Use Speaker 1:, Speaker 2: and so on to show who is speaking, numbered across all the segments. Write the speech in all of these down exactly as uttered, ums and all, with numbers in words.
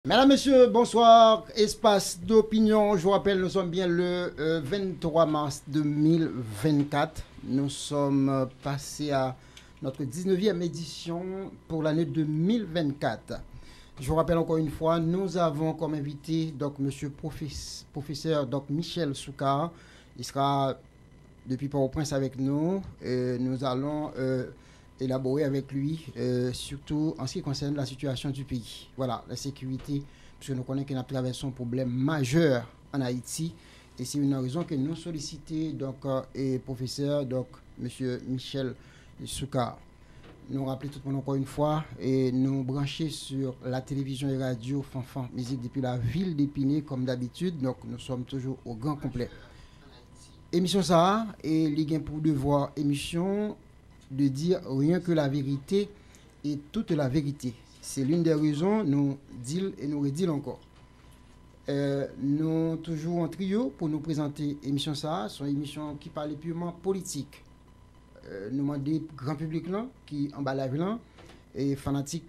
Speaker 1: Mesdames, Messieurs, bonsoir. Espace d'opinion. Je vous rappelle, nous sommes bien le euh, vingt-trois mars deux mille vingt-quatre. Nous sommes euh, passés à notre dix-neuvième édition pour l'année deux mille vingt-quatre. Je vous rappelle encore une fois, nous avons comme invité donc Monsieur professeur, professeur donc Michel Soukar. Il sera depuis Port-au-Prince avec nous. Et nous allons euh, élaborer avec lui, euh, surtout en ce qui concerne la situation du pays. Voilà, la sécurité, puisque nous connaissons qu'il a traversé un problème majeur en Haïti. Et c'est une raison que nous sollicitons, donc, euh, et professeur, donc, M. Michel Soukar. Nous rappeler tout le monde encore une fois et nous brancher sur la télévision et radio Fanfan Musique depuis la ville d'Épinay, comme d'habitude. Donc, nous sommes toujours au grand complet. Émission ça, et les gains pour devoir émission de dire rien que la vérité et toute la vérité. C'est l'une des raisons, nous disons et nous redisons encore. Euh, nous toujours en trio pour nous présenter émission ça, c'est une émission qui parle purement politique. Euh, nous demandons grand public là, qui en bas la ville et fanatique,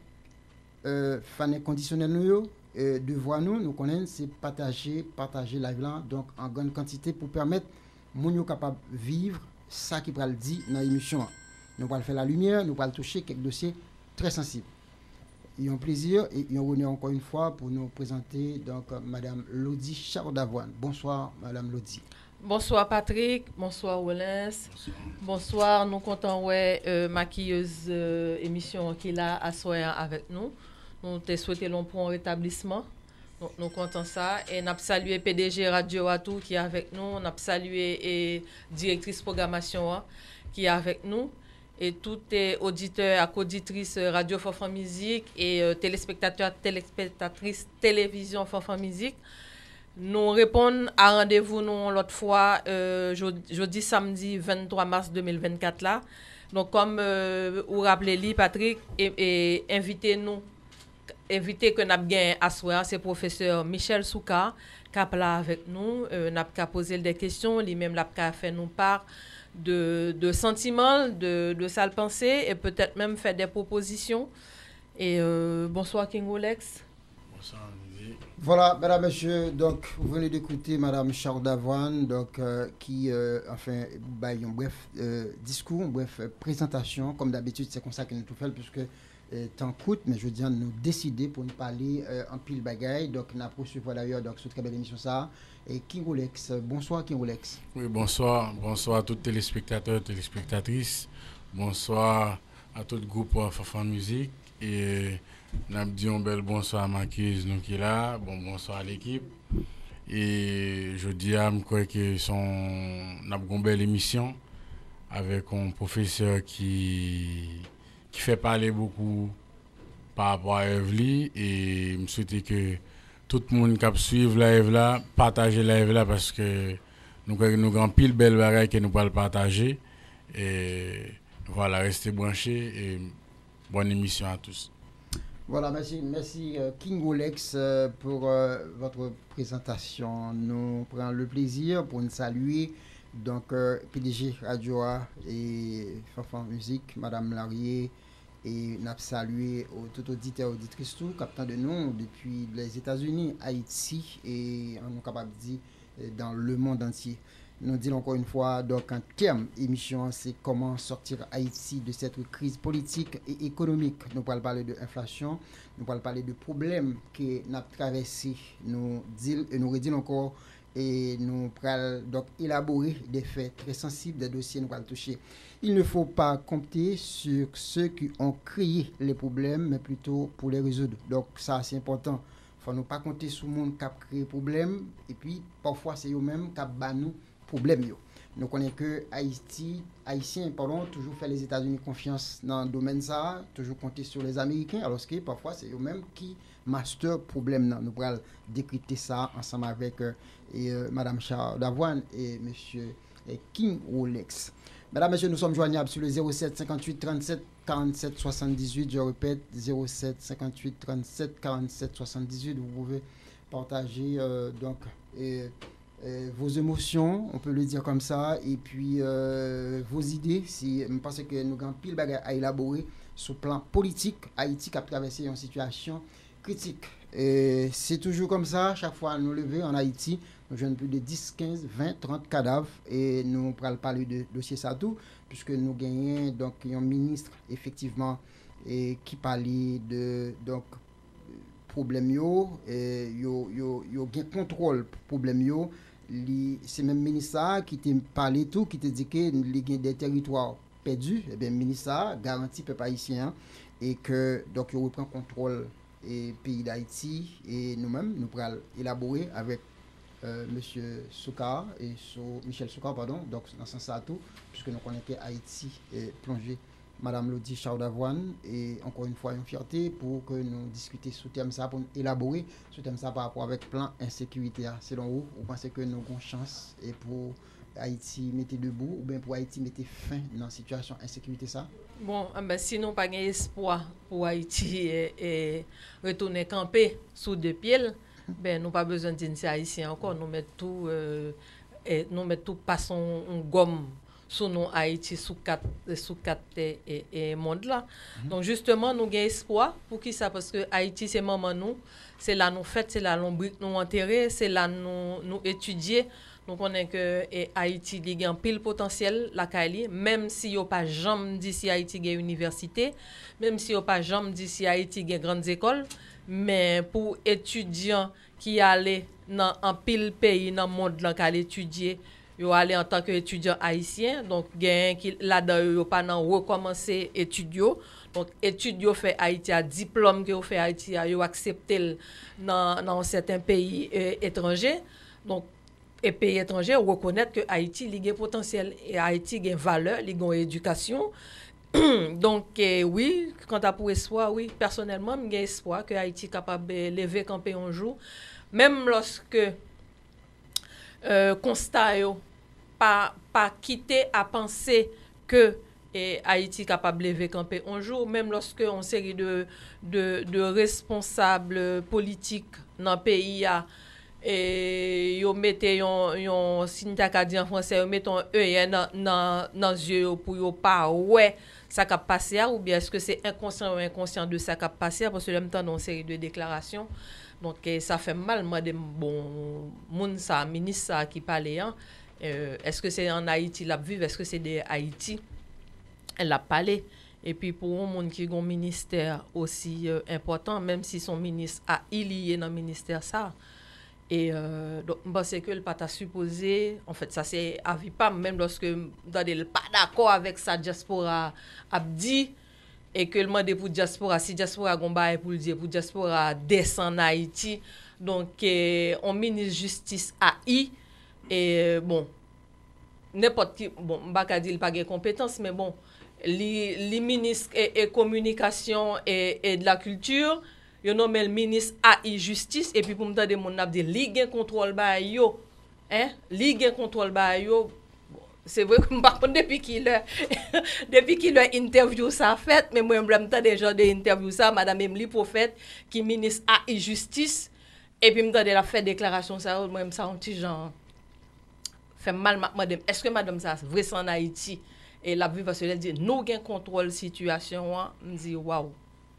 Speaker 1: euh, fan conditionnel nous, euh, de voir nous, nous connaissons, c'est partager, partager la ville donc en grande quantité pour permettre moun yo capable vivre ça qui pral dit dans l'émission. Nous allons faire la lumière, nous allons toucher quelques dossiers très sensibles. Il y a un plaisir et il y a un honneur encore une fois pour nous présenter donc Madame Lodi Chardavoine. Bonsoir Madame Lodi.
Speaker 2: Bonsoir Patrick, bonsoir Wallace. Bonsoir, nous comptons ouais euh, maquilleuse euh, émission qui est là à soir avec nous. Nous te souhaitons pour un rétablissement. Donc, nous comptons ça et nous avons salué P D G Radio Atou qui est avec nous, nous avons salué et directrice programmation qui est avec nous et tous les auditeurs et auditrices Radio Fanfan Musique et euh, téléspectateurs, téléspectatrices télévision Fanfan Musique. Nous répondons à rendez-vous nous l'autre fois euh, jeudi samedi vingt-trois mars deux mille vingt-quatre là. Donc comme euh, vous rappelez Patrick et, et invitez-nous invité que nous avons gagné à soir, c'est professeur Michel Soukar qui est là avec nous. Euh, nous avons posé des questions, lui-même a fait nous part de, de sentiments, de, de sales pensées et peut-être même fait des propositions. Et euh, bonsoir King Rolex.
Speaker 3: Bonsoir Olivier.
Speaker 1: Voilà, mesdames, messieurs, donc vous venez d'écouter Madame Chardavoine, donc euh, qui, euh, enfin, bah, un bref euh, discours, un bref euh, présentation. Comme d'habitude, c'est comme ça que nous tout faisons, puisque tant coûte, mais je veux dire, nous décider pour nous parler euh, en pile bagaille. Donc, nous avons poursuivi d'ailleurs donc, cette très belle émission. Ça. Et King Rolex, bonsoir King Rolex.
Speaker 3: Oui, bonsoir. Bonsoir à tous les téléspectateurs, téléspectatrices. Bonsoir à tout le groupe Fanfan Musique. Et nous avons dit un bel bonsoir à Marquise, nous qui est là. Bon, bonsoir à l'équipe. Et je dis à moi que son nous avons une belle émission avec un professeur qui. qui fait parler beaucoup par rapport à Evely et je souhaite que tout le monde qui suive la là partage la là parce que nous avons nous avons pile belle bagaille que nous pouvons partager et voilà, restez branchés et bonne émission à tous.
Speaker 1: Voilà, merci, merci euh, King Rolex euh, pour euh, votre présentation. Nous prenons le plaisir pour nous saluer donc euh, P D G Radio A et Fanfan Musique, Madame Larrier. Et nous avons salué aux tout auditeurs et auditrices tout, captant de nous depuis les États-Unis, Haïti et on est capable de dire dans le monde entier. Nous disons encore une fois, donc en termes émission, c'est comment sortir Haïti de cette crise politique et économique. Nous allons parler de l'inflation, nous allons parler de problèmes que nous avons traversés, nous disons et nous redisons encore et nous allons donc élaborer des faits très sensibles, des dossiers nous allons toucher. Il ne faut pas compter sur ceux qui ont créé les problèmes, mais plutôt pour les résoudre. Donc ça, c'est important. Il ne faut pas compter sur le monde qui a créé les problèmes, et puis parfois c'est eux-mêmes qui ont nous problèmes. Nous connaissons que Haïti, Haïtiens pardon, toujours fait les États-Unis confiance dans le domaine ça, toujours compter sur les Américains, alors que parfois c'est eux-mêmes qui master problème. Nous pourrons décrypter ça ensemble avec euh, et, euh, Madame Chardavoine et Monsieur et King Rolex. Mesdames, Messieurs, nous sommes joignables sur le zéro sept cinquante-huit trente-sept quarante-sept soixante-dix-huit. Je répète, zéro sept cinquante-huit trente-sept quarante-sept soixante-dix-huit. Vous pouvez partager euh, donc et, et vos émotions, on peut le dire comme ça, et puis euh, vos idées. Si, je pense que nous avons pile à élaborer sur le plan politique. Haïti a traversé une situation critique. Et c'est toujours comme ça, chaque fois nous lever en Haïti, nous avons plus de dix, quinze, vingt, trente cadavres et nous allons parler de dossier ça tout, puisque nous gagnons donc un ministre effectivement et qui parlait de donc problème yo et yo yo yo gain contrôle problème yo, c'est même ministre qui t'a parlé tout, qui t'a dit que il y a des territoires perdus, et bien ministre garantit peuple haïtien et que donc il reprend contrôle et pays d'Haïti et nous-mêmes nous pourrons élaborer avec euh, monsieur Soukar et so, Michel Soukar pardon, donc dans ce sens tout puisque nous connaissons que Haïti est plongé madame Lodi Chaudavoine et encore une fois une fierté pour que nous discutions sur thème ça pour élaborer ce thème ça par rapport avec plan insécurité selon vous vous pensez que nous avons chance et pour Haïti mettre debout ou bien pour Haïti mettre fin dans la situation insécurité ça?
Speaker 2: Bon, ben, sinon pas espoir pour Haïti et, et retourner camper sous deux pieds, ben nous pas besoin d'initier haïtien encore, nous mettons tout euh, et nous mettons tout passons en gomme sous nos Haïti sous quatre sous quatre et, et, et monde là. Mm-hmm. Donc justement nous avons espoir pour qui ça parce que Haïti c'est maman nous, c'est là nous fête, c'est là nous nous enterrer, c'est là nous nous étudier. Donc on est que et Haïti a un pile potentiel la Kali, même si yo pas jamais dit si Haïti a une université, même si yo pas jamais dit si Haïti a grandes écoles, mais pour étudiants qui allaient dans un pile pays dans le monde là qu'aller étudier, yo aller en tant qu'étudiant haïtien, donc gain qui là-dedans yo pas nan recommencer étudier. Donc étude yo fait Haïti à diplôme que yo fait Haïti yo accepter dans dans certains pays euh, étrangers. Donc et pays étrangers reconnaître que Haïti a un potentiel et Haïti a une valeur, il a une éducation. Donc eh, oui, quant à pour espoir, oui, personnellement, j'ai espoir que Haïti est capable de lever camper un jour, même lorsque euh, constat yo pas pas quitter à penser que et Haïti est capable de lever camper un jour, même lorsque une série de de de responsables politiques dans le pays a et yo mette yon yon syntaxe en français yo mette un e dans dans dans yeux pour yo pas ouais ça cap passer ou bien est-ce que c'est inconscient ou inconscient de ça cap passer parce que en même temps dans une série de déclarations donc ça fait mal moi de bon moun ça ministre ça qui parlait hein euh, est-ce que c'est en Haïti la vivre est-ce que c'est de Haïti elle a parlé et puis pour un monde qui a un ministère aussi euh, important même si son ministre a lié dans le ministère ça. Et euh, donc, je pense que le pas supposé, en fait, ça c'est avis pas, même lorsque dans des pas d'accord avec sa diaspora a dit, et que le demande pour diaspora, si diaspora gomba pour le dire, pour diaspora descend en Haïti, donc, euh, on ministre justice a I, et bon, n'importe qui, bon, je ne vais pas dire qu'il n'a pas de compétences, mais bon, les ministres et, et communication et, et de la culture, yo nommé le ministre A I justice et puis pour me tande mon n'a dit li gen contrôle ba yo hein li gen contrôle ba yo c'est vrai que m'pa depuis qu'il depuis qu'il a interview ça fait mais moi me tande genre de interview ça madame Emily Prophète qui ministre A I justice et puis me tande la fait déclaration ça moi me ça un petit genre fait mal madame est-ce que madame ça c'est vrai en Haïti et la vie parce qu'elle dit nous gen contrôle situation me dit waouh.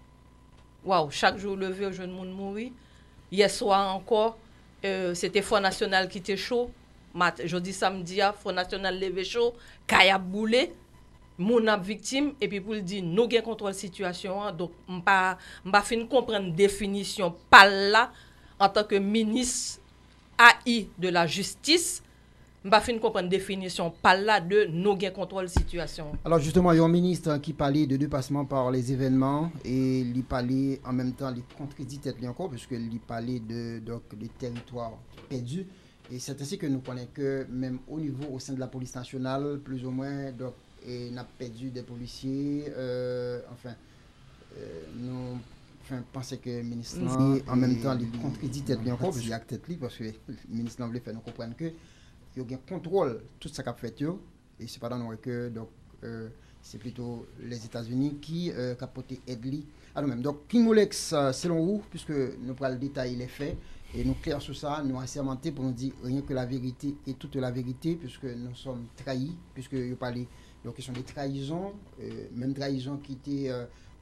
Speaker 2: Waouh, chaque jour levé, au jeune monde mourir. Hier soir encore, euh, c'était Front National qui était chaud. Mat, jeudi samedi, Front National levé chaud, Kaya boulé, moun ap victime et puis pour le dire nous gen contrôle situation donc m'pa m'pa fin comprendre définition par là en tant que ministre A I de la justice. M'pa fin comprendre définition par là de nous gen contrôle situation.
Speaker 1: Alors justement, il y a un ministre qui parlait de dépassement par les événements et il parlait en même temps, il contredit peut-être encore parce qu'il parlait de donc des territoires perdus et c'est ainsi que nous connaissons que même au niveau au sein de la police nationale, plus ou moins donc et n'a perdu des policiers euh, enfin euh, nous enfin penser que le ministre et en même temps il contredit peut-être encore parce qu'il y a peut-être parce que le ministre voulait faire nous comprendre que il y a un contrôle tout ça qu'a fait yo et c'est pas dans nous que donc euh, c'est plutôt les États-Unis qui euh, capoté aide li à nous-mêmes. Donc King Molex selon vous puisque nous prenons le détail les faits et nous clair sur ça nous assermenté pour nous dire rien que la vérité et toute la vérité puisque nous sommes trahis puisque vous parlez de question des trahisons euh, même trahison qui était euh,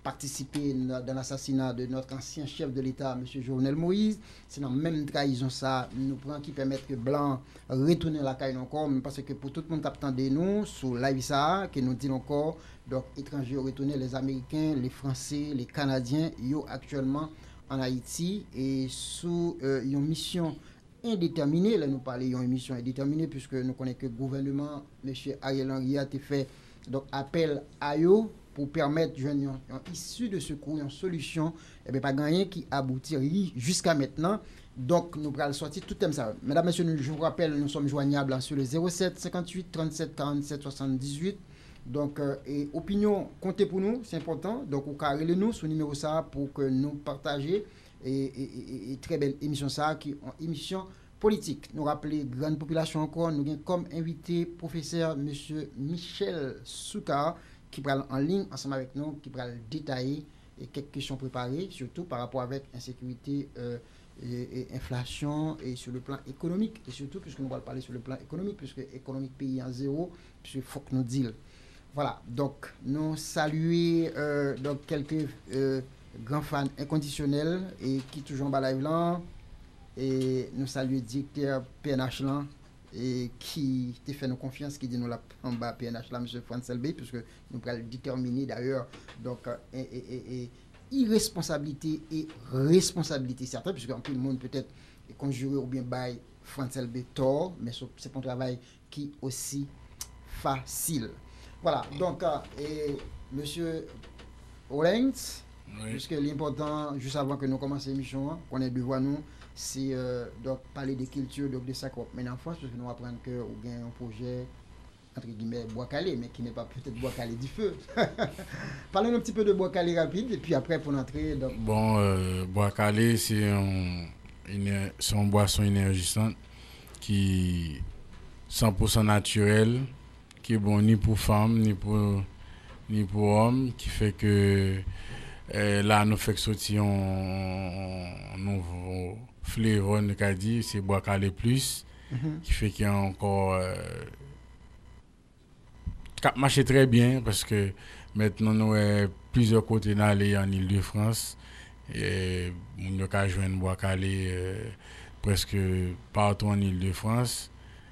Speaker 1: participé dans l'assassinat de notre ancien chef de l'État, M. Jovenel Moïse. C'est dans la même trahison ça, nous prenons qui permettent que Blanc retourne la caille encore, parce que pour tout le monde qui attend de nous, sur live ça, que nous disons encore, donc étrangers retourner, les Américains, les Français, les Canadiens, ils sont actuellement en Haïti et sous euh, une mission indéterminée. Là, nous parlons d'une mission indéterminée puisque nous connaissons que le gouvernement, M. Ariel Henry, a fait donc, appel à eux pour permettre de jeunes issus de secours une solution, et bien pas gagné qui aboutit jusqu'à maintenant. Donc nous allons sortir tout thème ça. Mesdames, Messieurs, je vous rappelle, nous sommes joignables sur le zéro sept cinquante-huit trente-sept quarante-sept soixante-dix-huit. Donc euh, et opinion, comptez pour nous, c'est important. Donc vous carrez nous sur le numéro ça pour que nous partagions et, et, et, et très belle émission ça qui est une émission politique. Nous rappeler grande population encore, nous avons comme invité professeur M. Michel Soukar qui parle en ligne ensemble avec nous, qui parle détailler et quelques questions préparées, surtout par rapport avec insécurité, euh, et, et inflation et sur le plan économique, et surtout puisque nous allons parler sur le plan économique, puisque économique pays en zéro, puisque faut que nous deal. Voilà, donc nous saluons euh, donc quelques euh, grands fans inconditionnels et qui toujours en bas live là, et nous saluons le directeur P N H là, et qui te fait nos confiance, qui dit nous là en bas P N H là, M. Francel B, puisque nous allons déterminer d'ailleurs donc euh, et, et, et, et irresponsabilité et responsabilité certaine, puisque en tout le monde peut-être est conjuré ou bien bail Francel B tort, mais c'est un travail qui est aussi facile. Voilà, donc euh, et M. Olenz, oui. Puisque l'important, juste avant que nous commencions l'émission, qu'on est devant nous, c'est euh, donc parler de culture, donc de ça qu'on met en France, parce que nous apprenons que ou bien un projet entre guillemets bois calé, mais qui n'est pas peut-être bois calé du feu. Parlons un petit peu de bois calé rapide, et puis après pour entrer. Donc...
Speaker 3: Bon, euh, bois calé, c'est un, une, une boisson énergisante qui cent pour cent naturelle, qui est bon ni pour femmes, ni pour, ni pour hommes, qui fait que euh, là, nous fait sortir un nouveau fleuron, c'est bois calé plus, mm-hmm. qui fait qu'il y a encore. Euh, Cap marche très bien parce que maintenant nous avons plusieurs côtés d'aller en Île-de-France et nous avons joindre bois calé euh, presque partout en Île-de-France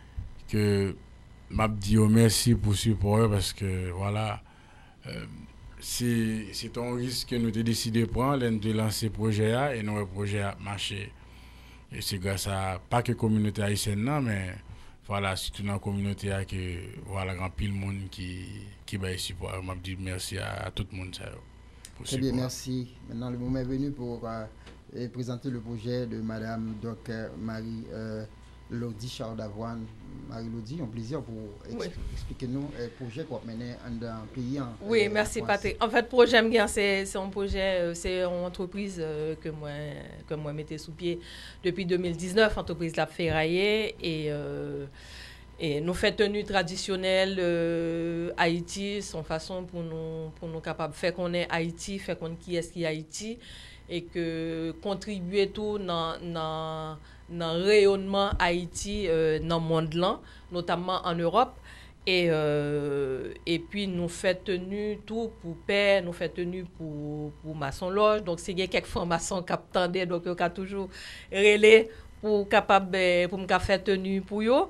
Speaker 3: que m'a dit merci pour ce support parce que voilà euh, c'est c'est un risque que nous avons décidé de prendre de lancer le projet là et notre projet a marché et c'est grâce à pas que la communauté haïtienne non mais voilà, surtout dans la communauté, que voilà, grand pile monde qui qui va ici pour m'a dit merci à, à tout le monde. Ça,
Speaker 1: très bien, merci. Maintenant, le moment est venu pour euh, présenter le projet de Madame Doc Marie euh, Lodi Charles d'Avoine. Marie Lodi, un plaisir pour ex- oui. expliquer nous le projet qu'on menait dans un pays. En,
Speaker 2: oui,
Speaker 1: euh,
Speaker 2: merci Patrick. En fait, le projet c'est c'est un projet, c'est une entreprise euh, que moi que moi mettais sous pied depuis deux mille dix-neuf, entreprise La Ferraillé et euh, et nous fait tenue traditionnelle euh, Haïti, son façon pour nous pour nous capables faire qu'on est Haïti, faire qu'on qui est qui est Haïti et que contribuer tout dans dans dans le rayonnement Haïti euh, dans le monde là, notamment en Europe. Et, euh, et puis, nous faisons tenue tout pour paix, nous faisons tenue pour, pour maçon loge. Donc, c'est quelques formations qui attendaient, donc on a toujours relais pour capable pour me faire tenue pour eux.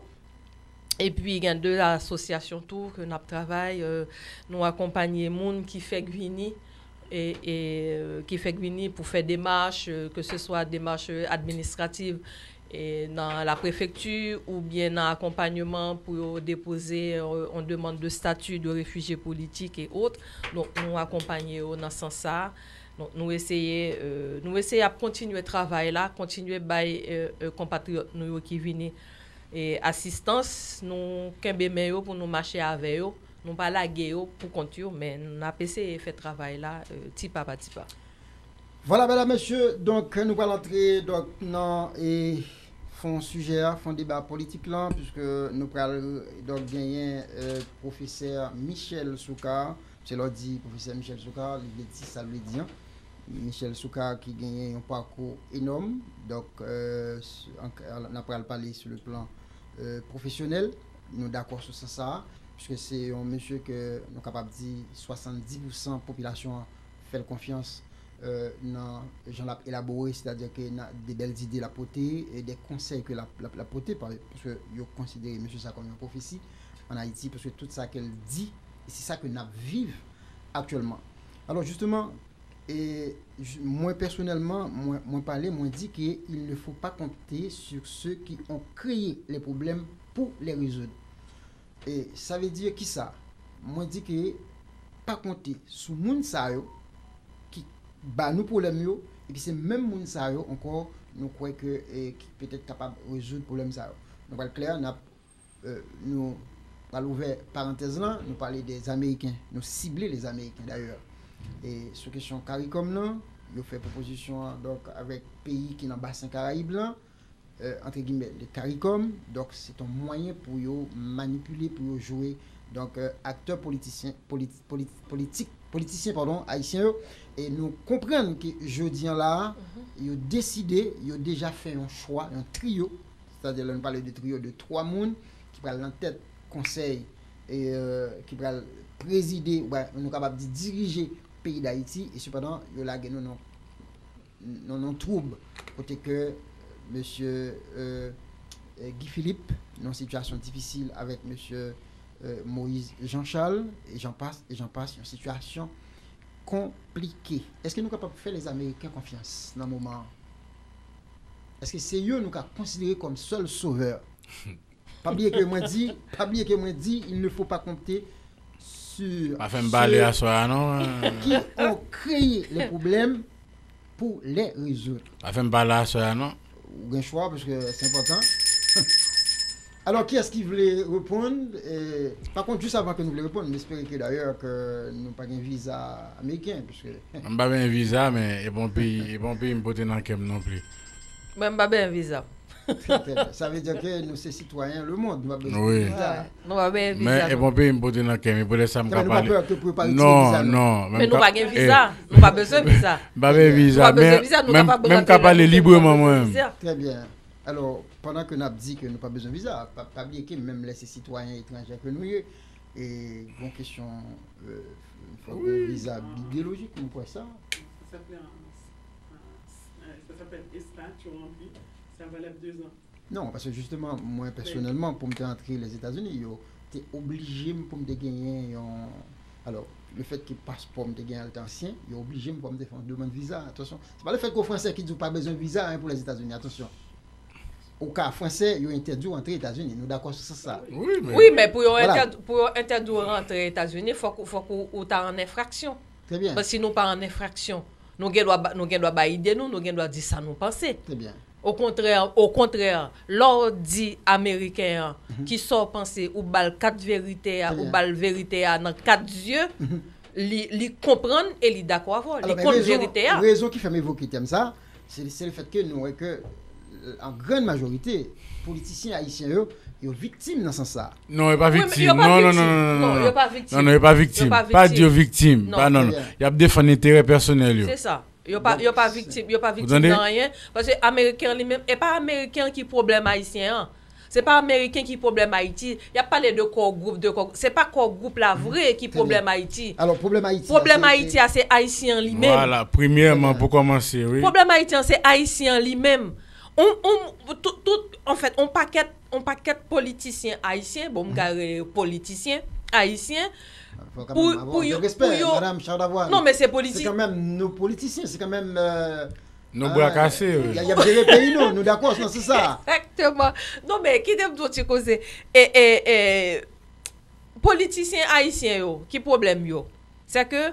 Speaker 2: Et puis, il y a deux associations tout que nous travaillons. Euh, nous accompagnons les gens qui font Guini. Et, et euh, qui fait Guini pour faire des marches, euh, que ce soit des marches administratives et dans la préfecture ou bien dans l'accompagnement pour déposer euh, on demande de statut de réfugié politique et autres. Donc nous accompagnons dans ce sens-là. Donc nous essayons euh, nous essayons à continuer le travail là, continuer à bailler euh, euh, compatriotes nous qui viennent et assistance nous kembe pour nous marcher avec eux. Nous pas laguer pour continuer, mais nous avons essayé de faire le travail là, euh, petit pas petit pas.
Speaker 1: Voilà, mesdames, messieurs, donc nous allons entrer donc, dans et fond sujet, fond débat politique là, puisque nous allons donc gagner euh, professeur Michel Soukar, c'est l'on dit professeur Michel Soukar, il dit ça le dit, hein? Michel Soukar qui gagne un parcours énorme, donc euh, on a parlé sur le plan euh, professionnel, nous d'accord sur ça. Puisque c'est un monsieur que nous sommes capables de dire soixante-dix pour cent de la population fait confiance euh, dans gens l'a élaboré, c'est-à-dire que na des belles idées la portée et des conseils que la la, la portée parce que yo considéré monsieur ça comme une prophétie en Haïti parce que tout ça qu'elle dit c'est ça que nous vivons actuellement. Alors justement et moi personnellement moi moi parler moi dit qu'il ne faut pas compter sur ceux qui ont créé les problèmes pour les résoudre. Et ça veut dire qui ça? Moi dit que pas compter sur moun sa yo qui ba nous problème yo et puis c'est même moun sa yo encore nous croyons que eh, qui peut-être capable de résoudre problème ça yo. Donc va clair n'a euh, nous va ouvert parenthèse là, nous parler des Américains, nous cibler les Américains d'ailleurs. Et sur question CARICOM là, nous fait proposition donc avec pays qui dans bassin Caraïbes là, euh, entre guillemets les CARICOM, donc c'est un moyen pour yo manipuler pour yo jouer donc euh, acteurs politiciens politi, politi, politiques politiciens pardon haïtiens et nous comprenons que jeudi là mm-hmm. ils ont décidé ils ont déjà fait un choix un trio c'est-à-dire là on parle de trio de trois monde qui prennent en tête conseil et euh, qui prennent présider ouais, on est capable de diriger pays d'Haïti et cependant il y a non non non non trouble côté que monsieur euh, Guy Philippe dans une situation difficile avec monsieur Euh, Moïse Jean-Charles et j'en passe et j'en passe une situation compliquée. Est-ce que nous sommes capables de faire les Américains confiance dans le moment? Est-ce que c'est eux nous avons considéré comme seul sauveur? Pas oublier que moi dit, pas oublier que moi dit, il ne faut pas compter sur
Speaker 3: pas faire baler à soi non
Speaker 1: qui ont créé les problèmes pour les résoudre.
Speaker 3: Pas faire baler à soi non.
Speaker 1: Ou un choix parce que c'est important. Alors, qui est-ce qui voulait répondre? Et, par contre, juste avant que nous voulons répondre, j'espère que d'ailleurs que nous n'avons pas un visa américain. Parce que...
Speaker 3: on n'a pas un visa, mais il bon pays, bon pays, me porter dans le Kem non plus.
Speaker 2: Même pas un visa.
Speaker 1: Ça veut dire que nous sommes citoyens le monde. Nous avons besoin
Speaker 3: oui.
Speaker 1: de visa.
Speaker 2: Nous n'avons pas un visa.
Speaker 3: Mais il bon pays, me porter dans le Kem, il peut ça me
Speaker 1: parler.
Speaker 3: Non, non.
Speaker 2: Mais nous n'avons pas un visa. Nous n'avons pas besoin de visa.
Speaker 3: Pas de visa. Même qu'à parler librement moi-même.
Speaker 1: Très bien. Alors, pendant que nous avons dit que nous n'avons pas besoin de visa, pas, pas oublier que même les citoyens étrangers que nous sommes, et bon question, euh, il faut oui. un visa biologique, nous quoi ça?
Speaker 4: Ça s'appelle ESTA, tu remplis, ça valait deux ans.
Speaker 1: Non, parce que justement, moi personnellement, pour me entrer les États-Unis, tu es obligé pour me gagner un... Alors, le fait que le passeport me gagner un ancien, il est obligé pour me défendre demande visa. Attention, c'est pas le fait qu'aux Français qui n'ont pas besoin de visa hein, pour les États-Unis, attention. Au cas français, ils ont interdit d'entrer aux États-Unis. Nous d'accord sur ça.
Speaker 2: Oui, mais, oui, mais pour voilà. interdire de rentrer aux États-Unis, il faut qu'on ait en infraction.
Speaker 1: Très bien.
Speaker 2: Parce que si nous pas en infraction, nous devons pas aider nous, nous devons dire ça nous penser.
Speaker 1: Très bien.
Speaker 2: Au contraire, au contraire, l'or dit américain mm-hmm. qui sort penser ou bal quatre vérités ou bal vérité dans quatre yeux, li li comprendre et li d'accord avec.
Speaker 1: Les compte vérité. La raison qui fait m'évoquer comme ça, c'est le fait que nous que en grande majorité, politiciens haïtiens, ils sont victimes dans ce sens-là.
Speaker 3: Non, ils ne sont pas victimes. Non, non, non, non, non, ils ne sont pas victimes. Non, non, ils ne sont pas victimes. Pas Dieu victime. Non, non, non. Il y a des défendu l'intérêt personnel.
Speaker 2: C'est ça. Ils ne sont pas victimes. Ils ne sont pas victimes de rien. Parce que les Américains, et pas Américains qui problème haïtien. Ce n'est pas Américain qui problème Haïti. Il y a pas les deux corps groupe de corps. C'est pas corps groupe la vraie qui problème Haïti.
Speaker 1: Alors problème Haïti.
Speaker 2: Problème Haïti c'est haïtien lui-même.
Speaker 3: Voilà, premièrement pour commencer, oui.
Speaker 2: Problème haïtien c'est haïtien lui-même. On, on, tout, tout, en fait, on paquet, on paquet politiciens haïtiens, bon, mm. politiciens haïtiens.
Speaker 1: Pour, pour, yo, respect, pour yo, Madame Chardavoine.
Speaker 2: Non, mais c'est politique.
Speaker 1: C'est quand même nos politiciens, c'est quand même. Euh,
Speaker 3: nos bras cassés.
Speaker 1: Il y a des pays, nous, nous d'accord, c'est ça.
Speaker 2: Exactement. Non, mais qui t'aime tout causer? Et, et, et, politiciens haïtiens, yo, qui problème, yo? C'est que,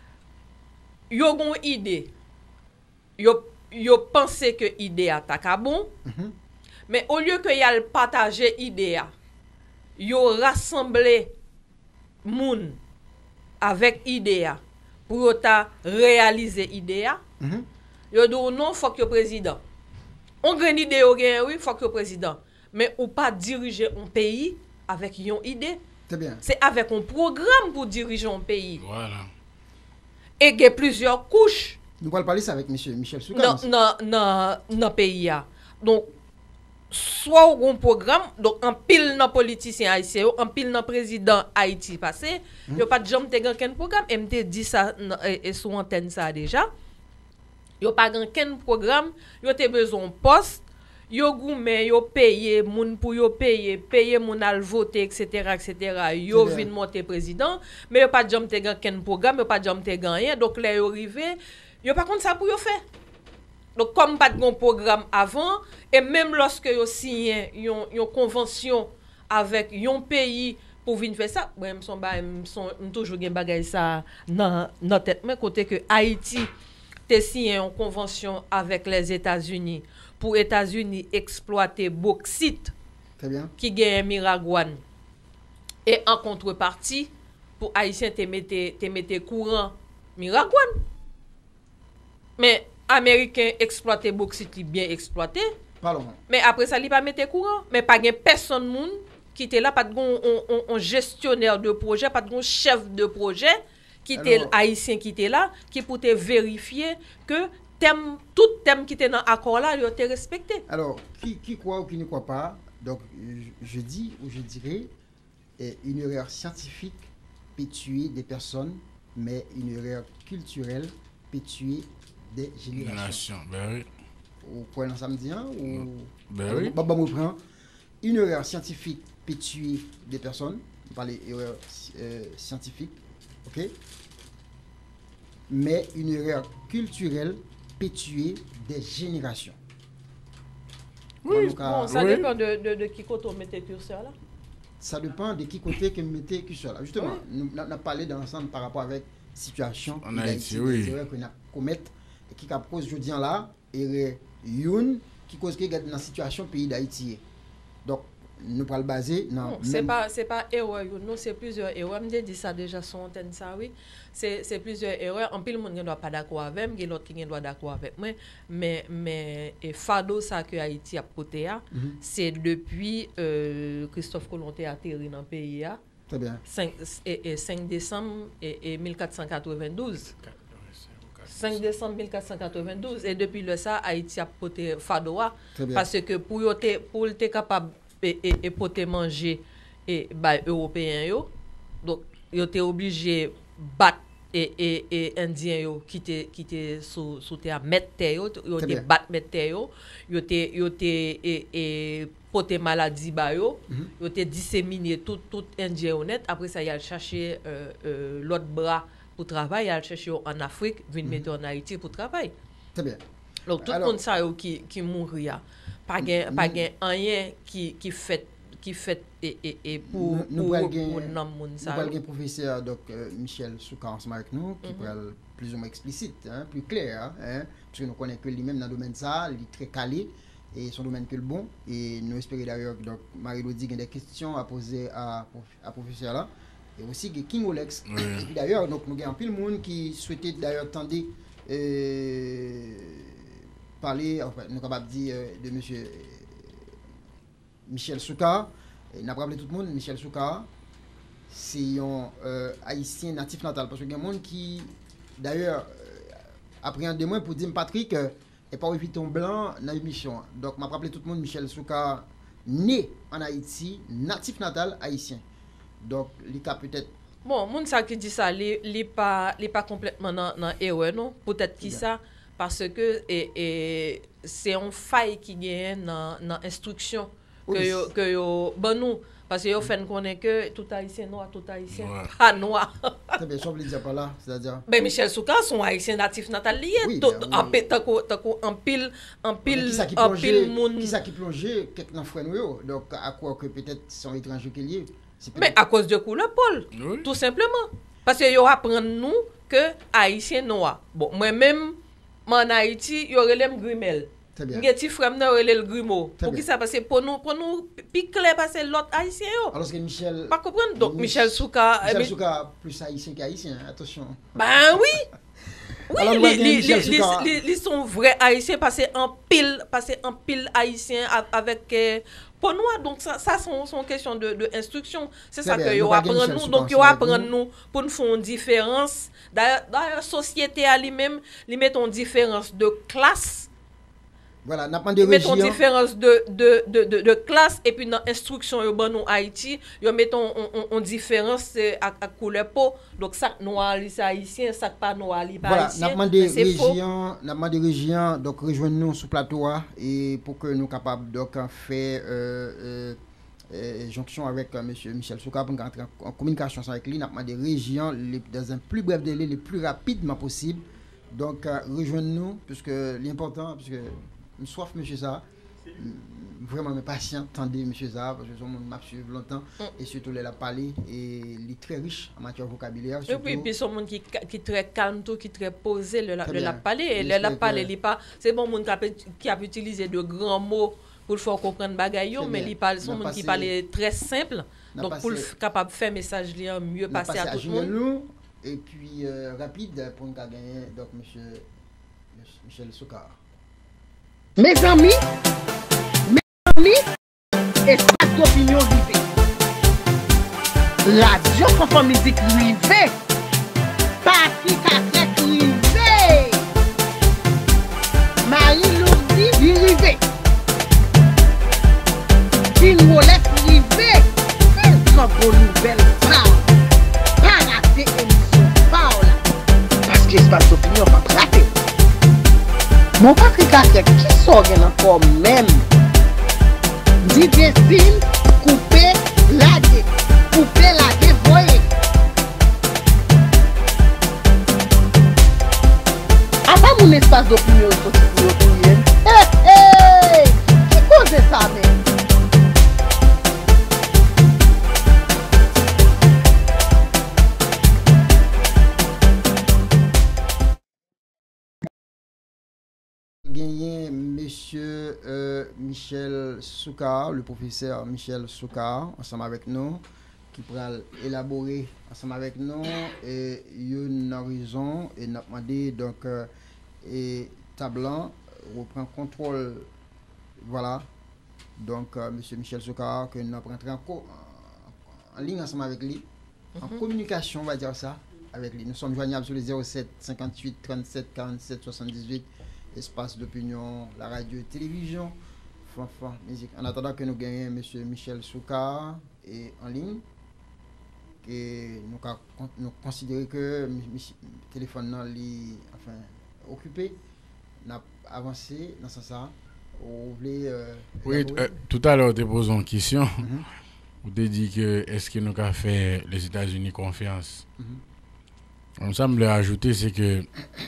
Speaker 2: yo ont une idée. Yo yo pensé que idée a ta bon mm-hmm. mais au lieu que y a partager idée yo rassembler moun avec idée pour ta réaliser idée mm-hmm. yo do non faut que président on gagne idée yo gagne oui faut que président mais ou pas diriger un pays avec une idée.
Speaker 1: C'est bien.
Speaker 2: C'est avec un programme pour diriger un pays.
Speaker 3: Voilà.
Speaker 2: Et il y a plusieurs couches.
Speaker 1: Nous allons parler ça avec M. Michel Souka.
Speaker 2: Non, non, non, non, pays. Donc, soit un programme, donc en pile dans politicien haïtien, en pile dans président Haïti passé, il n'y a pas de jambe te gen programme, et m'te dit ça et sous antenne ça déjà. Il n'y a pas de programme, il y a besoin de poste, yo goumen, yo paye moun pour yo payer, payer moun al voter, et cetera, et cetera. Yo vin monter président, mais yo pas de jambe te gen ken programme, yo pas de jambe te gen rien, donc là yo rivé, yo pas contre ça pour yo faire. Donc comme pas de programme avant, et même lorsque yo signé yon yon convention avec yon pays pour venir faire ça, moi me son ba me son toujours gen bagay ça dans dans tête mais côté que Haïti te signé une convention avec les États-Unis pour États-Unis exploiter bauxite.
Speaker 1: Très bien.
Speaker 2: Qui gagne Miragouane. Et en contrepartie pour Haïtien te mette te mette courant Miragouane. Mais Américain exploiter bauxite bien exploité.
Speaker 1: Parlons.
Speaker 2: Mais après ça il pas mettre courant, mais pas gen personne moun qui était là, pas de gon on, on, on gestionnaire de projet, pas de gon chef de projet qui était haïtien qui était là, qui pour te vérifier que thème tout thème qui était dans l'accord là, il était respecté.
Speaker 1: Alors, qui qui croit ou qui ne croit pas, donc je, je dis ou je dirais eh, une erreur scientifique peut tuer des personnes, mais une erreur culturelle peut tuer des générations.
Speaker 3: Ben oui.
Speaker 1: Ou quoi dans samedi hein, ou
Speaker 3: ben oui.
Speaker 1: Bah, bah, me prend une erreur scientifique peut tuer des personnes, on parle d'erreur euh, scientifique, OK? Mais une erreur culturelle peut tuer des générations.
Speaker 2: Oui,
Speaker 1: donc,
Speaker 2: bon, ça
Speaker 3: oui.
Speaker 2: dépend de, de, de qui côté on mette curseur là.
Speaker 1: Ça dépend de qui côté que vous mettez curseur là. Justement, oui. nous avons parlé d'ensemble par rapport avec la situation
Speaker 3: en Haïti, oui.
Speaker 1: Les erreurs qu'on a commettre et qui cause aujourd'hui là, erreur une qui cause que dans la situation pays d'Haïti. Donc nous pas le baser non,
Speaker 2: non c'est pas c'est pas erreur non, c'est plusieurs erreurs. Me dit ça déjà sur antenne ça oui. C'est c'est plusieurs erreurs. En pile monde ne doit pas d'accord avec moi, l'autre qui ne doit d'accord avec moi, mais mais et fardeau ça que Haïti a porté a, mm -hmm. c'est depuis euh, Christophe Colomb est atterri dans le pays a.
Speaker 1: Très bien.
Speaker 2: cinq et, et cinq décembre et, et mille quatre cent quatre-vingt-douze. cinq décembre mille quatre cent quatre-vingt-douze et depuis le ça Haïti a porté fardeau a parce que pour yo te pour être capable et et, et pour te manger et bah européen yo donc yo te obligé battre et et et indien yo qui te qui te sous sous terre mettre terre yo yo te battre mettre terre yo yo te yo te et et porter maladie ba yo yo te disséminer tout tout indien honnête après ça il a cherché euh, euh, l'autre bras pour travail il a cherché en Afrique vinn mm -hmm. mettre en Haïti pour travail.
Speaker 1: Très bien.
Speaker 2: Donc tout le monde ça qui qui mourir pas gain pas gain rien qui qui fait qui fait et et et pour
Speaker 1: nous
Speaker 2: pour
Speaker 1: pour
Speaker 2: nom moun ça.
Speaker 1: Nous avons professeur donc euh, Michel Souka ensemble avec nous qui mm -hmm. pourrait plus ou moins explicite hein, plus clair hein, parce que nous connaissons que lui-même dans le domaine ça, il est très calé et son domaine que le bon et nous espérons d'ailleurs donc Marie-Lodi a des questions à poser à à professeur là et aussi que King Olex mm -hmm. et puis d'ailleurs donc nous avons pile monde qui souhaitait d'ailleurs tendre euh, parler, enfin, nous sommes capables de dire euh, de monsieur euh, Michel Souka. Nous avons rappelé tout le monde, Michel Souka, c'est un euh, haïtien natif natal. Parce qu'il y a des gens qui, d'ailleurs, euh, appréhendent moins pour dire Patrick, euh, et pas éviter ton blanc dans l'émission. Donc, je rappelé tout le monde, Michel Souka, né en Haïti, natif natal haïtien. Donc, il a peut-être.
Speaker 2: Bon, moun ça qui dit ça, il n'est pas, pas complètement dans l'erreur, non? Peut-être qui ça. Parce que et, et, c'est un faille qui gagne dans l'instruction que oui. yo, que yo, bon nous parce que yo fait connaît que tout haïtien noir tout haïtien pas noir.
Speaker 1: Très bien, ça veut dire pas là, c'est-à-dire
Speaker 2: ben Michel Souka son haïtien natif natal lié
Speaker 1: oui,
Speaker 2: tout
Speaker 1: ben,
Speaker 2: en oui. en pile en pile en pile monde
Speaker 1: qui ça qui plongé quelques frères nous donc à quoi que peut-être sont étrangers qui lié.
Speaker 2: Mais à cause de couleur Paul oui. tout simplement parce que yo apprend nous que haïtien noir. Bon moi même en Haïti, il y aurait les Grimel.
Speaker 1: Très bien.
Speaker 2: Mes petits frères n'ont pas le Grimo. Pour qui ça parce que pour nous pour nous piquer passer l'autre haïtien yo.
Speaker 1: Alors que Michel
Speaker 2: pas comprendre donc Michel Souka
Speaker 1: Michel Souka plus haïtien qu'haïtien, attention.
Speaker 2: Ben oui. Oui, ils sont vrais haïtiens parce en pile parce en pile haïtien avec euh, pour nous donc ça ça sont sont question de de instruction, c'est ça que yo apprend nous donc yo apprend nous pour nous faire une différence. D'ailleurs, d'ailleurs société à lui-même, lui met une différence de classe.
Speaker 1: Voilà, n'a pas de
Speaker 2: mettons
Speaker 1: région.
Speaker 2: différence de, de, de, de, de classe et puis dans l'instruction yo ban nous Haïti, yo mettons on, on, on différence à, à couleur peau. Donc ça noir c'est haïtien, ça pas noir li pas
Speaker 1: Voilà,
Speaker 2: haïtien.
Speaker 1: n'a pas de
Speaker 2: C'est faux.
Speaker 1: région, n'a pas de région, donc rejoignez-nous sur plateau hein, et pour que nous capables donc faire euh, euh, euh, jonction avec euh, monsieur Michel Souka pour entrer en, en communication avec lui, n'a pas de région les, dans un plus bref délai, le plus rapidement possible. Donc euh, rejoignez-nous puisque l'important puisque me soif monsieur ça. Vraiment mes patients, attendez monsieur Zah, parce que son monde m'a suivi longtemps mm. et surtout il a parlé et il est très riche en matière vocabulaire.
Speaker 2: Et puis puis son monde qui qui très calme tout, qui très posé le le l'a parlé et le l'a parlé il pas c'est bon monde qui a utilisé de grands mots pour le faire comprendre bagaille mais il parle son monde qui parlait très simple donc pour capable faire message li mieux passer à tout le monde.
Speaker 1: Et puis euh, rapide pour nous gagner donc monsieur Michel Souka.
Speaker 5: Mes amis, mes amis, espace d'opinion rivé. Radio Fanfan Musique rivé. Parti Katek rivé. Marie-Lourdi rivé. Une molette rivé. Une grande nouvelle. Pas rater émission. Paola. Parce que espace d'opinion pas rater. Mon Patrick Katek, qui sort encore même? D J Sim, couper, laguer. Couper, laguer, voyez. Avant mon espace d'opinion, c'est pour l'opinion. Hé, hé! Qui cause ça, même?
Speaker 1: Gagné monsieur euh, Michel Souka, le professeur Michel Souka, ensemble avec nous, qui pourra élaborer ensemble avec nous et une horizon et n'a demandé donc euh, et Tablan reprend contrôle, voilà, donc euh, monsieur Michel Souka que nous avons rentré en, en, en ligne ensemble avec lui, en mm-hmm. communication on va dire ça avec lui. Nous sommes joignables sur les zéro sept cinquante-huit trente-sept quarante-sept soixante-dix-huit. Espace d'opinion, la radio et télévision, Fanfan Musique. En attendant que nous gagnions M. Michel Souka et en ligne, et nous, nous considérons que le téléphone est enfin, occupé, nous avons avancé dans ce sens. Vous voulez. Euh,
Speaker 3: oui, euh, tout à l'heure, tu poses une question. Mm-hmm. Vous te dit que est-ce que nous avons fait les États-Unis confiance? Mm-hmm. On semble ajouter, c'est que.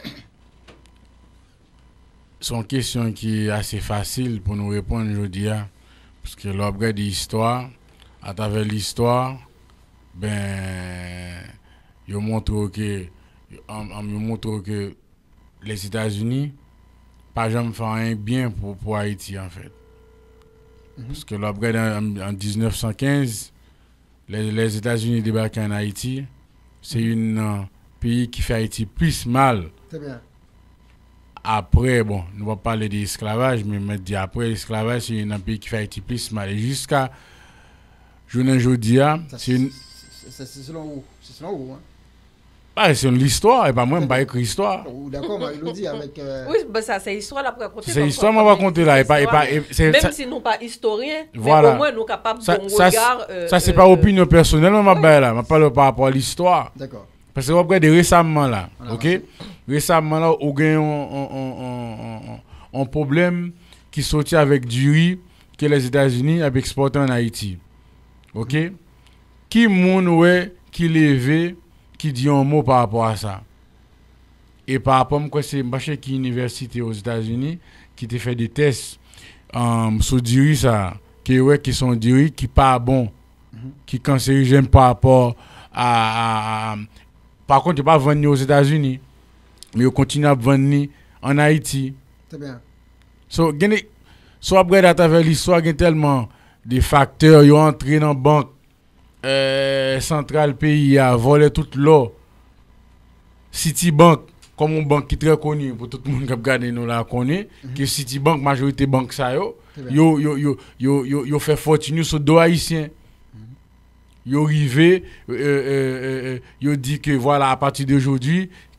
Speaker 3: C'est une question qui est assez facile pour nous répondre aujourd'hui, parce que l'objet de l'histoire, à travers l'histoire, ben, il montre que, on, montre que les États-Unis, pas jamais fait un bien pour, pour Haïti en fait. Mm-hmm. Parce que l'objet en, en dix-neuf cent quinze, les, les États-Unis débarquent en Haïti, c'est mm-hmm. un uh, pays qui fait Haïti plus mal.
Speaker 1: C'est bien.
Speaker 3: Après, bon, nous va parler d'esclavage, mais me dire après l'esclavage, c'est un pays qui fait Haïti plus mal. Et jusqu'à journée aujourd'hui, c'est une.
Speaker 1: C'est selon où? C'est selon où, hein?
Speaker 3: Ah, c'est l'histoire, et pas moi, je ne pas écrire l'histoire.
Speaker 1: D'accord, Marie-Lou dit avec. Euh...
Speaker 2: Oui, ben ça, c'est l'histoire là pour raconter.
Speaker 3: C'est l'histoire, moi, je vais raconter là. Et pas, et pas, et
Speaker 2: même
Speaker 3: ça,
Speaker 2: si nous ne sommes pas historiens,
Speaker 3: voilà.
Speaker 2: mais au moins nous sommes capables
Speaker 3: ça,
Speaker 2: de
Speaker 3: ça,
Speaker 2: regard.
Speaker 3: Euh, ça, c'est euh, pas euh, opinion personnelle, mais oui. Là, je parle par rapport à l'histoire.
Speaker 1: D'accord.
Speaker 3: Parce que vous regardez récemment là, voilà, ok? Merci. Récemment là, on a un, un, un, un problème qui sortit avec du riz que les États-Unis avaient exporté en Haïti. Ok? Mm-hmm. Qui moun ouais, qui levé, qui dit un mot par rapport à ça? Et par rapport à quoi c'est marché qui université aux États-Unis qui te fait des tests um, sur du riz ça, qui ouais qui sont du riz qui pas bon, mm-hmm. qui cancérigène par rapport à, à, à par contre, il ne pas vendre aux États-Unis, mais il continue à vendre en Haïti.
Speaker 1: C'est bien.
Speaker 3: So, so après, à travers l'histoire, il y a tellement de facteurs qui ont entré dans la banque euh, centrale pays, à voler toute l'eau. Citibank, comme une banque qui est très connue, pour tout le monde qui a regardé nous la connaît, mm-hmm. que Citibank, majorité banque ça, yo, yo, yo, yo, yo, yo, yo fait fortune sur dos haïtien. Yo rivé, euh, euh, euh, yo dit que voilà, à partir d'aujourd'hui,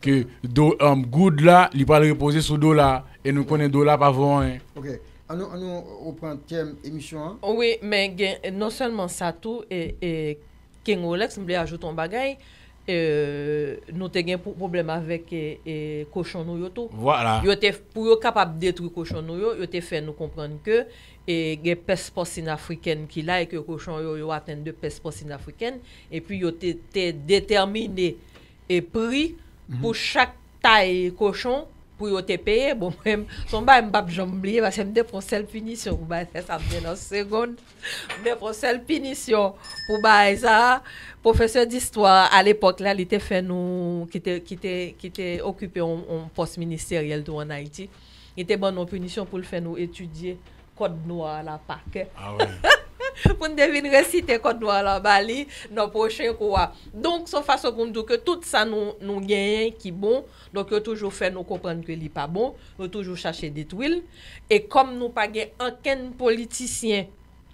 Speaker 3: que do um, good là, il pas reposer sur dollar et nous connaissons dollar pas vraiment.
Speaker 1: OK. On nous, on nous reprend thème émission. Hein?
Speaker 2: Oui, mais gen, non seulement ça tout et et King Rolex me ajoute un bagage euh nous te gen problème avec et, et cochon nou yo tout.
Speaker 3: Voilà.
Speaker 2: Yo te pour yo capable détruire cochon nou yo, yo te fait nous comprendre que et gen peste porcine africaine qui là et que cochon yo yo atteint de peste porcine africaine et puis yo te, te déterminé et prix mm-hmm. pour chaque taille cochon pour yo te payer bon même son ba m'pa jamais oublier parce que me prend seule punition pour ba ça me dans seconde me prend seule punition pour ba ça professeur d'histoire à l'époque là il était fait nous qui était qui était qui était occupé un poste ministériel en Haïti il était bon en punition pour le faire nous étudier code noir à la Pâques.
Speaker 3: Ah ouais.
Speaker 2: Pour nous deviner réciter code noir là Bali dans prochain quoi. Donc son façon pour nous dire que tout ça nous nous gagne qui bon donc il toujours fait nous comprendre que li pas bon, il toujours chercher des tuiles et comme nous pas gagne aucun politicien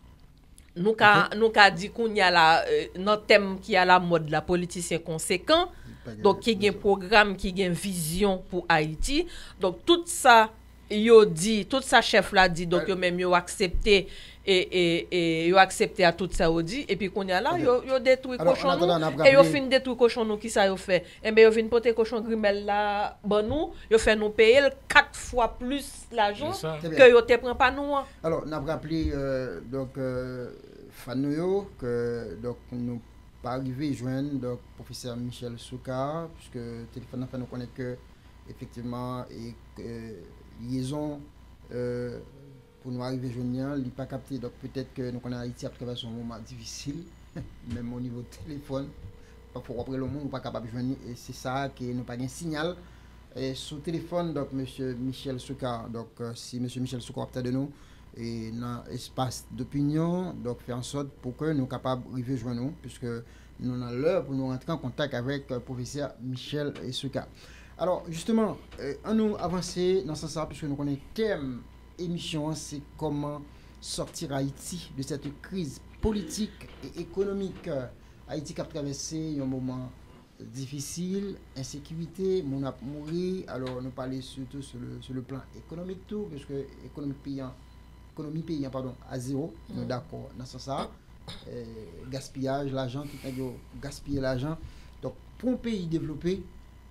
Speaker 2: nous ka nous ka dit qu'on y a la euh, notre thème qui a la mode la politicien conséquent donc qui gagne programme qui gagne vision pour Haïti donc tout ça yo dit tout ça chef là dit donc yo même yo accepté et et et yo accepté à tout ça yo dit et puis qu'on y a là yo yo détruit cochon nous et yo fin détruit cochon nous qui ça yo fait et ben yo vinn porter cochon grimel là bon nous yo fait nous payer quatre fois plus l'argent que yo te prend pas nous.
Speaker 1: Alors n'a rappelé euh, donc euh, Fanoyo que donc nous pas arrivé joindre donc professeur Michel Soukar puisque téléphone fait nous connaître que effectivement et euh, liaison euh, pour nous arriver joignant, il n'est pas capté. Donc peut-être que nous connaissons Haïti à travers un moment difficile, même au niveau de téléphone. Pour après le monde, nous ne pas capable de joindre. Et c'est ça que nous pas un signal. Et sur téléphone, donc M. Michel Soukar, donc euh, si M. Michel Soukar peut de nous, et dans l'espace d'opinion, donc faire en sorte pour que nous soyons capables d'arriver joindre nous, puisque nous avons l'heure pour nous rentrer en contact avec le euh, professeur Michel Soukar. Alors, justement, euh, on nous avancer dans ce sens, puisque nous connaissons le thème émission, c'est comment sortir Haïti de cette crise politique et économique. Haïti qui a traversé un moment difficile, insécurité, mon a mouru. Alors, nous parlons surtout sur le, sur le plan économique, tout, parce que l'économie payant, économie payant, pardon, à zéro, nous sommes d'accord dans ce sens. Euh, gaspillage, l'argent, tout le monde gaspiller l'argent. Donc, pour un pays développé,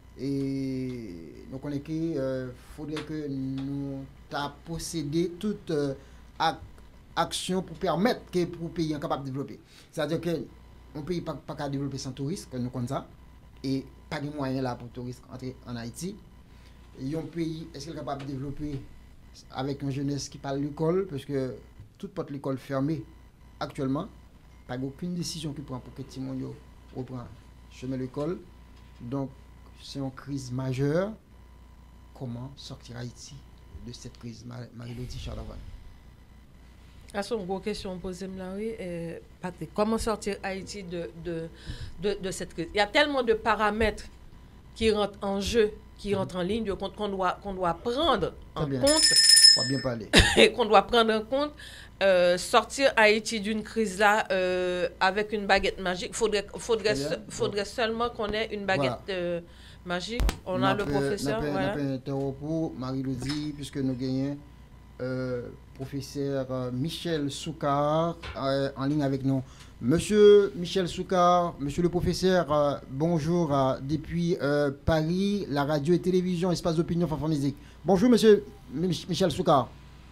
Speaker 1: et nous connaissons qu'il euh, faudrait que nous ta posséder toute euh, ac action pour permettre que pour pays est capable de développer. C'est-à-dire que on pays pas pas capable développer sans touristes que nous comme ça et pas de moyens là pour touristes entrer en Haïti. Et un pays est-ce qu'il est capable de développer avec une jeunesse qui parle l'école parce que toute porte l'école fermée actuellement, pas aucune décision qui prend pour que tout le monde reprend chemin l'école. Donc c'est une crise majeure. Comment sortir Haïti de cette crise, Marie-Lodi Charlavagne?
Speaker 2: C'est une grosse question posée là, oui. Euh, Patrick, comment sortir Haïti de, de, de, de cette crise? Il y a tellement de paramètres qui rentrent en jeu, qui rentrent en ligne de compte qu'on doit, qu'on doit prendre en
Speaker 1: bien.
Speaker 2: compte.
Speaker 1: On va bien parler.
Speaker 2: Et qu'on doit prendre en compte. Euh, sortir Haïti d'une crise là euh, avec une baguette magique, faudrait, faudrait, se, faudrait seulement qu'on ait une baguette voilà. euh, magique. On a, a le peut, professeur.
Speaker 1: On
Speaker 2: voilà.
Speaker 1: a un pour Marie-Lodi, puisque nous gagnons euh, professeur euh, Michel Soukar euh, en ligne avec nous. Monsieur Michel Soukar, monsieur le professeur, euh, bonjour euh, depuis euh, Paris, la radio et télévision, espace d'opinion Fanfan Musique. Bonjour monsieur Mich Michel Soukar.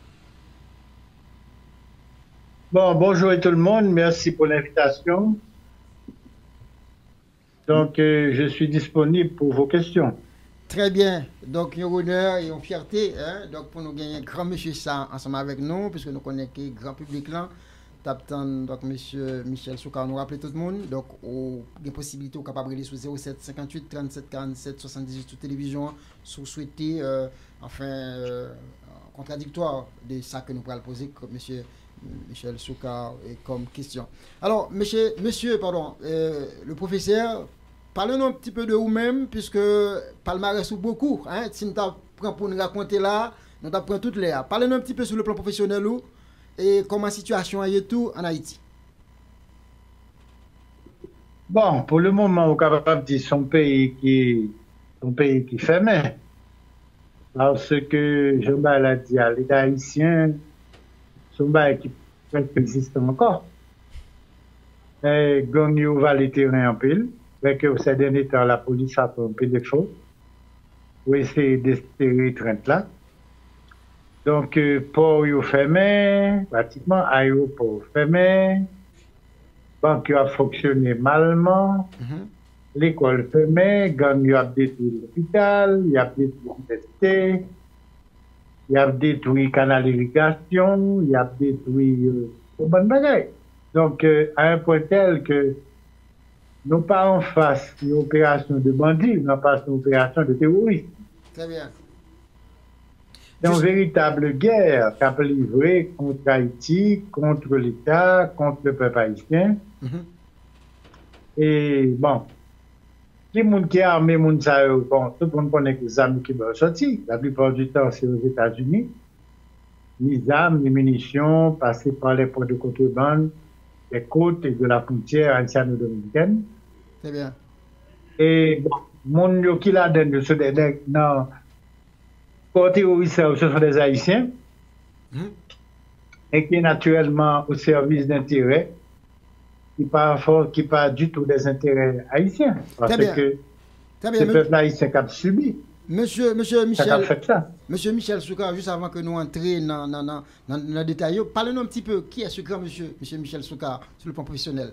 Speaker 6: Bon, bonjour à tout le monde, merci pour l'invitation. Donc, euh, je suis disponible pour vos questions.
Speaker 1: Très bien. Donc, un honneur et une fierté hein, donc pour nous gagner un grand monsieur ça ensemble avec nous, puisque nous connaissons le grand public là. Donc, monsieur Michel Soukar nous rappelle tout le monde. Donc, il y a possibilité capable de sur zéro sept cinquante-huit trente-sept quarante-sept soixante-dix-huit sur télévision, si vous souhaitez, euh, enfin, euh, contradictoire de ça que nous pourrons poser comme monsieur Michel Soukar comme question. Alors, monsieur, monsieur pardon, euh, le professeur, parlez-nous un petit peu de vous-même, puisque palmarès ou beaucoup, hein, si nous prenons pour nous raconter là, nous prenons toutes les. Parlez-nous un petit peu sur le plan professionnel ou, et comment la situation est tout en Haïti.
Speaker 6: Bon, pour le moment, on est capable de dire son pays qui un pays qui fermait. Parce que Jean-Baptiste l'a dit à l'État haïtien, c'est un pays qui existe encore. Et gang yo va les terrains en pile, avec que ces derniers temps, la police a fait un peu de défaut pour essayer d'espérer trente là. Donc, euh, port yo fermé, pratiquement, aéroport fermé, banque yo a fonctionné malement,
Speaker 1: Mhm.
Speaker 6: l'école fermée, gang yo a détruit l'hôpital, il a détruit l'université, il a détruit le canal d'irrigation, il a détruit euh, une bonne bagaille. Donc, euh, à un point tel que nous pas en face d'une opération de bandits, nous pas une opération de terroristes.
Speaker 1: Très bien.
Speaker 6: C'est une
Speaker 1: Juste-
Speaker 6: véritable guerre qu'a livrée contre Haïti, contre l'État, contre le peuple haïtien.
Speaker 1: Mhm.
Speaker 6: Et bon, les gens qui sont armés, bon, tout le monde connaît que les armes qui vont sortir. La plupart du temps, c'est aux États-Unis. Les armes, les munitions, passées par les ports de contrebande, les côtes et de la frontière haïtiano-dominicaine.
Speaker 1: Très bien.
Speaker 6: Et bon, mon yo qui la donne, ce des non, pour terroristes, ce sont des Haïtiens,
Speaker 1: Mhm.
Speaker 6: et qui est naturellement au service d'intérêts, qui pas fort, qui pas du tout des intérêts haïtiens. Parce
Speaker 1: Très bien.
Speaker 6: que
Speaker 1: Très
Speaker 6: le
Speaker 1: bien. Me-
Speaker 6: peuple haïtien qui a subi,
Speaker 1: Monsieur, monsieur
Speaker 6: ça a
Speaker 1: Michel,
Speaker 6: fait ça.
Speaker 1: monsieur Michel Souka, juste avant que nous entrions dans, dans, dans, dans, dans le détail, parlez-nous un petit peu qui est ce grand monsieur, monsieur Michel Souka, sur le plan professionnel.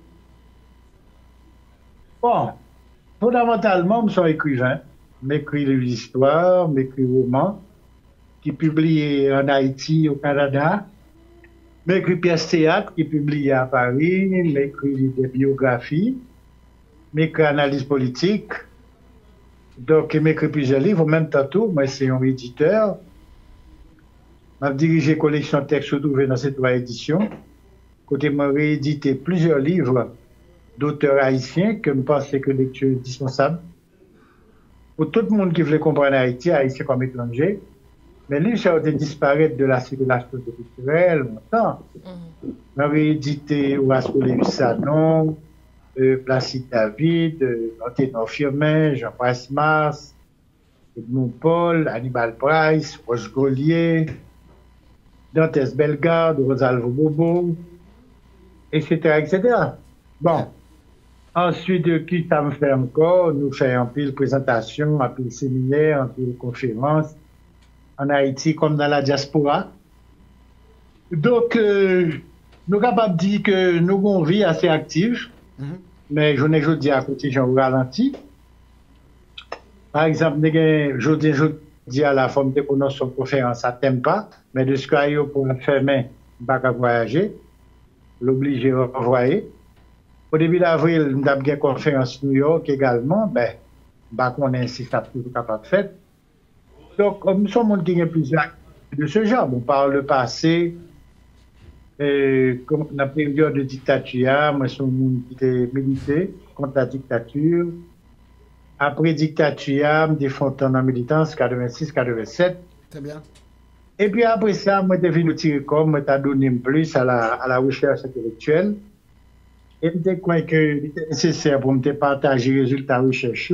Speaker 6: Bon, fondamentalement, je suis écrivain, m'écris des histoires, m'écris romans, qui publié en Haïti, au Canada, m'écris pièces théâtre, qui publié à Paris, m'écris des biographies, m'écris analyse politique, donc m'écris plusieurs livres, en même temps tout, moi c'est un éditeur, m'a dirigé collection de textes retrouvés dans ces trois éditions, côté m'a réédité plusieurs livres d'auteurs haïtiens que je pense que lecture est indispensable. Pour tout le monde qui voulait comprendre Haïti, Haïtien comme étranger, mais les livres ça a été disparaître de la circulation culturelle longtemps.
Speaker 2: Mhm.
Speaker 6: On a réédité Horace Sanon, euh, Placide David, euh, Anténon Firmin, Jean-Price Mars, Edmond Paul, Hannibal Price, Roche Gaulier, Dantes Bellegarde, Rosalvo Bobo, et cetera, et cetera. Bon. Ensuite, de qui ça me fait encore? Nous faisons un peu de présentation, un peu de séminaire, un peu de conférences en Haïti comme dans la diaspora. Donc, euh, nous sommes capables de dire que nous avons une vie assez active,
Speaker 1: Mhm.
Speaker 6: mais je n'ai pas dit à côté, j'en ralenti. Par exemple, je dis, je dis à la forme de connaissance une conférence à Tempa, mais de ce qu'il y a pour faire main, pas qu'à voyager, l'obliger à envoyer. Au début d'avril, nous avons une conférence New York également, ben, bah, qu'on est si ça toujours capable de faire. Donc, comme nous sommes monde qui a plusieurs activités de ce genre, bon, par le passé, euh, comme la période de dictature, moi, je suis un monde qui était milité contre la dictature. Après dictature, je défends en militance quatre-vingt-six quatre-vingt-sept.
Speaker 1: Très bien.
Speaker 6: Et puis après ça, moi, je suis venu tirer comme, moi, je donné plus à la, à la recherche intellectuelle. Et je crois que c'était nécessaire pour me partager les résultats de recherche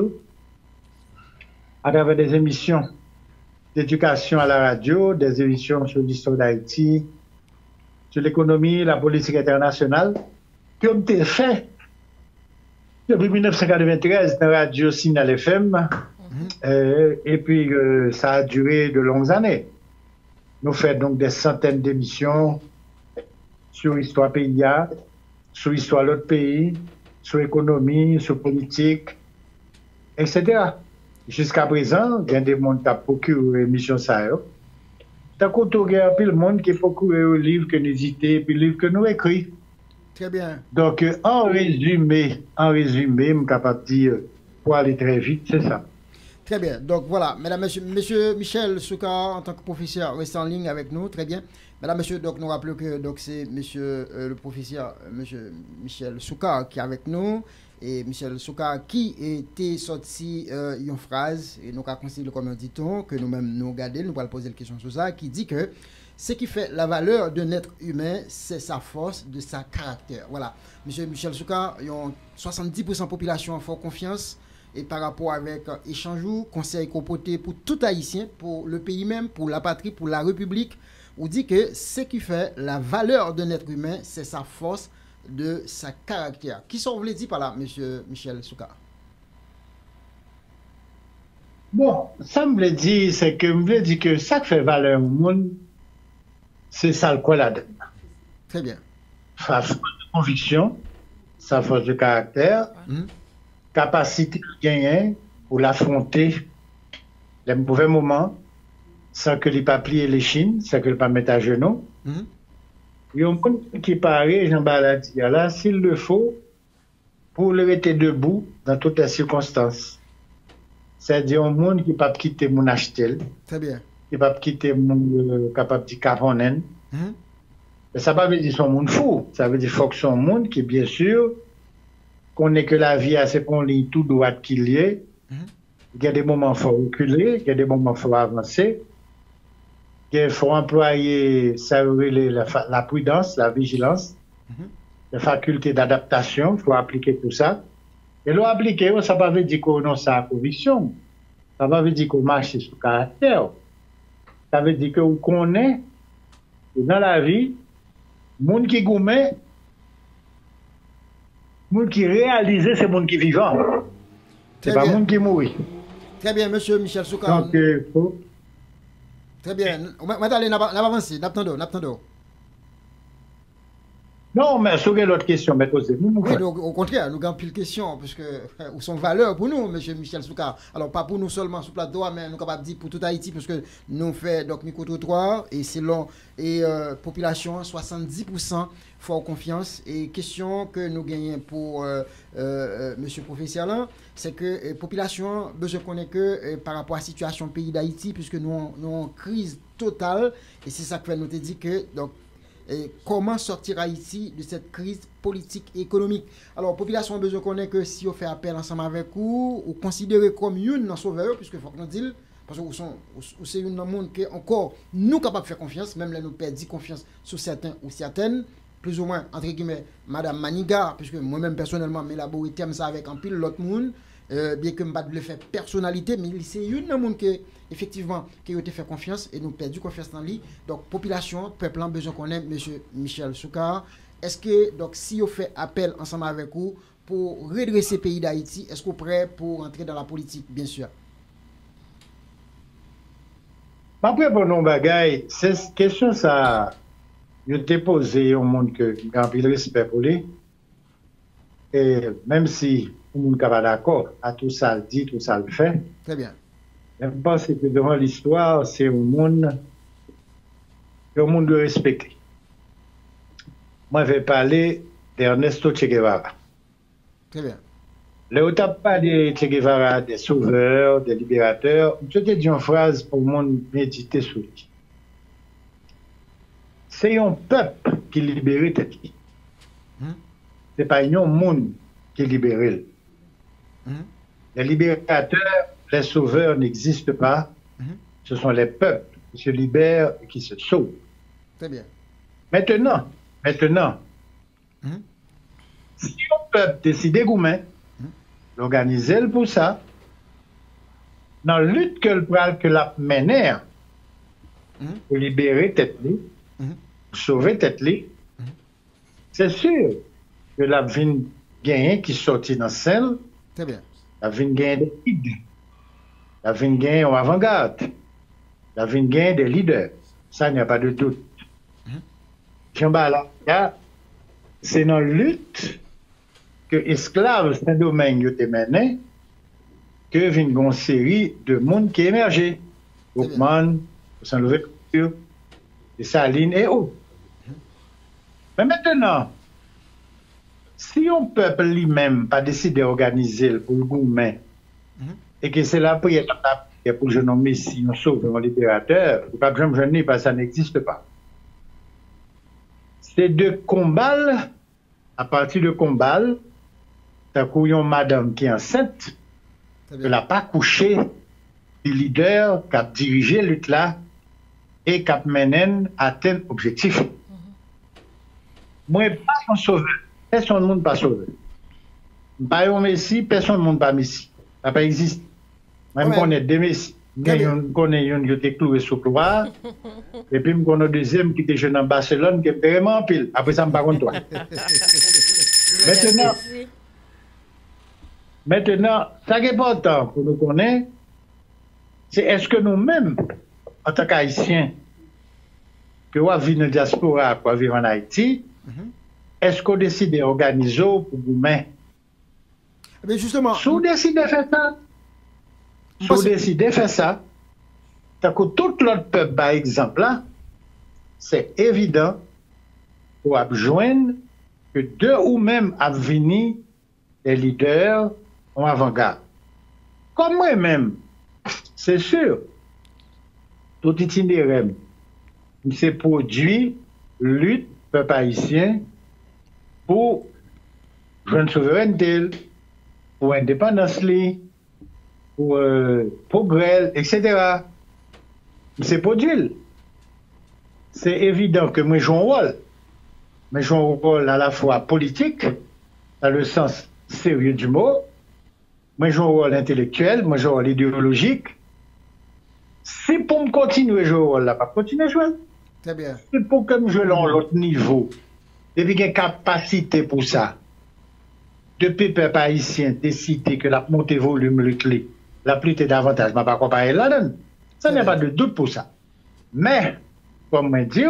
Speaker 6: à travers des émissions d'éducation à la radio, des émissions sur l'histoire d'Haïti, sur l'économie, la politique internationale, qui ont été faites depuis mille neuf cent quatre-vingt-treize dans la radio Signal F M, euh, et puis euh, ça a duré de longues années. Nous faisons donc des centaines d'émissions sur l'histoire pays, sur l'histoire de l'autre pays, sur l'économie, sur la politique, et cetera. Jusqu'à présent, il y a des gens qui ont procuré l'émission ça. Tant qu'on regarde, il y a le monde qui a procuré le livre que nous éditons et le livre que nous écrivons.
Speaker 1: Très bien.
Speaker 6: Donc, euh, en résumé, en résumé, je suis capable de dire, pour aller très vite, c'est ça.
Speaker 1: Très bien. Donc voilà, mesdames, messieurs, monsieur Michel Souka, en tant que professeur, reste en ligne avec nous. Très bien. Mesdames, messieurs, donc nous rappelons que donc c'est monsieur euh, le professeur euh, monsieur Michel Souka qui est avec nous. Et Michel Souka qui était sorti euh, une phrase, et nous avons considéré comme un dit-on, que nous-mêmes nous regardons, nous allons poser la question sur ça, qui dit que ce qui fait la valeur d'un être humain, c'est sa force, de sa caractère. Voilà. Monsieur Michel Souka, soixante-dix pour cent de la population a fort confiance et par rapport avec euh, échange ou conseil comporté pour tout haïtien, pour le pays même, pour la patrie, pour la République. On dit que ce qui fait la valeur d'un être humain, c'est sa force, de sa caractère. Qui sont vous voulez dire par là, monsieur Michel Souka?
Speaker 6: Bon, ça me veut dire, c'est que me veut dire que ça qui fait valeur au monde, c'est ça le quoi là-dedans.
Speaker 1: Très bien.
Speaker 6: Sa force de conviction, sa force de caractère,
Speaker 1: Mm.
Speaker 6: capacité de gagner pour l'affronter les mauvais moments sans que les pas plier les chines, sans que les pas mettre à genoux.
Speaker 1: Mm.
Speaker 6: Il y a un monde qui paraît, Jean Baladi, là, s'il le faut, pour le rester debout dans toutes les circonstances. C'est-à-dire un monde qui ne peut pas quitter mon achetel,
Speaker 1: Très bien.
Speaker 6: qui ne peut pas quitter mon euh, capable de caponen.
Speaker 1: Mm.
Speaker 6: Mais ça ne veut pas dire son monde fou. Ça veut dire qu'il faut que son monde qui, bien sûr, connaît que la vie a ses qu'on ligne tout droit qu'il y ait.
Speaker 1: Mm.
Speaker 6: Il y a des moments il faut reculer, il y a des moments il faut avancer. Il faut employer ça, la, la prudence, la vigilance,
Speaker 1: Mhm.
Speaker 6: la faculté d'adaptation, il faut appliquer tout ça. Et l'on appliquer, ça ne veut pas dire qu'on a sa conviction, ça ne veut pas dire qu'on marche sur le caractère. Ça veut dire qu'on connaît que dans la vie, le monde qui gourmet, le monde qui réalise, c'est le monde qui est vivant.
Speaker 1: Très
Speaker 6: C'est pas le
Speaker 1: bien.
Speaker 6: monde qui mourit.
Speaker 1: Très bien, monsieur Michel Souka.
Speaker 6: Donc, il faut.
Speaker 1: Très bien. Maintenant, on va avancer. N'attendons, n'attendons.
Speaker 6: Non, mais sur l'autre question, mais posez-nous.
Speaker 1: Oui, donc, au contraire, nous avons pile de questions, parce que euh, où sont valeurs pour nous, monsieur Michel Souka. Alors, pas pour nous seulement sur le plateau, mais nous sommes capables de dire pour tout Haïti, parce que nous faisons donc micro-trottoir, et c'est long, et euh, population, soixante-dix pour cent fort confiance. Et question que nous gagnons pour euh, euh, monsieur le professeur là, c'est que euh, population, besoin connaît que euh, par rapport à la situation pays d'Haïti, puisque nous nous en crise totale, et c'est ça que nous te dit que, donc, et comment sortir Haïti de cette crise politique et économique. Alors, la population a besoin de connaître que si on fait appel ensemble avec vous, ou considérez comme une dans sauveur, puisque il faut que nous disions, parce que vous sont, ou c'est une monde qui encore nous capables de faire confiance, même là nous perdons confiance sur certains ou certaines, plus ou moins, entre guillemets, Madame Maniga, puisque moi-même personnellement, j'ai élaboré ça avec un pile l'autre monde, euh, bien que je ne le faire personnalité, mais c'est une monde qui effectivement qui a été fait confiance et nous perdu confiance dans lui. Donc population, peuple en besoin qu'on ait monsieur Michel Souka. Est-ce que donc si on fait appel ensemble avec vous pour redresser le pays d'Haïti, est-ce qu'on est prêt pour entrer dans la politique, bien sûr?
Speaker 6: Après, pour nos bagailles, cette question, ça, je t'ai posé au monde que j'ai un peu de respect pour lui. Et même si le monde n'est pas d'accord à tout ça le dit, tout ça le fait.
Speaker 1: Très bien.
Speaker 6: Je pense que devant l'histoire, c'est un monde, c'est un monde de respecter. Moi, je vais parler d'Ernesto Che Guevara.
Speaker 1: Très bien.
Speaker 6: Là où tu as parlé de Che Guevara, des sauveurs, des libérateurs, je te dis une phrase pour le monde méditer sur lui. C'est un peuple qui libère tête.
Speaker 1: Hmm?
Speaker 6: Ce n'est pas un monde qui libère.
Speaker 1: Hmm?
Speaker 6: Les libérateurs, les sauveurs n'existent pas.
Speaker 1: Mhm.
Speaker 6: Ce sont les peuples qui se libèrent et qui se sauvent.
Speaker 1: Très bien.
Speaker 6: Maintenant, maintenant,
Speaker 1: Mhm.
Speaker 6: si un peuple décide de goumer,
Speaker 1: Mhm.
Speaker 6: l'organiser pour ça, dans la lutte que le pral que la mener
Speaker 1: Mhm.
Speaker 6: pour libérer tête li,
Speaker 1: Mhm.
Speaker 6: pour sauver tête li, c'est sûr que la vine gagne qui sortit dans scène,
Speaker 1: Très bien.
Speaker 6: la vine gagne des guides, la vine gagne en avant-garde, la vine gagne des leaders. Ça, il n'y a pas de doute. Jean-Baptiste, c'est dans la lutte que esclaves Saint-Domingue ont été menés que vient une série de monde qui émergé. Oakman, Saint-Louverture, Saline et autres. Mais maintenant, si un peuple lui-même pas décidé d'organiser pour le gouvernement, et que c'est la prière pour je nomme Messie, un sauveur, un libérateur, ou pas que je me jeune parce que ça n'existe pas. C'est de combat, à partir de combat, t'as couillon madame qui est enceinte, elle n'a pas couché le leader qui a dirigé la lutte là et qui a mené à tel objectif. Moi, pas un sauveur. Personne ne monde pas sauvé. Pas un Messie, personne ne monde pas Messie. Ça n'a pas existé. Même
Speaker 1: Ouais.
Speaker 6: qu'on est deux messieurs.
Speaker 1: Très bien.
Speaker 6: On connaît un qui était cloué sous couloir. Et puis, on connaît un deuxième qui était jeune en Barcelone, qui était vraiment en pile. Après ça, je ne sais pas contre toi. Maintenant,
Speaker 2: Merci.
Speaker 6: maintenant, ça qui est important pour nous connaître, c'est est-ce que nous-mêmes, en tant qu'Haïtiens, que nous vivons dans la diaspora, que nous vivons en Haïti, est-ce qu'on décide d'organiser pour vous-même?
Speaker 1: Mais justement,
Speaker 6: Si vous décidez de faire ça, si vous décidez de faire ça, tant que tout l'autre peuple, par exemple, là, c'est évident pour joindre que deux ou même à venir des leaders en avant-garde. Comme moi-même, c'est sûr, tout itinéraire, c'est produit, lutte, peuple haïtien, pour joindre souveraineté, pour indépendance, pour euh, progrès, et cetera. C'est produit. C'est évident que moi, je joue un rôle. Mais je joue un rôle à la fois politique, dans le sens sérieux du mot. Moi, je joue un rôle intellectuel, moi, je joue un rôle idéologique. Si pour me continuer à jouer un rôle là, pas continuer à jouer.
Speaker 1: très bien.
Speaker 6: C'est pour que je joue à l'autre niveau. Et puis, il y a une capacité pour ça. Depuis que le peuple haïtien décide que la montée volume le clé, la pluie est davantage, je ne vais pas comparer là-dedans. Ça n'y a pas de doute pour ça. Mais, comme je dis,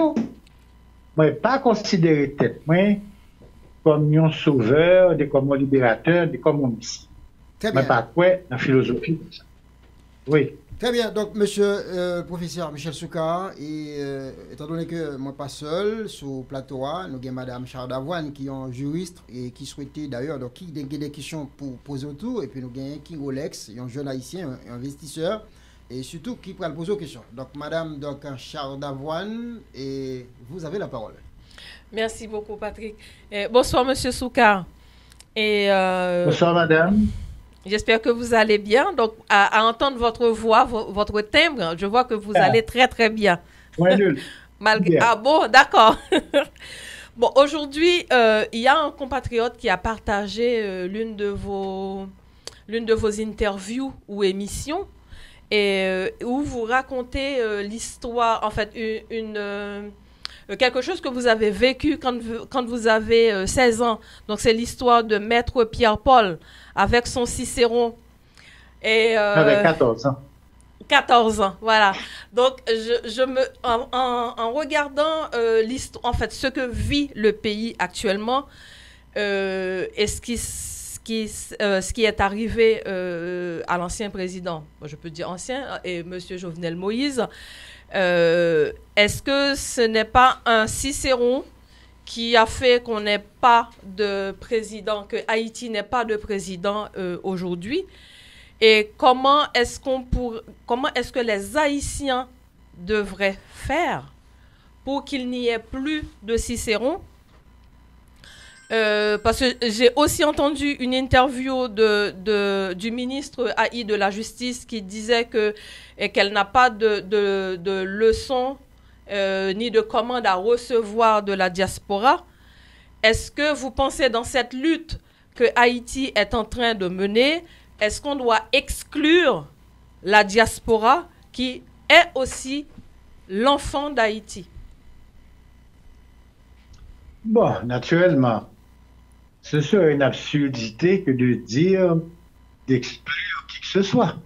Speaker 6: je ne vais pas considérer tête moi comme un sauveur, comme un libérateur, comme un messie.
Speaker 1: Très
Speaker 6: Mais
Speaker 1: bien.
Speaker 6: pas quoi dans la philosophie de ça. Oui.
Speaker 1: Très bien. Donc, monsieur euh, professeur Michel Souka, et euh, étant donné que moi pas seul sur le plateau, nous avons madame Charles Davoine qui est un juriste et qui souhaitait d'ailleurs, donc qui a des questions pour poser autour, et puis nous avons King Olex, un jeune haïtien, un investisseur, et surtout qui pourra poser aux questions. Donc, madame donc, Charles Davoine, et vous avez la parole.
Speaker 2: Merci beaucoup, Patrick. Eh, bonsoir, monsieur Souka. Et euh,
Speaker 6: Bonsoir, madame.
Speaker 2: j'espère que vous allez bien. Donc, à, à entendre votre voix, vo- votre timbre, je vois que vous
Speaker 6: Ah.
Speaker 2: allez très, très bien.
Speaker 6: Ouais, nul.
Speaker 2: Malgré...
Speaker 6: Bien.
Speaker 2: Ah bon, d'accord. Bon, aujourd'hui, euh, il y a un compatriote qui a partagé euh, l'une de vos, l'une de vos interviews ou émissions, et euh, où vous racontez euh, l'histoire, en fait, une, une, euh, quelque chose que vous avez vécu quand vous, quand vous avez euh, seize ans. Donc, c'est l'histoire de Maître Pierre-Paul avec son Cicéron. Et, euh,
Speaker 6: Avec quatorze ans.
Speaker 2: quatorze ans, voilà. Donc, je, je me, en, en, en regardant euh, l'histoire, en fait, ce que vit le pays actuellement, euh, et ce qui, ce qui, euh, ce qui est arrivé euh, à l'ancien président, je peux dire ancien, et monsieur Jovenel Moïse, euh, est-ce que ce n'est pas un Cicéron qui a fait qu'on n'ait pas de président, que Haïti n'ait pas de président euh, aujourd'hui? Et comment est-ce qu'on pour, comment est-ce que les Haïtiens devraient faire pour qu'il n'y ait plus de Cicéron? Euh, parce que j'ai aussi entendu une interview de, de, du ministre Haï de la Justice qui disait que, et qu'elle n'a pas de, de, de leçons euh, ni de commandes à recevoir de la diaspora. Est-ce que vous pensez dans cette lutte que Haïti est en train de mener, est-ce qu'on doit exclure la diaspora qui est aussi l'enfant d'Haïti?
Speaker 6: Bon, naturellement, ce serait une absurdité que de dire d'exclure qui que ce soit.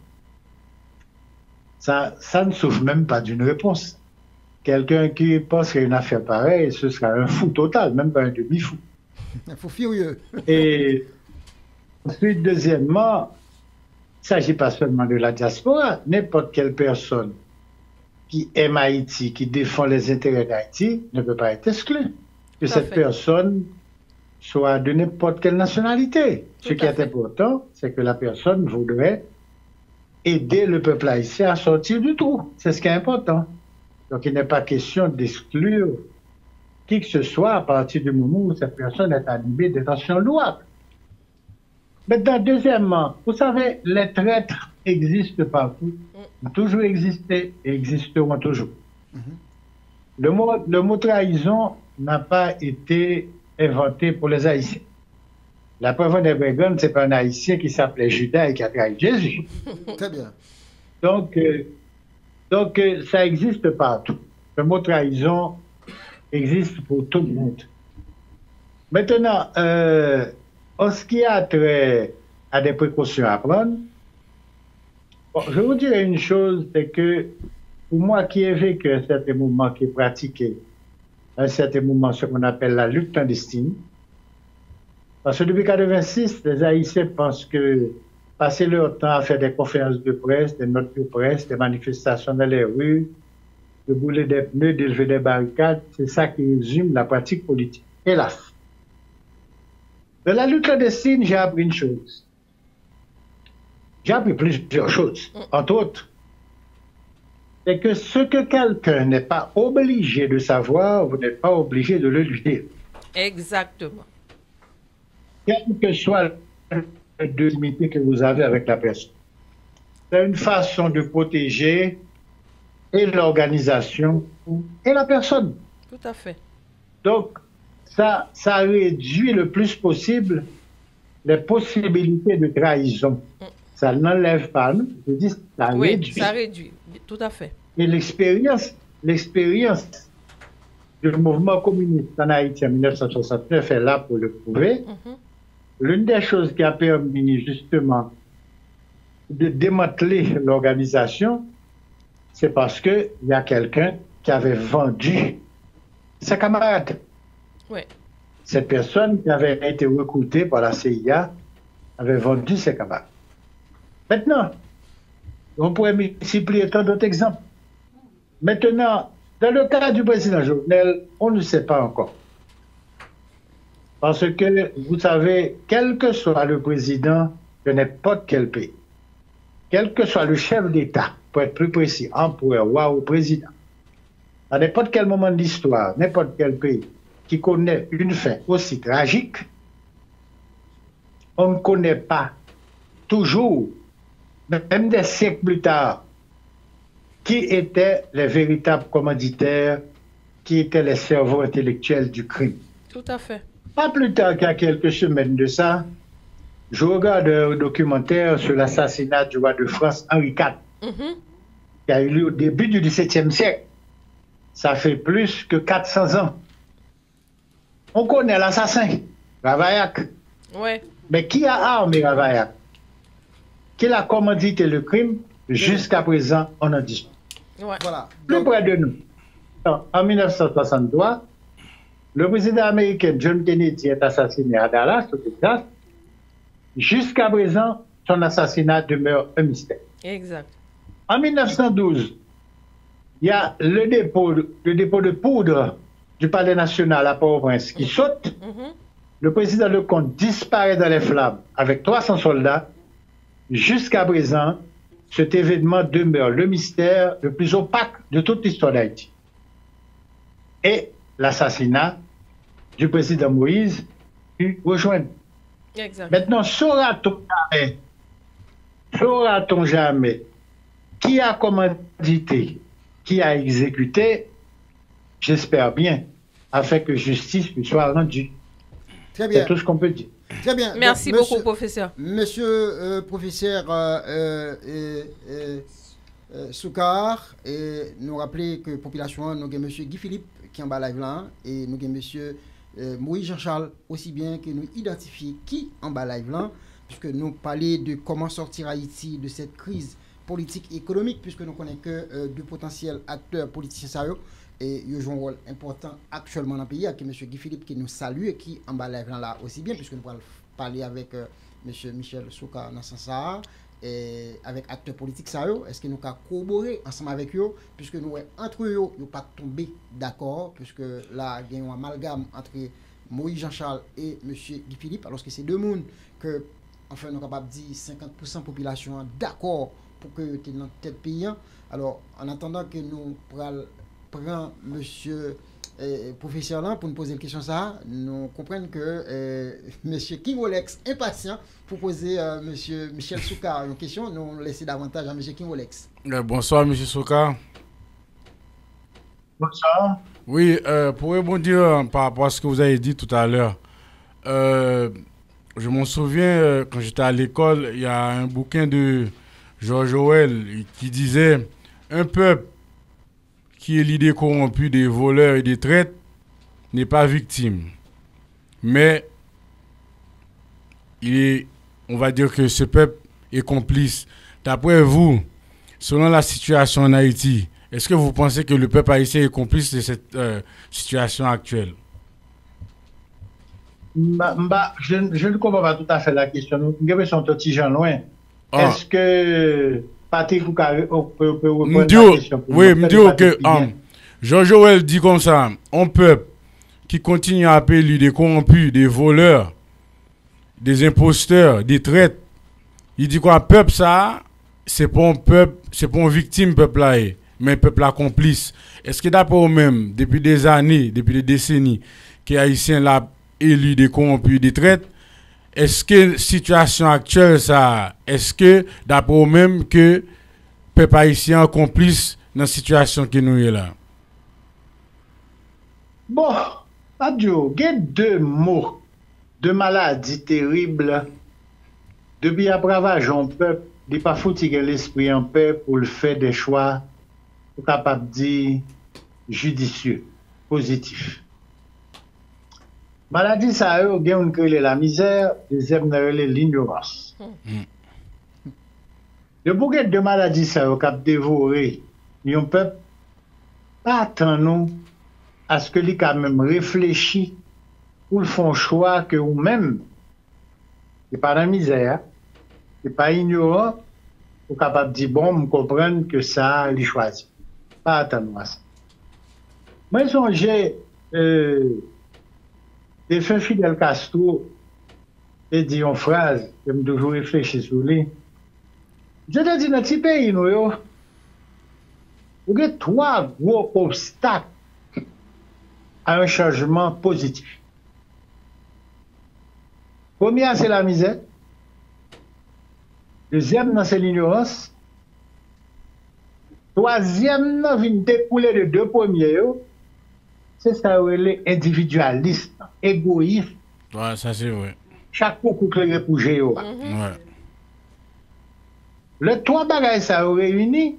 Speaker 6: Ça, ça ne souffre même pas d'une réponse. Quelqu'un qui pense qu'il y a une affaire pareille, ce sera un fou total, même pas un demi-fou.
Speaker 1: Il faut furieux.
Speaker 6: Et ensuite, deuxièmement, il ne s'agit pas seulement de la diaspora. N'importe quelle personne qui aime Haïti, qui défend les intérêts d'Haïti, ne peut pas être exclue. Que
Speaker 2: Tout à
Speaker 6: cette
Speaker 2: fait.
Speaker 6: personne soit de n'importe quelle nationalité.
Speaker 2: Tout
Speaker 6: Ce qui
Speaker 2: à
Speaker 6: est
Speaker 2: fait.
Speaker 6: important, c'est que la personne voudrait aider le peuple haïtien à sortir du trou. C'est ce qui est important. Donc, il n'est pas question d'exclure qui que ce soit à partir du moment où cette personne est animée d'intentions louables. Maintenant, deuxièmement, vous savez, les traîtres existent partout, ont toujours existé et existeront toujours. Le mot, le mot trahison n'a pas été inventé pour les Haïtiens. La preuve en est Bregan, ce n'est pas un Haïtien qui s'appelait Judas et qui a trahi Jésus.
Speaker 1: Très bien.
Speaker 6: Donc, euh, donc euh, ça existe partout. Le mot trahison existe pour tout le monde. Maintenant, euh, en ce qui a trait à des précautions à prendre, bon, je vous dirais une chose, c'est que pour moi qui ai vécu un certain mouvement, qui est pratiqué, un certain mouvement, ce qu'on appelle la lutte clandestine, parce que depuis mille neuf cent quatre-vingt-six, les Haïtiens pensent que passer leur temps à faire des conférences de presse, des notes de presse, des manifestations dans les rues, de brûler des pneus, d'élever des barricades, c'est ça qui résume la pratique politique. Hélas. De la lutte clandestine, j'ai appris une chose. J'ai appris plusieurs choses. Entre autres, c'est que ce que quelqu'un n'est pas obligé de savoir, vous n'êtes pas obligé de le lui dire.
Speaker 2: Exactement.
Speaker 6: Quel que soit le limité que vous avez avec la personne. C'est une façon de protéger et l'organisation et la personne.
Speaker 2: Tout à fait.
Speaker 6: Donc, ça, ça réduit le plus possible les possibilités de trahison. Mm. Ça n'enlève pas, non? Je dis, ça
Speaker 2: oui,
Speaker 6: réduit.
Speaker 2: ça réduit, tout à fait.
Speaker 6: Et l'expérience, l'expérience du mouvement communiste en Haïti en mille neuf cent soixante-neuf est là pour le prouver. Mm-hmm. L'une des choses qui a permis justement de démanteler l'organisation, c'est parce qu'il y a quelqu'un qui avait vendu ses camarades.
Speaker 2: Oui.
Speaker 6: Cette personne qui avait été recrutée par la C I A avait vendu ses camarades. Maintenant, on pourrait multiplier tant d'autres exemples. Maintenant, dans le cas du président Jovenel, on ne sait pas encore. Parce que, vous savez, quel que soit le président de n'importe quel pays, quel que soit le chef d'État, pour être plus précis, empereur, roi ou président, à n'importe quel moment de l'histoire, n'importe quel pays qui connaît une fin aussi tragique, on ne connaît pas toujours, même des siècles plus tard, qui étaient les véritables commanditaires, qui étaient les cerveaux intellectuels du crime.
Speaker 2: Tout à fait.
Speaker 6: Pas plus tard qu'il y a quelques semaines de ça, je regarde un documentaire sur l'assassinat du roi de France, Henri quatre, mm-hmm. qui a eu lieu au début du dix-septième siècle. Ça fait plus que quatre cents ans. On connaît l'assassin, Ravaillac.
Speaker 2: Ouais.
Speaker 6: Mais qui a armé Ravaillac? Qui a commandité le crime? Jusqu'à présent, on en dit.
Speaker 2: Ouais.
Speaker 1: Voilà.
Speaker 6: Plus
Speaker 1: Donc,
Speaker 6: près de nous. En mille neuf cent soixante-trois, le président américain John Kennedy est assassiné à Dallas, au Texas. Jusqu'à présent, son assassinat demeure un mystère.
Speaker 2: Exact.
Speaker 6: En mille neuf cent douze, il y a le dépôt, le dépôt de poudre du Palais national à Port-au-Prince qui saute. Mm-hmm. Le président Lecomte disparaît dans les flammes avec trois cents soldats. Jusqu'à présent, cet événement demeure le mystère le plus opaque de toute l'histoire d'Haïti. Et l'assassinat du président Moïse fut rejoint.
Speaker 2: Exact.
Speaker 6: Maintenant, saura-t-on jamais, saura-t-on jamais qui a commandité, qui a exécuté? J'espère bien, afin que justice puisse soit rendue.
Speaker 1: Très bien.
Speaker 6: C'est tout ce qu'on peut dire.
Speaker 1: Très bien.
Speaker 2: Merci
Speaker 1: Donc,
Speaker 2: beaucoup,
Speaker 1: monsieur,
Speaker 2: professeur.
Speaker 1: Monsieur euh, professeur euh, euh, euh, euh, Soukar, et nous rappeler que la population, nous avons monsieur Guy Philippe qui est en bas live là, et nous avons monsieur euh, Moïse Jean-Charles, aussi bien que nous identifier qui en bas live là, puisque nous parlons de comment sortir Haïti de cette crise politique et économique, puisque nous connaissons que euh, deux potentiels acteurs politiciens sérieux. Et ils jouent un rôle important actuellement dans le pays, avec M. Guy Philippe qui nous salue et qui en bas là aussi bien, puisque nous allons parler avec euh, M. Michel Souka dans ce sens, et avec acteurs politiques sérieux. Est-ce que nous pouvons collaborer ensemble avec eux, puisque nous, entre eux, nous ne pas tomber d'accord, puisque là, il y a un amalgame entre Moïse Jean-Charles et M. Guy Philippe, alors que c'est deux mondes que, enfin, nous sommes capables de dire cinquante pour cent de la population d'accord pour que tu es dans tel pays. Alors, en attendant que nous prenions prend monsieur euh, professeur là pour nous poser une question ça, nous comprenons que euh, monsieur King Olex impatient pour poser euh, monsieur Michel Souka une question, nous laissons davantage à monsieur King Olex.
Speaker 3: Euh, bonsoir monsieur Souka.
Speaker 6: Bonsoir.
Speaker 3: Oui, euh, pour rebondir par rapport à ce que vous avez dit tout à l'heure, euh, je m'en souviens, euh, quand j'étais à l'école, il y a un bouquin de George Orwell qui disait « Un peuple qui est l'idée corrompue des voleurs et des traîtres n'est pas victime. Mais il est, on va dire que ce peuple est complice. » D'après vous, selon la situation en Haïti, est-ce que vous pensez que le peuple haïtien est complice de cette euh, situation actuelle?
Speaker 6: Mba, mba, je, je ne comprends pas tout à fait la question. Je vais son petit Jean loin.
Speaker 3: Ah.
Speaker 6: Est-ce que Patrick ou peut répondre à
Speaker 3: M'dio,
Speaker 6: la question?
Speaker 3: oui, me dis que um, George Orwell dit comme ça, un peuple qui continue à appeler des corrompus, des voleurs, des imposteurs, des traîtres, il dit quoi, peuple ça, c'est pas un peuple, c'est pas une victime peuple là, mais un peuple là complice. Est-ce que d'après vous-même, depuis des années, depuis des décennies, que les Haïtiens l'a élu des corrompus, des traîtres, est-ce que la situation actuelle, ça, est-ce que d'après vous-même que le peuple haïtien est complice dans la situation que nous est là?
Speaker 6: Bon, Adio, il y a deux mots de maladies terribles. Depuis après ravage un peuple, il n'est pas fatigué l'esprit en paix pour le faire des choix, pour capable de dire judicieux, positifs. Maladie, ça a eu, on crée la misère, deuxième, l'ignorance. Mm. Le bouquet de maladies, ça a cap dévoré, un peuple, pas attendre à ce que lui quand même réfléchit pour le font choix que ou même, c'est pas la misère, c'est pas ignorant, pour capable de dire bon, me comprendre que ça, il choisit. Pas attendre à ça. Moi, j'ai, euh, des faits Fidel Castro, et dit une phrase, que je toujours réfléchi sur lui. Je te dis, dans ce pays, nous, il y a trois gros obstacles à un changement positif. Premier, c'est la misère. Deuxième, c'est l'ignorance. Troisième, vient découler de deux premiers. C'est ça, les individualistes, égoïstes.
Speaker 3: Ouais, ça c'est vrai.
Speaker 6: Chaque coup clair pour géo.
Speaker 3: Mm-hmm. Ouais.
Speaker 6: Les trois bagages ça réunis,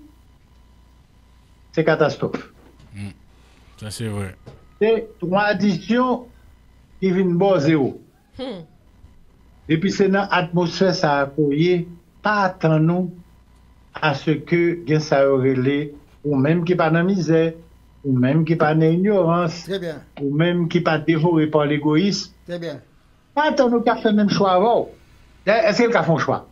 Speaker 6: c'est catastrophe.
Speaker 3: Mm. Ça c'est vrai.
Speaker 6: C'est trois additions qui viennent bon zéro. Mm. Et puis c'est dans l'atmosphère ça a accueilli, pas attendre à ce que gen ça relé ou même qui pas dans misère, ou même qui pas dans ignorance,
Speaker 1: Très bien.
Speaker 6: ou même qui pas dévoré par l'égoïsme.
Speaker 1: Très bien.
Speaker 6: Pas attendre qu'à faire le même choix avant. Est-ce qu'il a fait un choix?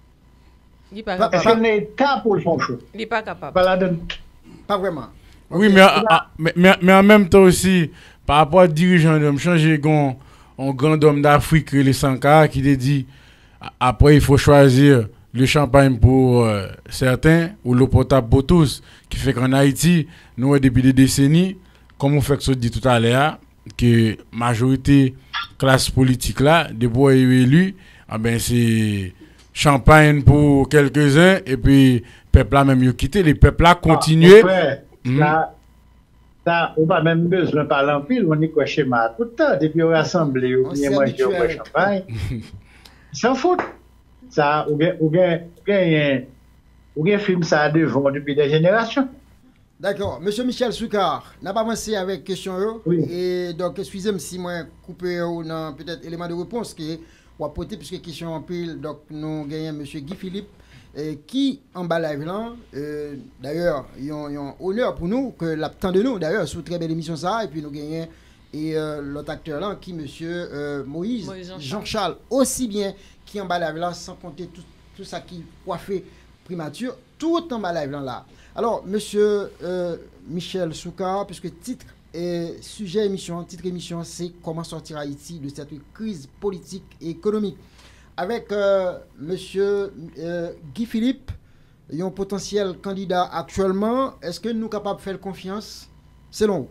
Speaker 2: Il n'est pas
Speaker 1: Pas-
Speaker 6: Est-ce
Speaker 2: capable.
Speaker 6: qu'il est temps pour le faire un choix?
Speaker 2: Il n'est pas capable.
Speaker 6: Pas la donne.
Speaker 1: Pas vraiment.
Speaker 3: Oui,
Speaker 1: Ok.
Speaker 3: mais, ah, ah, mais, mais, mais en même temps aussi, par rapport à dirigeants d'hommes, changer un, un grand homme d'Afrique, les Sankara, qui te dit, a- après il faut choisir le champagne pour euh, certains ou l'eau potable pour tous, qui fait qu'en Haïti, nous, depuis des décennies, comme on fait que ça dit tout à l'heure, que majorité classe politique là, des bois élus, ah ben c'est champagne pour quelques-uns, et puis peuple là même, ils quitté, les peuples là continuent.
Speaker 6: Ah,
Speaker 3: Mhm.
Speaker 6: ça, ça, on n'a pas même besoin de parler en pile, on est quoi schéma tout le temps, depuis on rassemble, on
Speaker 1: On
Speaker 6: vient
Speaker 1: s'est
Speaker 6: manger au
Speaker 1: habitué.
Speaker 6: champagne. Ils s'en foutent. Ça, ou bien, ou bien, ou bien, ou bien film ça devant depuis des générations.
Speaker 1: D'accord. Monsieur Michel Soukar, n'a pas avancé avec question eux.
Speaker 6: Oui.
Speaker 1: Et donc, excusez-moi si moi coupé ou non, peut-être élément de réponse qui ou apporter puisque question en pile. Donc, nous gagnons monsieur Guy Philippe euh, qui en bas live là. Euh, d'ailleurs, il y a un honneur pour nous que l'abtant de nous d'ailleurs sous très belle émission ça et puis nous gagnons et euh, l'autre acteur là qui monsieur euh, Moïse,
Speaker 2: Moïse Jean-Charles.
Speaker 1: Jean-Charles aussi bien qui en bas live là sans compter tout, tout ça qui coiffé primature tout en bas live là, là. Alors, monsieur euh, Michel Soukar, puisque titre et sujet émission, titre émission, c'est comment sortir Haïti de cette crise politique et économique. Avec euh, monsieur euh, Guy Philippe, il y a un potentiel candidat actuellement. Est-ce que nous sommes capables de faire confiance selon vous?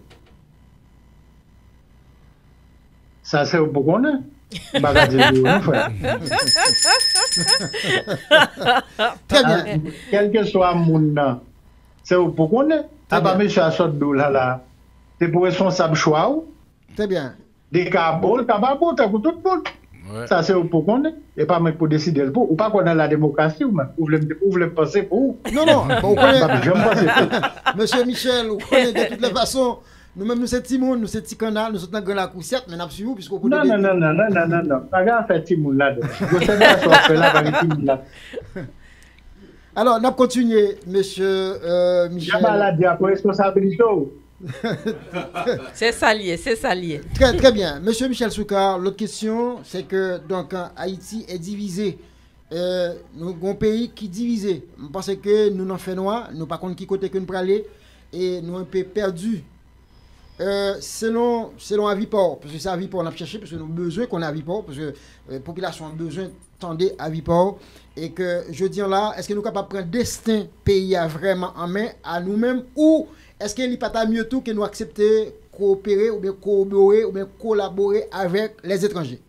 Speaker 6: Ça, c'est pour qu'on ait. On va pas dire de nous, frère.
Speaker 1: Très bien.
Speaker 6: Ah, quel que soit mon nom, c'est pour qu'on ait. Ah, bah,
Speaker 1: bien.
Speaker 6: monsieur Assad là, là, c'est pour responsable choix ou?
Speaker 1: Très bien.
Speaker 6: Des cabos, cababos, t'as pour tout le monde.
Speaker 3: Ouais.
Speaker 6: Ça, c'est pour qu'on est. Et pas même pour décider le pour. Ou pas qu'on a la démocratie, ou même. Ou voulez ou voulez penser pour.
Speaker 1: Non, non, bon, vous connaissez-
Speaker 6: Bah, je me pense.
Speaker 1: Monsieur Michel, vous connaissez de toutes les façons, nous-mêmes, nous sommes petits monde, nous sommes petits canal, nous sommes dans la coussiette, mais nous sommes vous, puisqu'au
Speaker 6: Non, non, non, non, non, non, non, non. Pas grave, fait petit monde là. Vous savez, ça fait là, avec petit monde là.
Speaker 1: Alors, nous allons continuer, monsieur euh,
Speaker 6: Il y
Speaker 1: Michel.
Speaker 6: a maladie à responsabilité.
Speaker 2: C'est ça lié, c'est ça lié.
Speaker 1: Très, très bien. Monsieur Michel Soukar, l'autre question, c'est que donc hein, Haïti est divisé. Euh, nous avons un pays qui est divisé. Parce que nous n'en faisons pas, nous ne savons pas qui côté que nous prenons et nous sommes un peu perdus. Euh, selon, selon Avipor, parce que c'est Avipor qu'on a cherché, parce que nous avons besoin qu'on ait Avipor, parce que la euh, population a besoin d'attendre Avipor. Et que je dis là, est-ce que nous sommes capables de prendre le destin pays à vraiment en main à nous-mêmes ou est-ce qu'il n'est pas mieux tout que nous accepter coopérer ou bien collaborer ou bien collaborer avec les étrangers?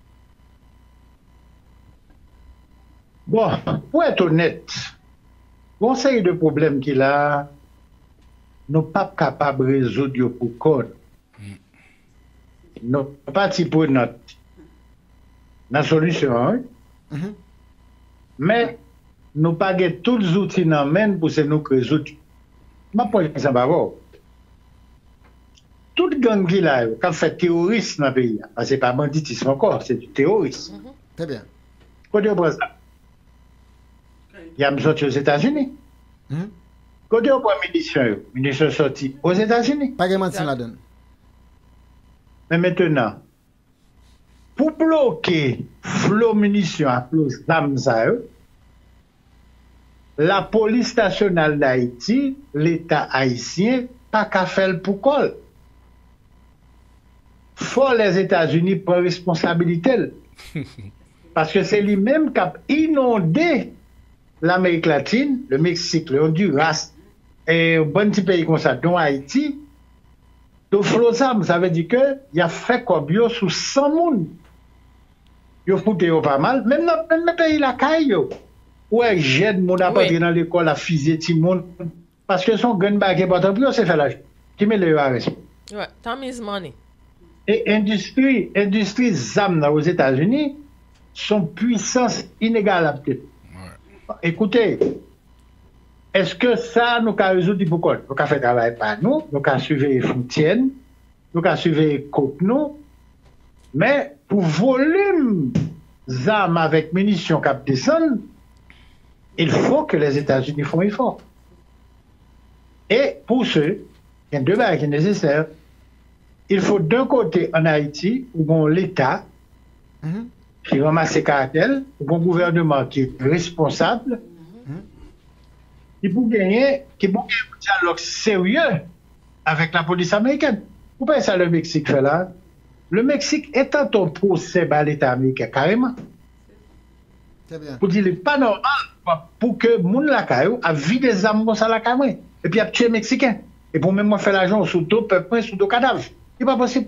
Speaker 6: Bon, pour être honnête, conseil de problème qu'il a, nous ne sommes pas capables de résoudre pour code. Nous ne sommes pas partis pour notre la solution, hein?
Speaker 1: Mhm.
Speaker 6: Mais nous pas tous les outils dans main pour se nous résoudre. Je prends exemple d'abord. Toute gang qui a qui fait terrorisme dans le pays, parce que ce n'est pas banditisme encore, c'est du terrorisme.
Speaker 1: Très bien.
Speaker 6: Quand on prend ça, il y a sorti aux États-Unis.
Speaker 1: Mhm.
Speaker 6: Quand on prend munitions, munitions sorties aux États-Unis.
Speaker 1: Pas de mentir là-dedans.
Speaker 6: Mais maintenant, pour bloquer flot munitions à flot d'armes, la police nationale d'Haïti, l'État haïtien, pas qu'à faire le pour col. Faut les États-Unis prendre responsabilité. Parce que c'est lui-même qui a inondé l'Amérique latine, le Mexique, le Honduras, et un bon petit pays comme ça, dont Haïti. Donc, Flosam, ça veut dire qu'il a fait quoi bio sous cent personnes. Il a foutu pas mal. Même dans le pays, la caille, où est jeune, mon a pas
Speaker 2: Oui.
Speaker 6: dans l'école, la fusée, tout le monde. Parce que son gun bag est pas trop, c'est fait là. Qui met le arrêt.
Speaker 2: Ouais, time is money.
Speaker 6: Et industrie, industrie Z A M aux États-Unis, sont puissance inégalable.
Speaker 3: Ouais.
Speaker 6: Écoutez, est-ce que ça nous a résolu pourquoi? Nous avons fait travail par nous, nous avons suivi les frontières, nous avons suivi les côtes, nous. Mais pour volume Z A M avec munitions qui descendent, il faut que les États-Unis font effort. Et pour ce, il y a deux choses qui sont nécessaires. Il faut d'un côté en Haïti, où bon l'État
Speaker 1: Mhm.
Speaker 6: qui ramasse ses cartels, où bon gouvernement qui est responsable, qui peut gagner, qui peut gagner un dialogue sérieux avec la police américaine. Vous pensez ça le Mexique fait là? Le Mexique est en ton procès à l'État américain, carrément.
Speaker 1: Très bien.
Speaker 6: Pour dire, il n'est pas normal pour que moun la caillou a vidé des armes comme ça la caille, et puis a tué les Mexicains. Et pour même moi faire l'argent sous deux peuples, sous deux cadavres. C'est pas possible.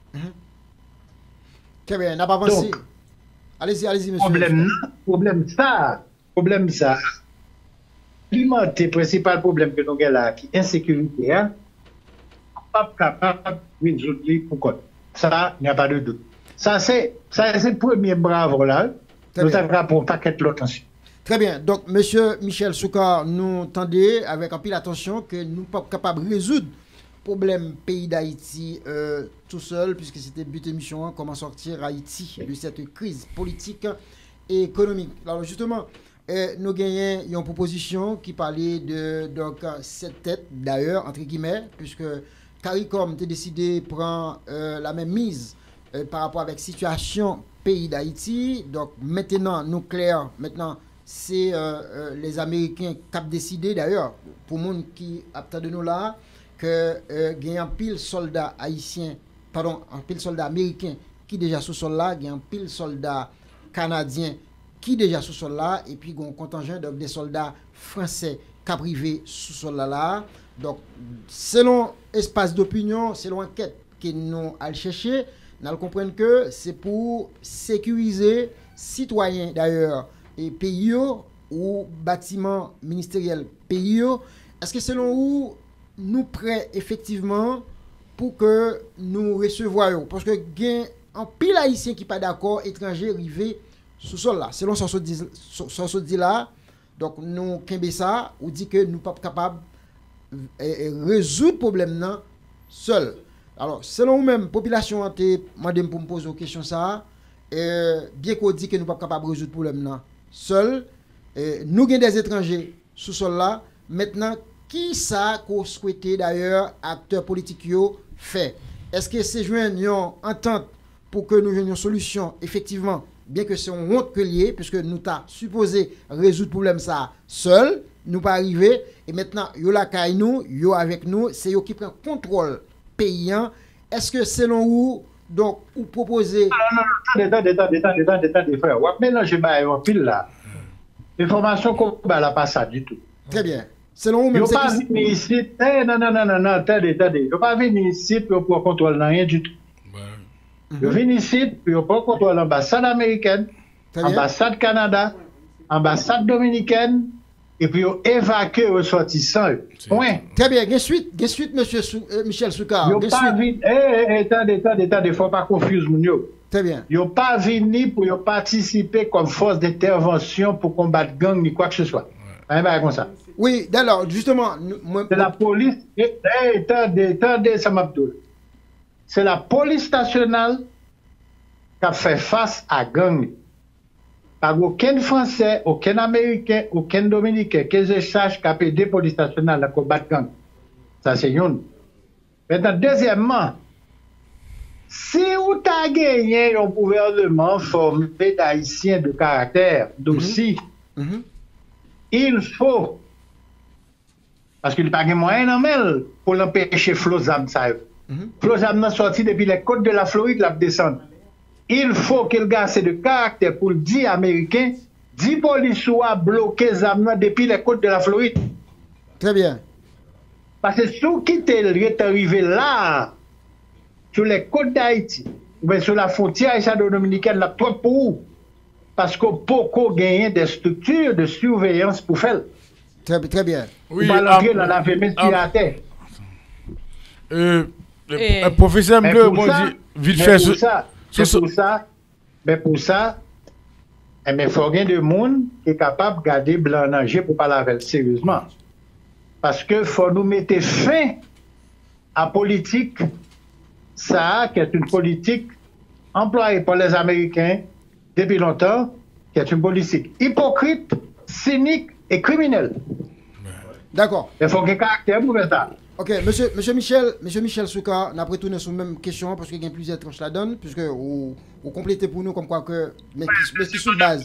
Speaker 1: Très bien. N'a pas avancé.
Speaker 6: Donc,
Speaker 1: Allez-y, allez-y, monsieur.
Speaker 6: Problème, problème ça, problème ça. Alimenter, principal problème que nous avons là, qui est insécurité, hein, pas capable de résoudre pourquoi. Ça, il n'y a pas de doute. Ça, c'est ça, c'est le premier bravo là.
Speaker 1: Très
Speaker 6: Nous
Speaker 1: bien.
Speaker 6: avons pour un paquet de l'autre ensuite.
Speaker 1: Très bien. Donc, monsieur Michel Soukar, nous tendez avec un peu l'attention que nous ne sommes pas capables de résoudre le problème pays d'Haïti euh, tout seul, puisque c'était but émission, hein, comment sortir Haïti de cette crise politique et économique. Alors, justement, euh, nous gagnons une proposition qui parlait de donc, cette tête, d'ailleurs, entre guillemets, puisque CARICOM a décidé de prendre euh, la même mise euh, par rapport avec la situation pays d'Haïti. Donc, maintenant, nous clair, maintenant, c'est euh, euh, les Américains qui ont décidé, d'ailleurs, pour le monde qui a de nous là, que euh, il y a un pile soldat haïtien, pardon, un pile soldat américain qui déjà sous sol là, il y a un pile soldat canadien qui déjà sous sol là, et puis il y a un contingent donc, des soldats français qui privé sous sol là, là. Donc, selon espace d'opinion, selon enquête que nous allons chercher, nous allons comprendre que c'est pour sécuriser citoyens d'ailleurs et pays ou bâtiments ministériels pays. Est-ce que selon vous, nous prêts effectivement pour que nous recevions? Parce que il y a en pile haïtien qui pas d'accord, étranger arrivé sous sol là. Selon son dit son dit là, donc nous kembe ça, ou dit que nous pas capable de résoudre problème là seul. Alors, selon vous-même, population a demandé pour me poser une question ça, et bien qu'on dit que nous ne sommes pas capables de résoudre le problème là seul, et nous avons des étrangers sous sol là. Maintenant, qui ça qu'on souhaitait d'ailleurs acteurs politiques fait? Est-ce que c'est joindre une entente pour que nous ayons une solution effectivement, bien que c'est une honte que lié, puisque nous avons supposé résoudre le problème ça seul, nous pas arrivé, et maintenant yo la caille nous, yo avec nous, c'est eux qui prennent contrôle paysan. Est-ce que selon vous, donc, vous proposez...
Speaker 6: Non, non, non, attendez, attendez, attendez, attendez, attendez, frère. Vous mélangez un pile là. L'information qu'on n'a pas ça du tout.
Speaker 1: Très bien. Selon vous, même
Speaker 6: c'est... Vous ne venir ici... Eh, non, non, non, non, non, attendez, attendez. Vous ne pas venir ici pour pour contrôler rien du tout. Vous venez ici pour pour contrôler l'ambassade américaine, l'ambassade Canada, l'ambassade dominicaine, et puis on évacue les ressortissants. Point.
Speaker 1: Très bien. Get suite, get suite, monsieur Sou, euh, Michel Soukar.
Speaker 6: Yo pas venu, eh, eh, attendez, attendez, attendez, il ne faut pas confuse mon yo.
Speaker 1: Très bien.
Speaker 6: Yo pas venu pour yo participer comme force d'intervention pour combattre gang ni quoi que ce soit. Ouais. Pas comme ça.
Speaker 1: Oui, d'accord, justement.
Speaker 6: C'est la police, eh, eh, attendez, attendez, ça m'a dit. C'est la police nationale qui a fait face à gang. Pas aucun Français, aucun Américain, aucun Dominicain, qui se sache qu'à des police nationale à combattre gang. Ça, c'est une. Maintenant, deuxièmement, si vous avez gagné un gouvernement formé d'Haïtiens de caractère, d'aussi, mm -hmm. il faut, parce qu'il n'y a pas de moyen pour l'empêcher Flozam, ça. Flozam n'a sorti depuis les côtes de la Floride, la descente. Il faut qu'il garde de caractère pour dix Américains, dix policiers bloqués depuis les côtes de la Floride.
Speaker 1: Très bien.
Speaker 6: Parce que si vous quittez est arrivé là, sur les côtes d'Haïti, ou sur la frontière haïtiano-dominicaine, la trop pour vous. Parce que beaucoup gagné des structures de surveillance pour faire.
Speaker 1: Très, très bien.
Speaker 6: Oui, on va entrer dans la famille qui a terre.
Speaker 3: Euh, le professeur Bleu, bon dit, vite fait.
Speaker 6: Pour ça, c'est pour ça, mais pour ça, il faut rien de monde qui est capable de garder blanc nager pour parler avec sérieusement. Parce que faut nous mettre fin à la politique, ça, qui est une politique employée par les Américains depuis longtemps, qui est une politique hypocrite, cynique et criminelle.
Speaker 1: D'accord.
Speaker 6: Il faut qu'il y ait caractère pour faire ça.
Speaker 1: Ok, monsieur, monsieur Michel, monsieur Michel Soukar, on a retourné sur la même question parce qu'il y a plusieurs tranches la donne, puisque vous, vous complétez pour nous comme quoi que, mais qui, mais qui sous base.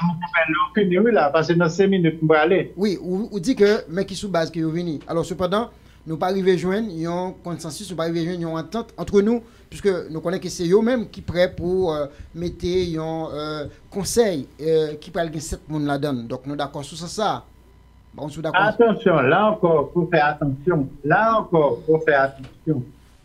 Speaker 6: Parce que dans cinq minutes, on va aller.
Speaker 1: Oui, vous dites que, mais qui sous base qui est venu. Alors cependant, nous pas arriver à joindre un consensus, nous pas arriver à joindre une entente entre nous, puisque nous connaissons que c'est eux-mêmes qui prêts pour euh, mettre un euh, conseil euh, qui parle de sept personnes là-dedans. Donc nous d'accord sur ça. Bon,
Speaker 6: attention, là encore, faut faire attention. Là encore, faut faire attention.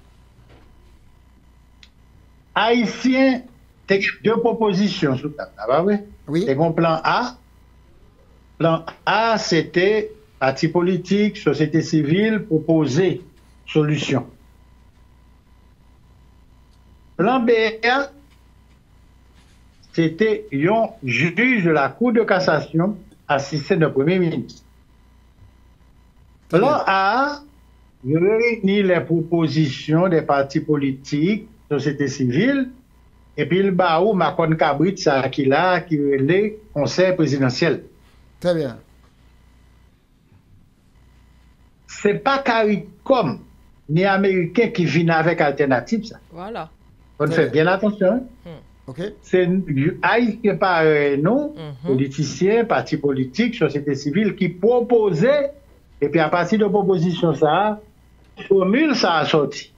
Speaker 6: Haïtiens, tu as deux propositions sur la table, oui. Tu as un plan A. Plan A, c'était parti politique, société civile, proposer solution. Plan B, c'était un juge de la Cour de cassation assisté d'un Premier ministre. Plan A, je réunit les propositions des partis politiques, société civile, et puis le baou Macron Cabrit, ça qui là, qui est le conseil présidentiel.
Speaker 1: Très bien.
Speaker 6: C'est pas CARICOM ni américain qui viennent avec alternative, ça.
Speaker 2: Voilà.
Speaker 6: On fait bien attention. Hein?
Speaker 2: Hmm.
Speaker 1: Okay.
Speaker 6: C'est haïtien par nous, mm-hmm. politiciens, partis politiques, société civile, qui proposaient, et puis à partir de proposition ça, formule ça a sorti.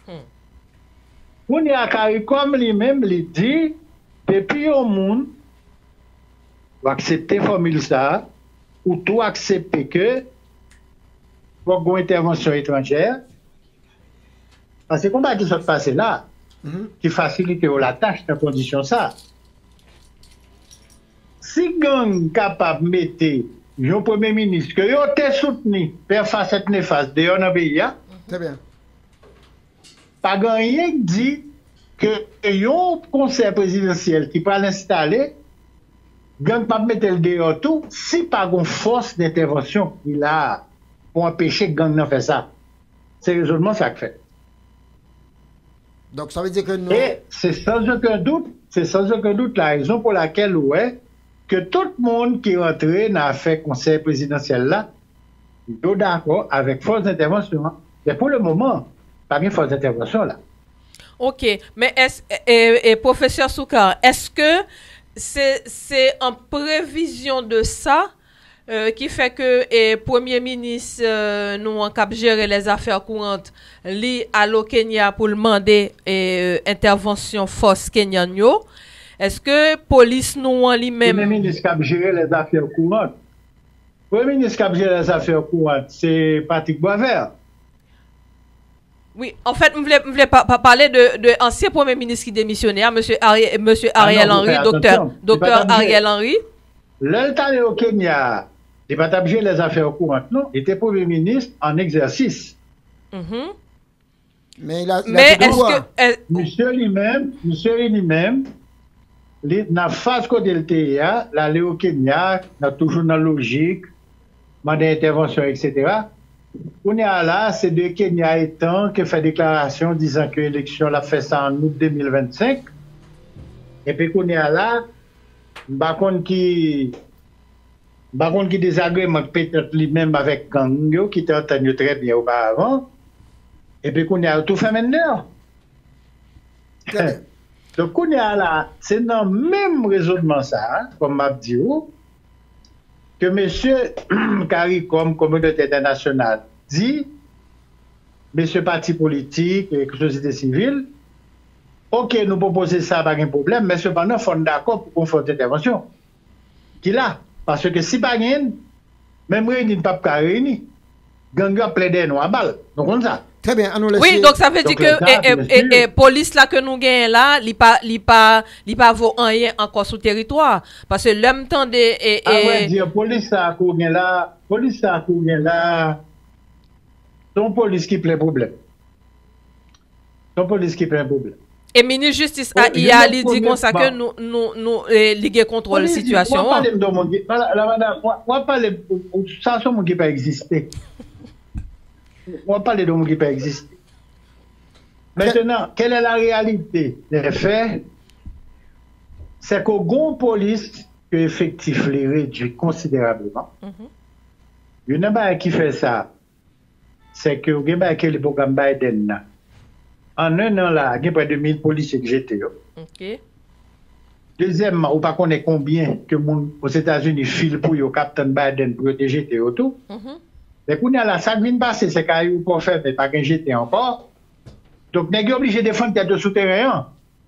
Speaker 6: On y a CARICOM lui-même, il dit, depuis au monde, vous acceptez formule ça, ou tout accepter que, pour une intervention étrangère, parce que comment qui s'est passé là, mm-hmm. qui facilite la tâche dans condition ça. Si gang capable de mettre un premier ministre que yo te soutenu pour faire cette néfaste de yon pays,
Speaker 1: très bien.
Speaker 6: Pas rien dit que un conseil présidentiel qui peut l'installer, gang pas mettre le dehors tout, si pas une force d'intervention il a pour empêcher gang de faire ça. C'est raisonnement ça que fait.
Speaker 1: Donc ça veut dire que nous...
Speaker 6: Et c'est sans aucun doute, c'est sans aucun doute la raison pour laquelle, ouais, que tout le monde qui est rentré dans l'affaire conseil présidentiel là, il est d'accord avec force d'intervention. Mais pour le moment, pas de force d'intervention là.
Speaker 2: Ok, mais est-ce, et, et professeur Soukar, est-ce que c'est, c'est en prévision de ça euh, qui fait que le Premier ministre euh, nous en cap gérer les affaires courantes, li allo Kenya pour demander euh, intervention force kenyan yo? Est-ce que police nous en lui-même...
Speaker 6: Le Premier ministre cap gérer les affaires courantes. Le Premier ministre cap gérer les affaires courantes, c'est Patrick Boisvert.
Speaker 2: Oui, en fait, je voulais, je voulais pa- pa- parler de, de ancien Premier ministre qui démissionnait, M. Ariel, monsieur Ariel
Speaker 6: ah non,
Speaker 2: Henry, docteur, docteur Ariel Henry.
Speaker 6: L'État au Kenya, il n'est pas obligé les affaires courantes, non, il était Premier ministre en exercice.
Speaker 2: Mm-hmm.
Speaker 1: Mais, il a, il a
Speaker 2: Mais
Speaker 1: tout
Speaker 2: est-ce
Speaker 1: droit.
Speaker 2: que... est-
Speaker 6: Monsieur lui-même, monsieur lui-même, dans la phase que le T I A, l'aller au Kenya, dans toujours dans la logique, mandat d'intervention, et cetera. On est là, c'est de Kenya étant que fait déclaration disant que l'élection l'a fait ça en août deux mille vingt-cinq. Et puis qu'on est là, par contre qui, par contre qui désagrément peut-être lui-même avec Gangyo qui était entendu très bien auparavant. Et puis qu'on est à tout fait maintenant.
Speaker 1: Très bien.
Speaker 6: Donc qu'on est là, c'est dans le même raisonnement ça, hein, comme m'a dit, que M. CARICOM, communauté internationale, dit, M. parti politique et société civile, ok, nous proposons ça, pas de problème, mais cependant, il faut d'accord pour qu'on fasse intervention. Qui là? Parce que si pas de même réuni, pas de réunir, gang a plaidé nous à balle. Donc, on ça.
Speaker 1: Très bien, à nous laisser.
Speaker 2: Oui, donc ça veut
Speaker 6: Donc,
Speaker 2: dire que
Speaker 6: l'État,
Speaker 2: et,
Speaker 6: bien
Speaker 2: et,
Speaker 6: sûr.
Speaker 2: et, et police là que nous gagnons là, il pas il pas il pas vaut rien encore sous territoire parce que l'homme temps de et,
Speaker 6: À vrai
Speaker 2: et
Speaker 6: dire, police a couru là, police a couru là, ton police qui plaît problème. Ton police qui plaît problème.
Speaker 2: et ministre justice
Speaker 6: Oh,
Speaker 2: a
Speaker 6: je
Speaker 2: il a
Speaker 6: ne
Speaker 2: dit
Speaker 6: connais
Speaker 2: comme ça
Speaker 6: pas.
Speaker 2: que nous nous nous eh, liguer contrôle la
Speaker 6: Police,
Speaker 2: situation.
Speaker 6: Moi, parler de mon voilà, la madame, moi, moi parler ça c'est mon qui pas exister. Moi parler de mon qui pas exister. Maintenant, quelle est la réalité des faits? C'est qu'au grand police que effectif les réduit considérablement.
Speaker 2: Mhm.
Speaker 6: Il y en a qui fait ça. C'est que vous avez le programme Biden là. En un an là, il y a près de mille policiers que j'étais.
Speaker 2: OK.
Speaker 6: Deuxièmement, vous ne connaissez combien que moun aux États-Unis filent pour le Captain Biden pour protéger G T tout.
Speaker 2: Mhm.
Speaker 6: Mais pour nous, là, ça vient de passer, c'est qu'il y a pour faire, mais pas qu'un G T encore. Donc, nous sommes obligés de défendre tête de souterrain.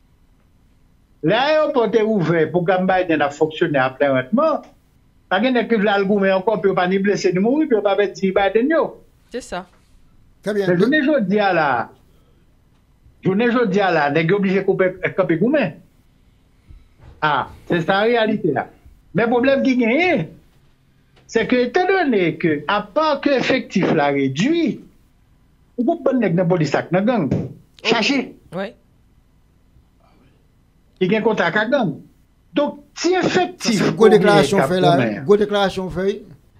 Speaker 6: L'aéroport est ouvert pour que Biden a fonctionné à plein rendement. Pas qu'un équipe là, le gouvernement encore, peut pas ni blesser ni mourir, peut pas mettre Biden yo.
Speaker 2: C'est ça.
Speaker 1: Très bien.
Speaker 6: Mais je ne dis pas là, je ne dis pas là, nous sommes obligés de couper le gouvernement. Ah, c'est ça la réalité là. Mais le problème qui gagne, c'est que, étant donné que, à part que l'effectif l'a réduit, vous pouvez pas mettre dans la police dans la gang. Cherchez.
Speaker 2: Oui.
Speaker 6: Il y a un contact avec la gang. Donc, si
Speaker 1: Ça,
Speaker 6: effectif.
Speaker 1: c'est une déclaration
Speaker 6: Cap
Speaker 1: fait là.
Speaker 6: Romain,
Speaker 1: Une déclaration fait.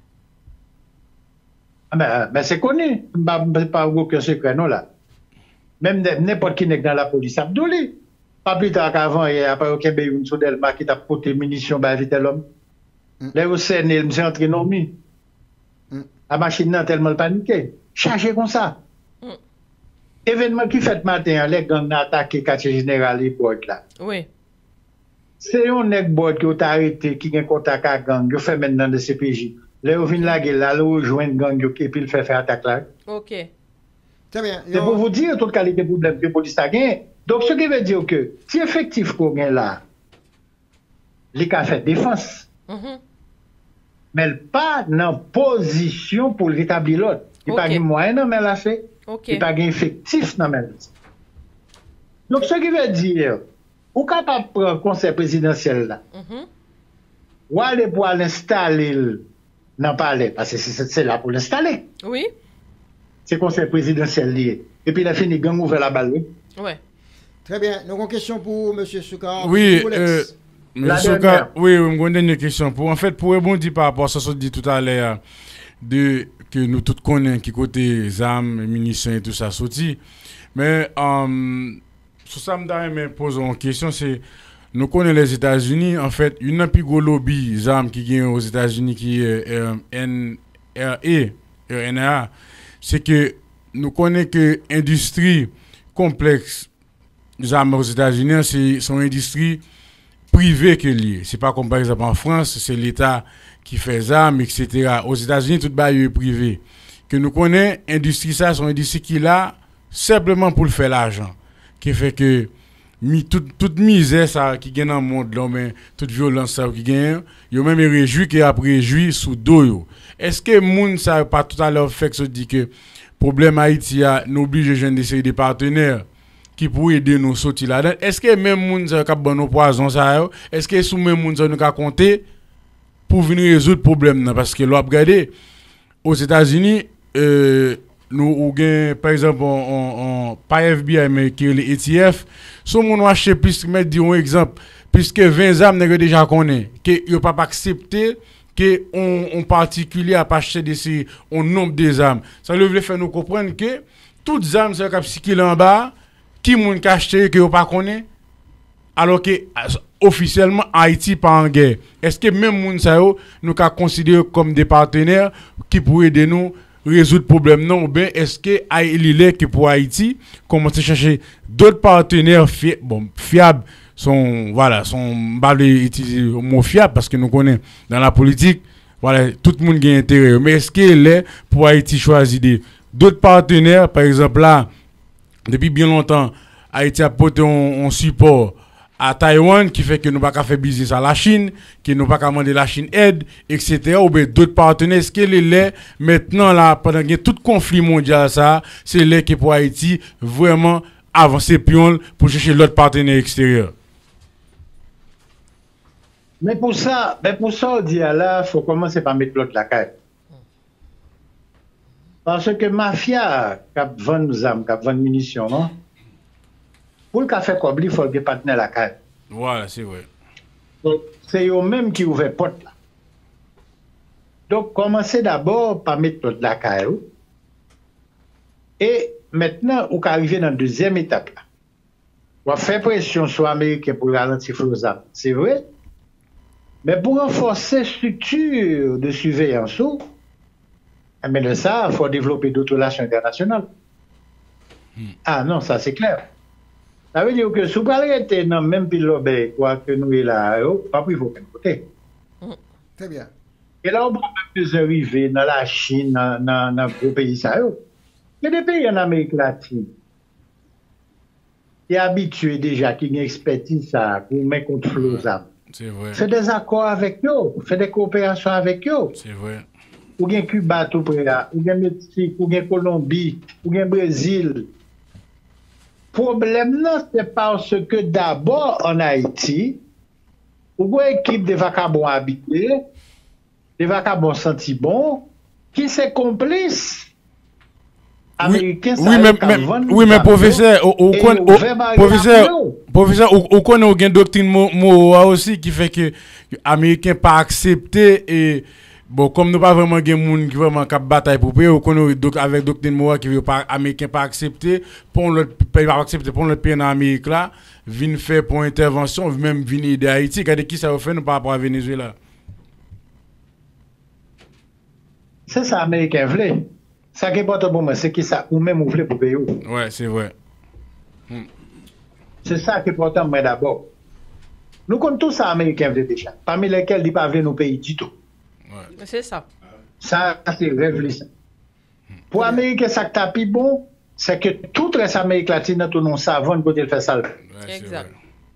Speaker 6: ah ben, ben c'est connu. Bah, bah, pas aucun secret, non, là. Même de- n'importe qui n'est dans la police, Abdouli. Pas plus tard qu'avant, il y a après aucun pays une Soudelma qui t'a porté munitions, bah, vite l'homme.
Speaker 1: Mm.
Speaker 6: Là, au Sénat, il m'est entré dans le mi.
Speaker 1: Mm.
Speaker 6: La machine n'a tellement paniqué. Chargé comme ça.
Speaker 2: Mm.
Speaker 6: Événement qui fait matin, les gangs ont attaqué le quartier général et Bord là.
Speaker 2: Oui.
Speaker 6: C'est un nèg Bord qui a arrêté, qui a un contact avec gang, il fait maintenant de C P J. Là, il vient la gueule, là, il rejoint gang, et puis il fait faire attaque là.
Speaker 2: OK.
Speaker 1: Très bien.
Speaker 6: C'est pour vous dire toute qualité de problème que la police a gagné. Donc, ce qui veut dire que, si effectif qu'on gagne là, les cas fait défense,
Speaker 2: Mhm.
Speaker 6: mais pas dans position pour rétablir l'autre. Il n'y a
Speaker 2: Ok.
Speaker 6: pas de moyen dans mais la fait.
Speaker 2: OK.
Speaker 6: Il n'y a pas d'effectif dans mais Donc, ce qui veut dire, ou capable de prendre le conseil présidentiel là,
Speaker 2: Mhm.
Speaker 6: ou aller pour l'installer dans le palais, parce que c'est c'est là pour l'installer.
Speaker 2: Oui.
Speaker 6: C'est le conseil présidentiel lié. Et puis, il a fini, gang ouvert la balle. Oui.
Speaker 2: Ouais.
Speaker 1: Très bien. Nous avons une question pour M. Souka.
Speaker 3: Oui,
Speaker 1: Pour
Speaker 3: euh,
Speaker 1: l'ex.
Speaker 3: M.
Speaker 6: La
Speaker 3: Souka,
Speaker 6: dernière.
Speaker 3: oui, oui, j'ai une dernière question. Pour, en fait, pour rebondir par rapport à ce que dit tout à l'heure, de, que nous tous connaissons qui côté armes, munitions et tout ça sorti. Mais, euh, sur ça, je me pose une question, c'est, nous connaissons les États-Unis, en fait, une plus gros lobby armes qui gagne aux États-Unis qui est euh, N R A, N R A, c'est que nous connaissons que l'industrie complexe des armes aux États-Unis, c'est son industrie privée qui est liée. C'est pas comme par exemple en France, c'est l'État qui fait des armes, et cetera. Aux États-Unis, tout le est privé. Que nous connaissons, l'industrie, ça, c'est une industrie qui est là simplement pour le faire l'argent. Qui fait que mi, toute, toute misère ça, qui gagne dans le monde, là, mais, toute violence ça, qui gagne, il y a même réjoui qui a réjoui sous dos. Est-ce que moun ça pas tout à l'heure fait que se dit que problème Haïti a nous oblige jeune des séries de partenaires qui pourraient aider nous sortir là-dedans? Est-ce que même moun ça cap bon nos poison ça? Est-ce que sous même moun ça nous ca compter pour venir résoudre problème là? Parce que l'on regarder aux États-Unis euh, nous ou gain par exemple on, on pas F B I mais qui les A T F son moun acheter plus mettre dire un exemple puisque vingt armes nèg déjà connaît que yo pas accepter que on, on particulier à pas acheter des on nombre des armes. Ça veut faire nous comprendre que toutes armes c'est cap circuler en bas qui moun ka acheter que yo pas connaît alors que officiellement Haïti pas en guerre. Est-ce que même moun ça yo nous ka considérer comme des partenaires qui pourraient aider nous résoudre le problème non ou bien est-ce que il est que pour Haïti commencer à chercher d'autres partenaires fi bon fiables sont voilà sont pas utiliser le mot fiable parce que nous connaissons dans la politique voilà tout le monde a intérêt mais est-ce qu'il est pour Haïti choisir d'autres partenaires par exemple là depuis bien longtemps Haïti a porté un support à Taïwan qui fait que nous pas qu'à faire business à la Chine, que nous pas qu'à demander la Chine aide, et cetera. Ou bien d'autres partenaires, est-ce que les laits, maintenant là, pendant que tout conflit mondial ça, c'est les qui pour Haïti vraiment avancer pion pour chercher l'autre partenaire extérieur.
Speaker 6: Mais pour ça, mais pour ça, on dit là, il faut commencer par mettre l'autre la caille. Parce que mafia, qui vend nos armes, qui vend munitions, non? Pour le café comme il faut que partenaire la caille.
Speaker 3: Voilà, c'est vrai.
Speaker 6: Donc, c'est eux-mêmes qui ouvrent la porte là. Donc, commencez d'abord par mettre l'autre la caille. Et maintenant, on arrive dans la deuxième étape là. On va faire pression sur l'Américain pour ralentir les armes. C'est vrai. Mais pour renforcer la structure de surveillance, mais de ça, il faut développer d'autres relations internationales. Hmm. Ah non, ça c'est clair. Ça veut dire que si vous arrêtez dans le même pilote, quoi que nous sommes là, pas pour il faut qu'un côté.
Speaker 1: Très bien.
Speaker 6: Et là, on va plus arriver dans la Chine, dans, dans, dans les pays. Ça, il y a des pays en Amérique latine qui sont habitués déjà, qui ont une expertise pour mettre contre les armes.
Speaker 3: C'est vrai.
Speaker 6: Fait des accords avec eux, fait des coopérations avec eux.
Speaker 3: C'est vrai.
Speaker 6: Ou bien Cuba tout près là, ou bien Mexique, ou bien Colombie, ou bien Brésil. Problème là, c'est parce que d'abord en Haïti, ou une équipe de vagabonds habités, des vagabonds sentis bons, qui sont complices. Américains,
Speaker 3: oui, oui, mais, mais, oui, mais professeur, au professeur, professeur, au connaît une doctrine Moa aussi qui fait que les Américains pas accepté et bon comme nous pas vraiment des monde qui vraiment cap bataille pour payer, on connaît donc avec doctrine Moa qui veut pas Américains pas accepté pour l'autre pays pas accepté pour l'autre pays en Amérique là, vinn faire pour intervention, même venir aider Haïti, regardez qui ça va faire nous par rapport à Venezuela.
Speaker 6: C'est ça Américains veulent. Ça qui est important pour moi, c'est que ça ou même vous voulez pour payer.
Speaker 3: Ouais, c'est vrai.
Speaker 6: Hmm. C'est ça qui est important moi d'abord. Nous connaissons tous ça Américains veulent déjà, parmi lesquels ils ne pas venir nos pays du tout.
Speaker 2: Ouais. C'est ça.
Speaker 6: Ça, c'est révolution. Pour les Américains, ça qui est plus bon, c'est que tout le reste de l'Amérique latine, tout le monde savent quand ils font ça.
Speaker 3: Ouais,
Speaker 2: exact.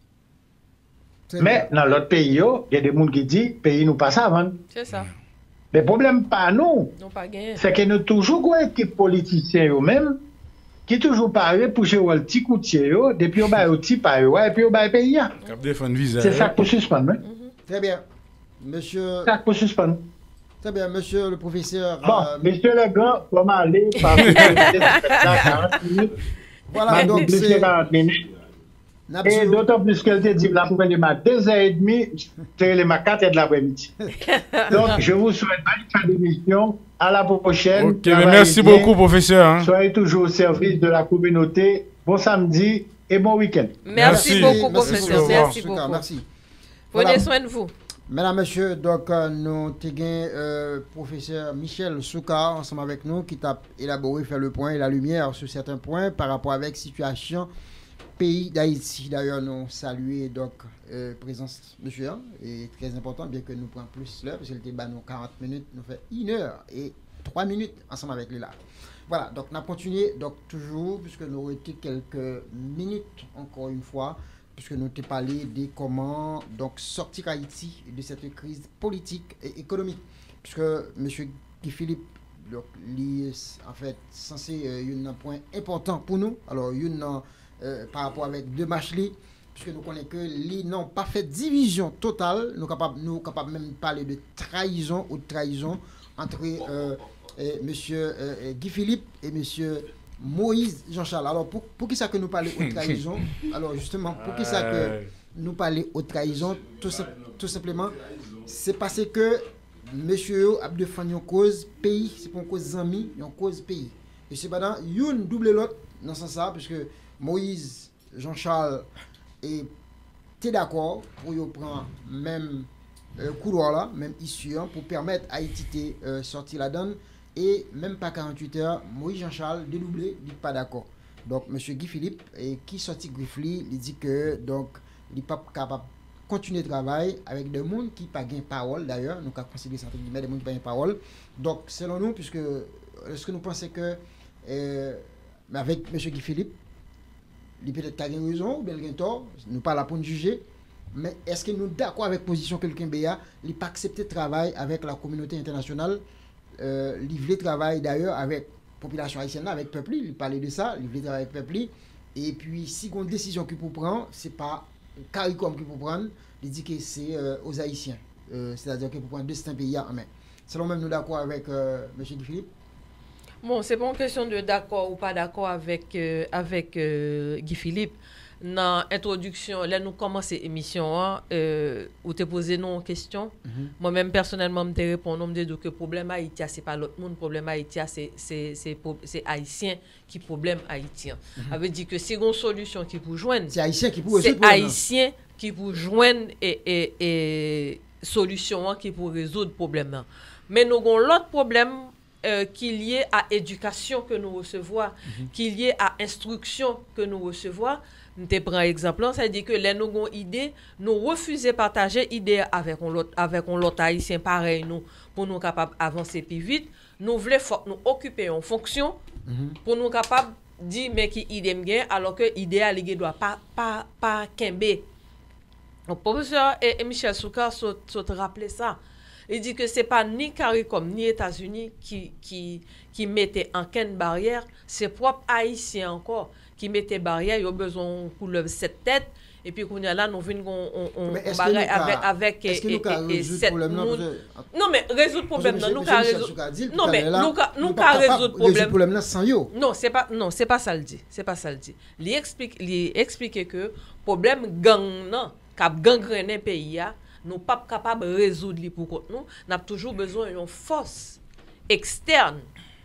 Speaker 6: Mais dans l'autre pays, il y a des gens qui disent que le pays nous pas savent.
Speaker 2: C'est ça.
Speaker 6: Le problème pas nous, c'est que nous toujours une équipe politicienne eux-mêmes qui toujours parlent pour jouer le petit coutier, depuis on va au petit paille, et puis on va payer. C'est ça pour suspendre.
Speaker 1: Très bien. Monsieur.
Speaker 6: C'est ça pour suspendre.
Speaker 1: Très bien, monsieur le professeur.
Speaker 6: Bon, euh... monsieur le grand, comment aller par quarante minutes.
Speaker 1: Voilà, donc c'est.
Speaker 6: Et d'autant plus qu'elle te dit la première à deux heures trente, c'est les quatre heures de l'après-midi. Donc, je vous souhaite bonne fin d'émission. À la prochaine.
Speaker 3: Ok, mais merci bien. beaucoup, professeur. Hein.
Speaker 6: Soyez toujours au service de la communauté. Bon samedi et bon week-end.
Speaker 2: Merci, merci beaucoup, merci, professeur. Merci, merci beaucoup.
Speaker 1: Merci.
Speaker 2: Prenez voilà. soin de vous.
Speaker 1: Mesdames, Messieurs, donc euh, nous avons euh, professeur Michel Souka ensemble avec nous qui t'a élaboré, fait le point et la lumière sur certains points par rapport avec la situation pays d'Haïti. D'ailleurs, nous saluons donc euh, présence monsieur hein, et très important, bien que nous prenions plus l'heure, parce qu'il était nous quarante minutes, nous fait une heure et trois minutes ensemble avec lui là. Voilà, donc nous avons continué, donc toujours, puisque nous avons été quelques minutes encore une fois, puisque nous avons parlé de comment donc sortir Haïti de cette crise politique et économique. Puisque M. Guy Philippe, donc, lui, en fait, censé euh, un point important pour nous. Alors, une euh, par rapport avec deux matchs, puisque nous connaissons que les n'ont pas fait division totale, nous sommes capables, nous capables même de parler de trahison ou de trahison entre euh, euh, M. Euh, Guy Philippe et M. Moïse Jean-Charles. Alors, pour, pour qui ça que nous parlons de trahison? Alors, justement, pour qui ça que nous parlons de trahison? Tout, tout simplement, c'est parce que monsieur a défendu une cause pays, c'est pour une cause amis, une cause pays. Et c'est pendant une double l'autre dans ce sens, parce que Moïse Jean-Charles est d'accord pour y prendre même euh, couloir là, même issue, hein, pour permettre à Haïti de euh, sortir la donne. Et même pas quarante-huit heures, Moïse Jean-Charles dédoublé, il n'est pas d'accord. Donc, M. Guy Philippe, et qui sortit Griffly, il dit que donc il n'est pas capable de continuer le travail avec des gens qui n'ont pas de parole. D'ailleurs, nous avons considéré ça des gens qui n'ont pas de parole. Donc, selon nous, puisque est-ce que nous pensons que euh, avec M. Guy Philippe, il peut-être qu'il a raison ou bien il a tort, nous ne sommes pas là pour nous juger. Mais est-ce que nous sommes d'accord avec la position que quelqu'un béa, il n'a pas accepté de travail avec la communauté internationale? Euh, il voulait travailler d'ailleurs avec la population haïtienne, avec le peuple, il parlait de ça, il voulait travailler avec le peuple. Et puis, si on a une décision qu'il faut prendre, ce n'est pas CARICOM qu'il faut prendre, il dit que c'est euh, aux Haïtiens. Euh, C'est-à-dire qu'il faut prendre deux pays en main. Selon même nous d'accord avec euh, M. Guy Philippe?
Speaker 2: Bon, c'est pas une question de d'accord ou pas d'accord avec, euh, avec euh, Guy Philippe. Dans l'introduction, là nous commençons l'émission, euh, où tu as posé une question. Mm-hmm. Moi-même, personnellement, je te réponds, je me dis que le problème haïtien, ce n'est pas l'autre monde. Le problème haïtien, c'est haïtien qui est problème haïtien. Mm-hmm. Ça veut dire que c'est une solution qui peut joindre.
Speaker 1: C'est haïtien qui peut résoudre.
Speaker 2: C'est haïtien qui peut joindre et, et, et solution qui peut résoudre le problème. Mais nous avons l'autre problème euh, qui est lié à l'éducation que nous recevons, mm-hmm. qui est lié à l'instruction que nous recevons. Je prends un exemple, ça veut dire que les nous avons idée, nous refusons de partager l'idée avec l'autre haïtien pareil nous pour nous capables d'avancer plus vite. Nous voulons nous occuper en fonction mm-hmm. pour nous capables de dire mais qui idée m'gain alors que l'idée à l'idée doit pas pas pas kembe. Le professeur et, et Michel Souka sont rappelé ça. Il dit que c'est pas ni CARICOM ni États-Unis qui qui qui mettaient en quelle barrière, c'est propre haïtien encore qui mettait barrière, il y a besoin pour lever cette tête et puis qu'on y a là nous venons on on bagaille avec avec
Speaker 1: et et cette
Speaker 2: non mais résoudre problème non nous ca résoudre non mais nous nous ca résoudre
Speaker 1: problème là sans yo
Speaker 2: non c'est pas non c'est pas ça le dit c'est pas ça le dit il explique il expliquer que problème gang non cap gangrener pays a nous pas capable résoudre pour contre nous n'a toujours besoin d'une force externe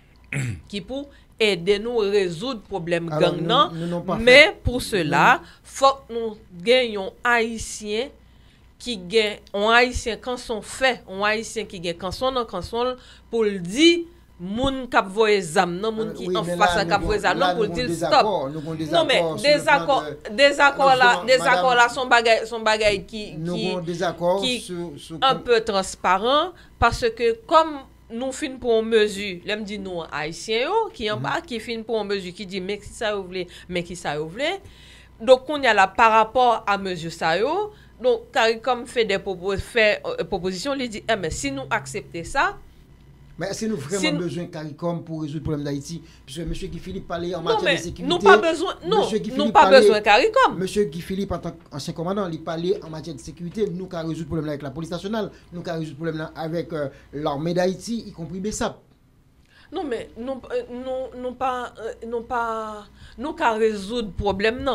Speaker 2: qui pour aider nous à résoudre le problème gang non mais pour cela il faut que nous gagnions haïtiens qui gagnent un haïtien quand son fait un haïtien qui gagne quand son dans console pour le dire moun k'ap voye zam non moun qui en face k'ap voye zam non pour dire stop non mais désaccord désaccord là désaccord là son bagay son bagay qui qui un peu transparent parce que comme nous fin pour une mesure, l'aime dit nous haïtiens qui en bas qui fin pour une mesure qui dit mais qui ça vous voulez mais qui ça vous voulez donc on y a là par rapport à mesure ça yo donc CARICOM fait des propos fait euh, propositions il dit eh, mais si nous accepter ça
Speaker 1: mais est-ce que nous vraiment si besoin de CARICOM pour résoudre le problème d'Haïti? Parce que M. Guy Philippe parlait en
Speaker 2: non,
Speaker 1: matière de sécurité.
Speaker 2: Nous pas besoin, non, nous pas besoin de CARICOM.
Speaker 1: M. Guy Philippe, en tant qu'ancien commandant, il parlait en matière de sécurité. Nous avons résoudre le problème avec la police nationale. Nous avons résoudre le problème avec euh, l'armée d'Haïti, y compris B E S A P.
Speaker 2: Non, mais nous euh, non, non pas, euh, non pas, nous avons résoudre le problème, non.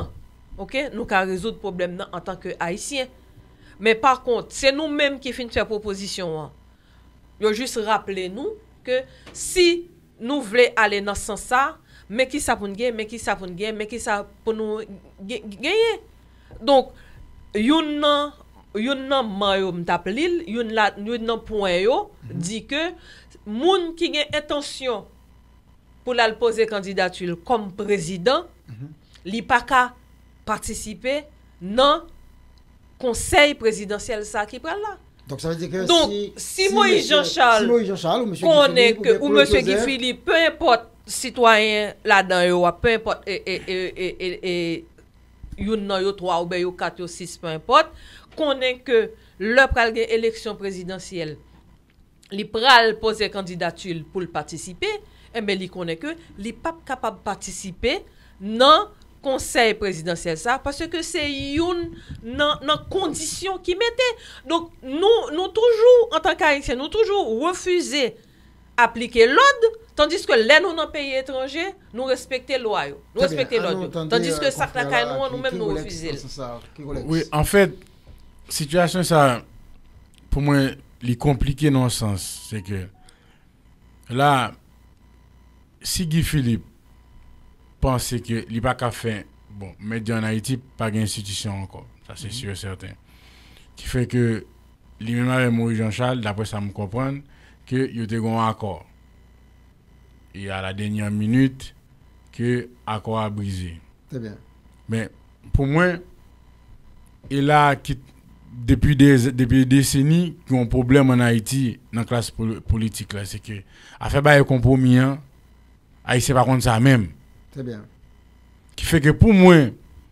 Speaker 2: OK, nous ka résoudre problème nan en tant que haïtien. Mais par contre, c'est nous-mêmes qui fin faire proposition. Hein. Yo juste rappeler nous que si nous voulons aller dans ce sens-là, mais qui ça pour nous gagner, mais qui ça pour nous gagner, mais qui ça pour nous gagner. Donc, yon nan yon nan man yo m'taplil, yon la yon nan point yo dit que moun qui gen intention pour la poser candidature comme président, li pa ka participer dans conseil présidentiel ça qui prend là.
Speaker 1: Donc ça veut dire que
Speaker 2: Donc,
Speaker 1: si,
Speaker 2: si, si Moïse Jean-Charles
Speaker 1: si Moïse Jean-Charles ou monsieur
Speaker 2: connaît
Speaker 1: Guy
Speaker 2: que
Speaker 1: Philippe,
Speaker 2: ou monsieur Guy Philippe, peu importe citoyen là-dedans yo, peu importe et et et et et yon nan yo trois ou ben yo quatre yo six peu importe, connaît que le pral gen élection présidentielle, li pral poser candidature pour participer, et ben li connaît que li pas capable participer dans conseil présidentiel ça parce que c'est une nan nan condition qui mettait. Donc nous nous toujours en tant qu'haïtiens nous toujours refuser appliquer l'ordre tandis que les nous dans pays étranger nous respecter loi yo nous respecter l'ordre tandis que ça la nous nous même nous refuser.
Speaker 3: Oui, en fait situation ça pour moi li compliqué dans le sens c'est que là si Guy Philippe pense que il pas qu'à faire bon média en Haïti pas d'institution encore ça c'est mm-hmm. sûr certain qui fait que lui même avec Moïse Jean-Charles d'après ça me comprendre que il était un accord et à la dernière minute que accord a brisé.
Speaker 1: Très bien.
Speaker 3: Mais pour moi il a qui depuis des depuis des décennies qui ont problème en Haïti dans la classe pol- politique là c'est que a fait bail compromis hein Haïti par contre ça même.
Speaker 1: Très bien.
Speaker 3: Qui fait que pour moi,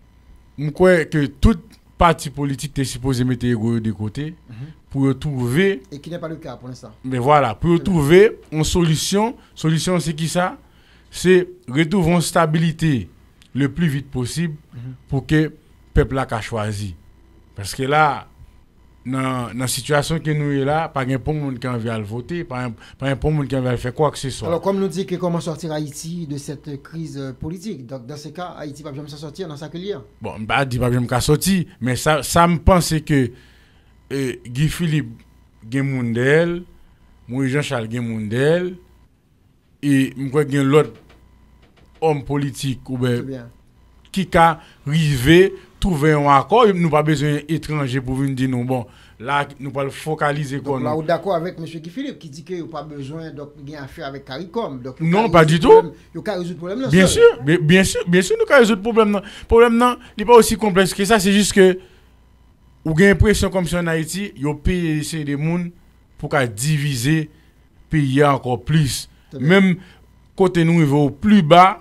Speaker 3: je crois que toute parti politique est supposé mettre ego de côté mm-hmm. pour trouver.
Speaker 1: Et qui n'est pas le cas pour l'instant.
Speaker 3: Mais voilà, pour Très trouver bien. Une solution. Solution, c'est qui ça? C'est retrouver une stabilité le plus vite possible mm-hmm. pour que le peuple a choisi. Parce que là, dans la situation que nous sommes là, pas de monde qui a envie de voter, pas de monde qui a envie de faire quoi que ce soit.
Speaker 1: Alors, comme nous dit que comment sortir Haïti de cette crise politique, donc dans ce cas, Haïti ne va jamais s'en sortir dans sa colère.
Speaker 3: Bon, je ne dis pas que je ne vais pas sortir, mais ça, ça me pense que euh, Guy Philippe a Mundel, Moïse Jean-Charles a Mundel, et je crois qu'il y a l'autre homme politique ou ben, qui a arrivé trouver un accord, nous pas besoin d'étrangers pour venir dire non bon là nous pas focaliser
Speaker 1: quoi. Là, d'accord avec monsieur Guy Philippe qui dit que pas besoin donc gain affaire avec CARICOM. Donc
Speaker 3: non, pas du tout.
Speaker 1: Il y a résoudre problème là.
Speaker 3: Bien sûr, bien, bien sûr, bien sûr nous ca résoudre problème là. Problème non, il pas aussi complexe que ça, c'est juste que ou gain impression comme si en Haïti, yo paye c'est des monde pour qu'a diviser pays encore plus. Même côté nous au plus bas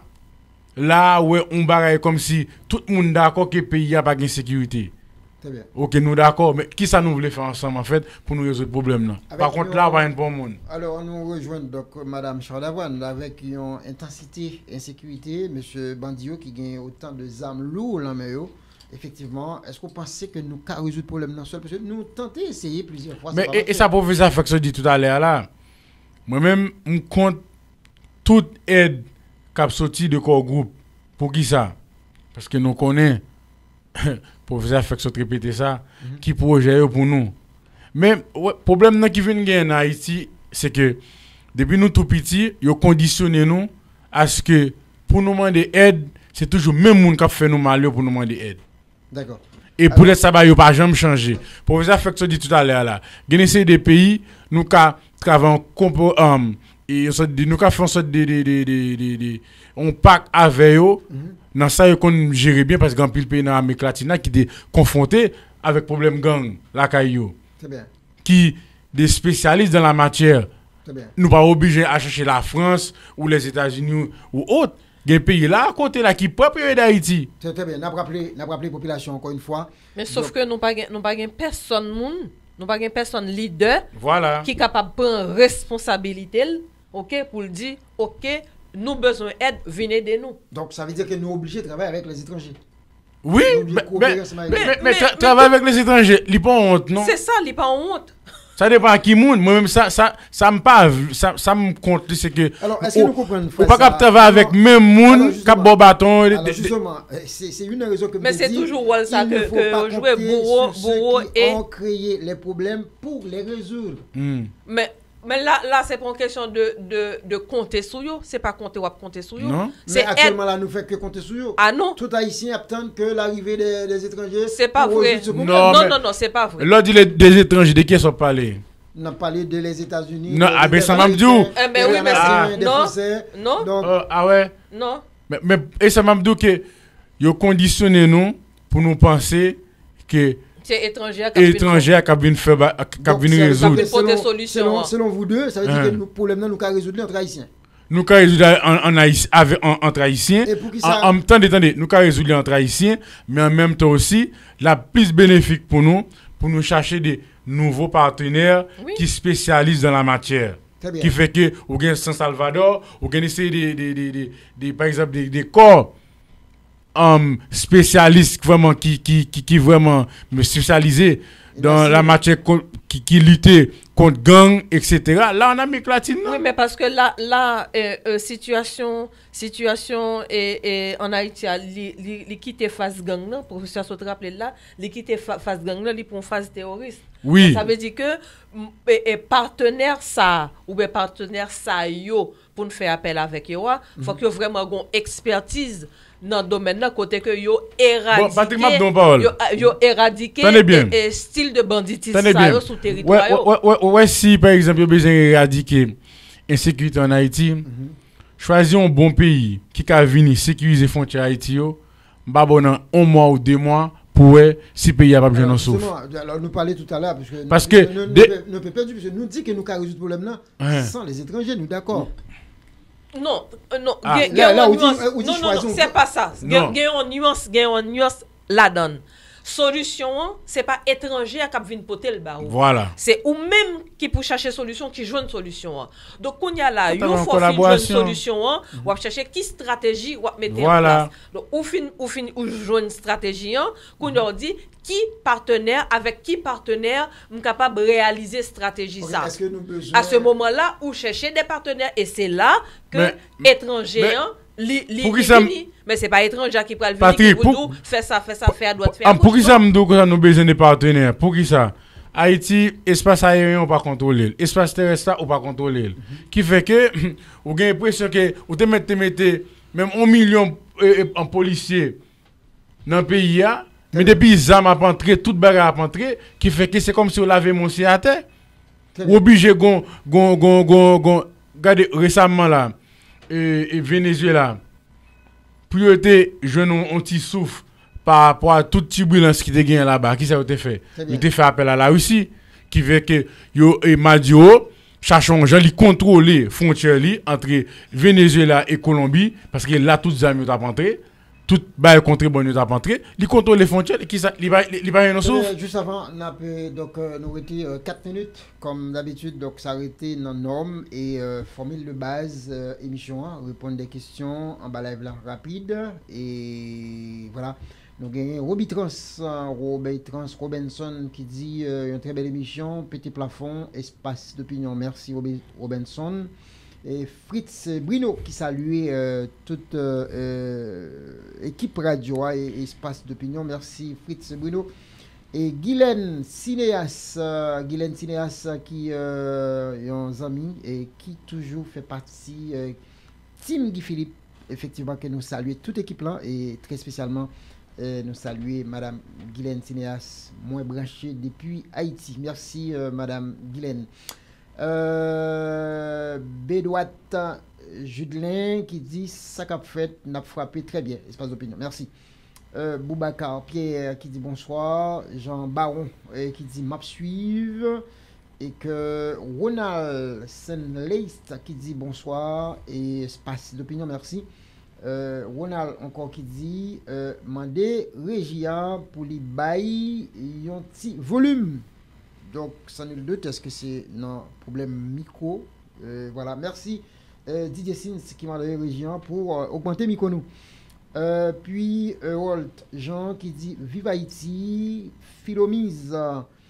Speaker 3: là ouais on bagaille comme si tout le monde d'accord que le pays a pas de sécurité. Très bien. OK, nous d'accord, mais qui ça nous voulait faire ensemble en fait pour nous résoudre le problème là. Par contre là pas un bon monde.
Speaker 1: Alors on nous rejoint donc madame Chardavoine avec une intensité insécurité monsieur Bandio qui gagne autant de armes lourdes là mais effectivement, est-ce qu'on pensait que nous ca résoudre le problème non seul parce que nous tenter essayer plusieurs fois.
Speaker 3: Mais et, et ça professeur fait que ça dit tout à l'heure là. Moi-même on compte toute aide cap sorti de corps groupe pour qui ça parce que nous connaît professeur fait que répéter ça mm-hmm. qui projet pour nous mais ouais, problème qui vient gagner en Haïti c'est que depuis nous tout petit yo conditionné nous à ce que pour nous demander aide c'est toujours même monde qui fait nous mal pour nous demander aide.
Speaker 1: D'accord.
Speaker 3: Et pour ça ba yo pas jamais changer professeur fait que dit tout à l'heure là gagner des pays nous ca travailler um, et nous avons fait en sorte de, de, de, de, de, de on pacte avec eux dans mm-hmm. ça qu'on gère bien parce qu'en pile pays dans l'Amérique latine qui est confronté avec problème gang la caillou qui des spécialistes dans la matière nous pas obligés à chercher la France ou les États-Unis ou autres des pays là à côté là qui propre d'Haïti.
Speaker 1: Très bien, n'a rappelé n'a rappelé population encore une fois.
Speaker 2: Mais sauf que nous pas nous pas personne monde, nous pas personne leader
Speaker 3: voilà
Speaker 2: qui capable prendre responsabilité. OK pour le dire OK nous besoin d'aide venez de nous.
Speaker 1: Donc ça veut dire que nous obligés de travailler avec les étrangers.
Speaker 3: Oui, mais mais, mais, mais, mais, mais tra- travailler avec les étrangers, il pas honte non.
Speaker 2: C'est ça, il pas honte.
Speaker 3: Ça dépend à qui monde. Moi-même, ça, ça, ça me pas, ça, ça me compte, c'est que.
Speaker 1: Alors, est-ce que nous comprenons?
Speaker 3: Ou pas capter avec même monde, cap bon bâton.
Speaker 1: Alors, justement, c'est une raison que.
Speaker 2: Mais c'est toujours ça que que jouer bourreau, bourreau et.
Speaker 1: ont créé les problèmes pour les résoudre.
Speaker 2: Mais. Mais là, là c'est pas une question de, de, de compter sur eux. C'est pas compter ou compter sur eux.
Speaker 3: Non.
Speaker 1: Mais actuellement, là, nous ne faisons que compter sur eux.
Speaker 2: Ah non.
Speaker 1: Tout Haïtien attend que l'arrivée des, des étrangers.
Speaker 2: C'est pas vrai.
Speaker 3: Non,
Speaker 2: non, non, non, non, c'est pas vrai.
Speaker 3: Là, dit les, des étrangers, de qui ils sont parlés?
Speaker 1: On a parlé de les États-Unis.
Speaker 3: Non, ah ben ça m'a dit où?
Speaker 2: Eh ben oui, mais
Speaker 3: ah,
Speaker 2: c'est. Non. Non.
Speaker 1: Donc,
Speaker 3: euh, ah ouais?
Speaker 2: Non.
Speaker 3: Mais, mais et ça m'a dit que ils ont conditionné nous pour nous penser que.
Speaker 2: C'est étranger à
Speaker 3: étranger à cabine faire cabine résoudre
Speaker 1: selon, selon vous deux ça veut dire hein. que le problème nous nous résoudre entre haïtiens
Speaker 3: nous ca résoudre en, en, avec, en, entre haïtiens en même temps attendez nous ca résoudre entre haïtiens mais en même temps aussi la plus bénéfique pour nous pour nous chercher des nouveaux partenaires oui. qui spécialisent dans la matière qui fait que ou gain San Salvador ou gain essayer des des des des par exemple des, des corps Um, spécialiste vraiment qui qui qui, qui vraiment me spécialisé dans la matière qui qui luttait contre gang et cetera. Là en Amérique latine non?
Speaker 2: Oui mais parce que là là euh, euh, situation situation et, et en Haïti li li, li quitter face gang là professeur se rappeler là li quitter fa, face gang là li pour phase terroriste.
Speaker 3: Oui.
Speaker 2: Ça veut dire que et, et partenaire ça ou bien partenaire ça yo pour nous faire appel avec yo, mm-hmm. faut que vraiment gon expertise dans le domaine là côté que yo éradiquer bon, yo, yo éradiquer et, et style de banditisme ça yo sous territoire
Speaker 3: ouais, ouais, ouais, ouais, si par exemple yo besoin éradiquer insécurité en Haïti mm-hmm. choisir un bon pays qui ka venir sécuriser frontière Haïti yo ba bon un mois ou deux mois pour si pays a pas besoin de souffle.
Speaker 1: Alors nous parlait tout à l'heure parce que
Speaker 3: parce
Speaker 1: nous,
Speaker 3: que
Speaker 1: nous,
Speaker 3: de...
Speaker 1: nous, nous peut perdre parce que nous dit que nous ca résoudre problème là hein. sans les étrangers nous d'accord.
Speaker 2: Non, euh, non,
Speaker 1: ah, g- là, là,
Speaker 2: nuance.
Speaker 1: Dit, où dit
Speaker 2: non, non, non, c'est pas ça. Il y a une nuance, il y a une nuance là-dedans. Solution, c'est pas étranger à cap vinn poter le barreau.
Speaker 3: Voilà.
Speaker 2: C'est ou même qui pour chercher solution, qui joue une solution. Donc, quand il y a là, il faut faire une solution, ou chercher qui stratégie ou mettre
Speaker 3: voilà.
Speaker 2: en place. Donc, ou fin ou fin ou jouer une stratégie, qu'on leur dit qui partenaire, avec qui partenaire, nous capable de réaliser stratégie okay, ça.
Speaker 1: Est-ce que nous besoin...
Speaker 2: À ce moment-là, ou chercher des partenaires, et c'est là que mais, étrangers, mais, hein, li, li, li,
Speaker 3: ça
Speaker 2: li, mais c'est pas étranger qui peut venir pour nous faire ça, faire ça, faire droite, faire
Speaker 3: gauche. Pour qui ça me dit que nous besoin de partenaires? Pour qui ça? Haïti, espace aérien, on pas contrôler. Espace terrestre, on pas contrôler. Mm-hmm. Qui fait que, vous avez l'impression que, vous te mettez, mettez, même un million euh, en policiers dans le pays, hein, mais depuis les armes à entrer, toute bagarre à entrer, qui fait que c'est comme si on l'avait monté à terre. Ou obligé, gon, gon, gon, gon, gon, regardez, récemment là, et, et Venezuela, priorité, jeune, on t'y souffle par rapport à toute turbulence qui te gagne là-bas. Qui ça a été fait? Il te fait appel à la Russie, qui veut que, yo, et Madio, cherchons, gens li contrôler frontière li entre Venezuela et Colombie, parce que là, toutes les amis ont entré. Tout bail contre bon nous a entré, il contrôle les frontières qui ça il va il va nous souffle.
Speaker 1: Juste avant on a donc euh, nous été euh, quatre minutes comme d'habitude donc s'arrêter dans norme et euh, formule de base euh, émission hein, répondre des questions en bas live là rapide et voilà. Nous gagnons Roby Trans Robert Trans Robinson qui dit euh, une très belle émission, petit plafond, espace d'opinion. Merci Robert Robinson. Et Fritz Bruno qui salue euh, toute euh, euh, équipe radio et, et espace d'opinion. Merci Fritz Bruno. Et Guylaine Cinéas, euh, Guylaine Cinéas qui euh, est un ami et qui toujours fait partie euh, Team Guy Philippe, effectivement que nous saluons toute équipe là et très spécialement euh, nous saluer Madame Guylaine Cinéas, moins branchée depuis Haïti. Merci euh, Madame Guylaine. Euh, Bédouat Judelin qui dit ça qu'a fait n'a frappé très bien. Espace d'opinion. Merci. Euh, Boubacar Pierre qui dit bonsoir. Jean Baron euh, qui dit map suivre. Et que Ronald Senleist qui dit bonsoir. Et espace d'opinion. Merci. Euh, Ronald encore qui dit euh, mandé Régia pour les bails yon ti volume. Donc, ça nul doute, est-ce que c'est un problème micro euh, voilà, merci euh, Didier Sins qui m'a donné région pour euh, augmenter micro nous. Euh, puis, euh, Walt Jean qui dit Vive Haïti, Philomise,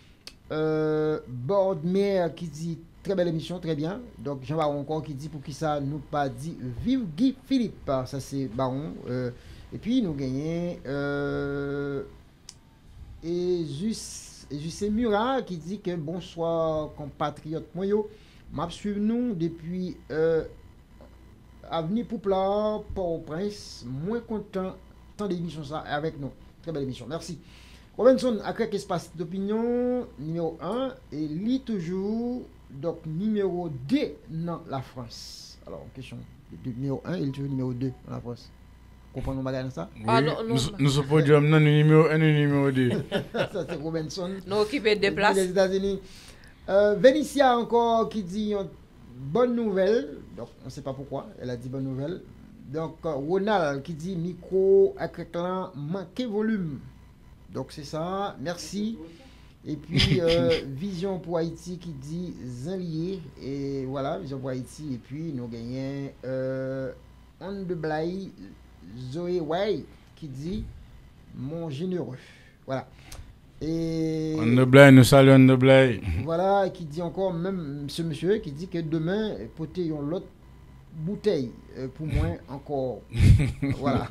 Speaker 1: Euh, Bordmer qui dit très belle émission, très bien. Donc Jean Baron encore qui dit pour qui ça nous pas dit vive Guy Philippe. Ça c'est Baron. Euh, et puis nous gagnons euh, et juste et juste Murat qui dit que bonsoir compatriotes moyo. M'a suivre nous depuis euh, Avenue Poupla, Port-au-Prince. Moins content tant d'émissions ça avec nous. Très belle émission. Merci. Robinson a créé espace d'opinion numéro un et lit toujours donc numéro deux dans la France. Alors, question de numéro un et il toujours numéro deux dans la France. Comprenez-vous magasin ça?
Speaker 3: Oui,
Speaker 2: Ah, non, non.
Speaker 3: nous, nous sommes podium, non, numéro un et numéro deux.
Speaker 1: Ça c'est Robinson.
Speaker 2: Nous occupons des places.
Speaker 1: Les États-Unis. Euh, Vénitia encore qui dit une bonne nouvelle. Donc, on ne sait pas pourquoi. Elle a dit bonne nouvelle. Donc, euh, Ronald qui dit micro avec écran manqué volume. Donc c'est ça, merci. Et puis euh, Vision pour Haïti qui dit Zinlier. Et voilà, Vision pour Haïti. Et puis nous gagnons euh, On de Blaye, Zoé Way qui dit Mon généreux. Voilà. Et
Speaker 3: On de Blaye, nous saluons On de Blaye.
Speaker 1: voilà, qui dit encore, même ce monsieur qui dit que demain, poter yon l'autre bouteille euh, pour moi encore. Voilà.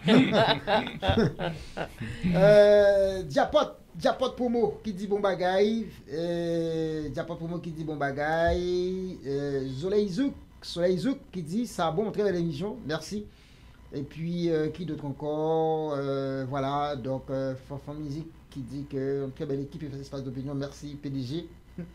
Speaker 1: euh, Diapot, Diapot Promo qui dit bon bagaille. Euh, Diapot Promo qui dit bon bagaille. Euh, Soleil Zouk, Soleil Zouk qui dit ça bon, très belle émission, merci. Et puis euh, qui d'autre encore euh, voilà, donc euh, Fanfan Musique qui dit que une très belle équipe et fait espace d'opinion, merci P D G.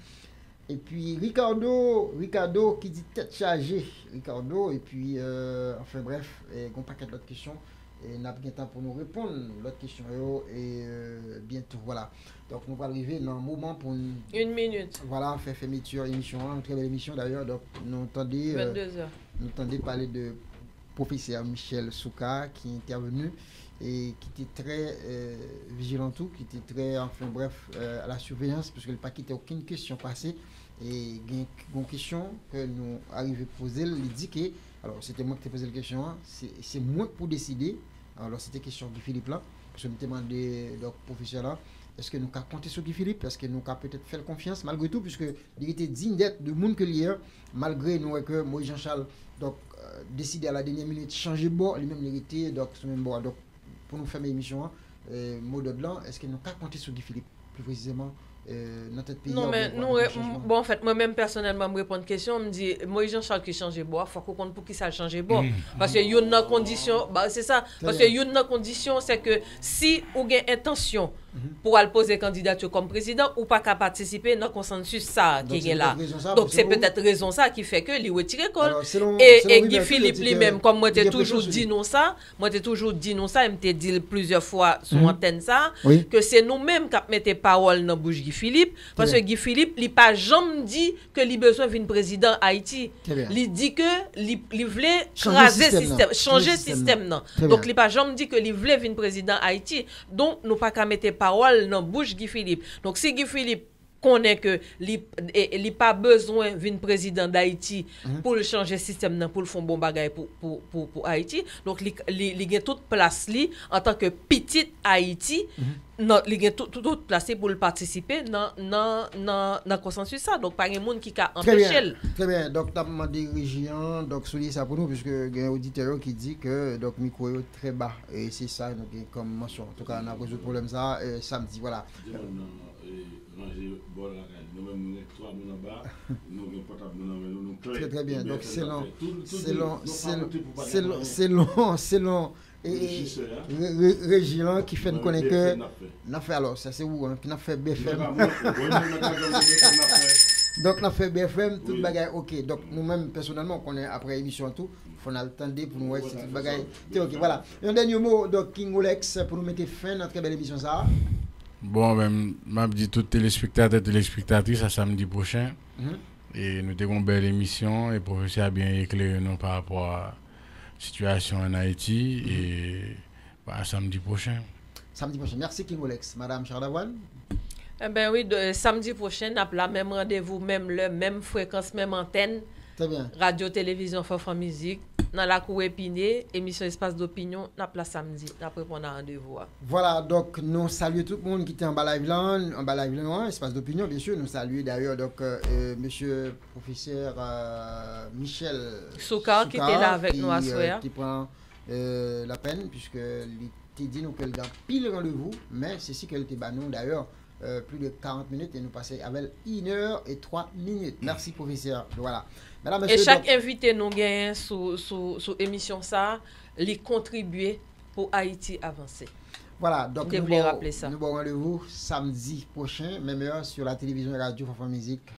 Speaker 1: Et puis Ricardo, Ricardo qui dit tête chargée, Ricardo, et puis euh, enfin bref, et un paquet d'autres questions, et n'a pas de temps pour nous répondre, l'autre question et euh, bientôt, voilà. Donc on va arriver dans un moment pour une,
Speaker 2: Une minute.
Speaker 1: voilà, faire fermeture, émission, une très belle émission d'ailleurs, donc nous entendez, euh,
Speaker 2: vingt-deux heures.
Speaker 1: nous entendez parler de professeur Michel Souka qui est intervenu et qui était très euh, vigilant tout, qui était très, enfin bref, euh, à la surveillance, parce qu'il n'a pas quitté aucune question passée. Et il y a une question que nous arrivons à poser, il dit que, alors c'était moi qui t'ai posé la question, hein, c'est moi pour décider, alors c'était question de Guy Philippe là, parce que nous demandé donc professeur là, est-ce que nous pouvons compter sur Guy Philippe, est-ce que nous pouvons peut-être faire confiance, malgré tout, puisque il était digne d'être de monde que l'hier, malgré nous que Moïse Jean-Charles donc euh, décidé à la dernière minute changer de bord, lui-même il était donc sur le même bord, donc pour nous faire l'émission, euh, mot de blanc, est-ce que nous pouvons compter sur Guy Philippe, plus précisément? Euh, notre pays
Speaker 2: non, mais nous, bon, en fait, moi-même, personnellement, je me réponds à une question, je me dis, moi, Jean-Charles qui change de bois, il faut qu'on compte pour qui ça change de bois. Mm. Parce que il y a une condition, bah, c'est ça, parce que il y a une condition, c'est que si vous avez intention mm-hmm. pour aller poser candidature comme président, ou pas qu'à participer dans le consensus ça qui est là. Donc, c'est peut-être raison ça qui fait que lui retire l'école. Et, et Guy Philippe lui-même, comme moi, j'ai toujours dit non ça, moi, j'ai toujours dit non ça, et je dit plusieurs fois sur mm-hmm. antenne ça, oui. que c'est nous-mêmes qui mettons parole dans la bouche Guy Philippe, parce que Guy Philippe, il n'a pas jamais dit que il besoin d'un président Haïti. Il dit que il voulait craser le système, changer le système. Non. Donc, il n'a pas jamais dit que il voulait un président Haïti. Donc, nous pas qu'à mettre parole dans la bouche Guy Philippe. Donc, si Guy Philippe connaît que il n'a pas besoin d'un président d'Haïti mm-hmm. pour changer le système, pour le faire bon bagage pour, pour, pour, pour Haïti. Donc, il a toute place li, en tant que petite Haïti, mm-hmm. il a toute tout, tout place pour participer dans le consensus. Ça. Donc, pas de monde qui a empêché.
Speaker 1: Très bien. Donc, tu as demandé région, donc souligner ça pour nous, puisque il y a un auditeur qui dit que le micro est très bas. Et c'est ça donc, comme mention. En tout cas, on a résolu le problème ça euh, samedi. Voilà. Très très bien. Donc c'est long, c'est long, c'est long, c'est long, c'est long. Et Régilon qui fait nous connaître que n'a fait alors ça c'est où hein, qui n'a fait B F M. Donc n'a fait B F M toute bagaille OK. Donc nous-mêmes personnellement on connaît après émission tout, faut attendre pour nous voir cette bagaille. OK, voilà. Un dernier mot donc King Olex pour nous mettre fin à notre belle émission ça.
Speaker 3: Bon, ben, je dis tous les téléspectateurs et téléspectatrices à samedi prochain. Mm-hmm. Et nous avons une belle émission et le professeur a bien éclairé nous par rapport à la situation en Haïti. Mm-hmm. Et bah, à samedi prochain.
Speaker 1: Samedi prochain. Merci King Olex. Madame Charlavoine.
Speaker 2: Eh ben oui, de, samedi prochain, on a la même rendez-vous, même le même fréquence, même antenne.
Speaker 1: Très bien.
Speaker 2: Radio, télévision, Fanfan Musique. dans la cour Épinay, émission Espace d'opinion, n'a place samedi, après on a rendez-vous.
Speaker 1: Voilà, donc nous saluons tout le monde qui était en bas live là, en bas live là, Espace d'opinion, bien sûr. Nous saluons d'ailleurs donc euh, monsieur professeur euh, Michel
Speaker 2: Soukar qui était là avec
Speaker 1: qui,
Speaker 2: nous à soir.
Speaker 1: Euh, qui prend euh, la peine puisque il dit nous qu'elle a pile rendez-vous, mais c'est si qu'elle était nous d'ailleurs. Euh, plus de quarante minutes et nous passer avec une heure et trois minutes. Merci, professeur. Voilà. Madame,
Speaker 2: et chaque
Speaker 1: donc,
Speaker 2: invité nous gagne sous sous émission ça, les contribuer pour Haïti avancer.
Speaker 1: Voilà, donc
Speaker 2: nous
Speaker 1: nous
Speaker 2: avons rappeler ça.
Speaker 1: Nous avons rendez-vous samedi prochain, même heure, sur la télévision et radio Fafan Musique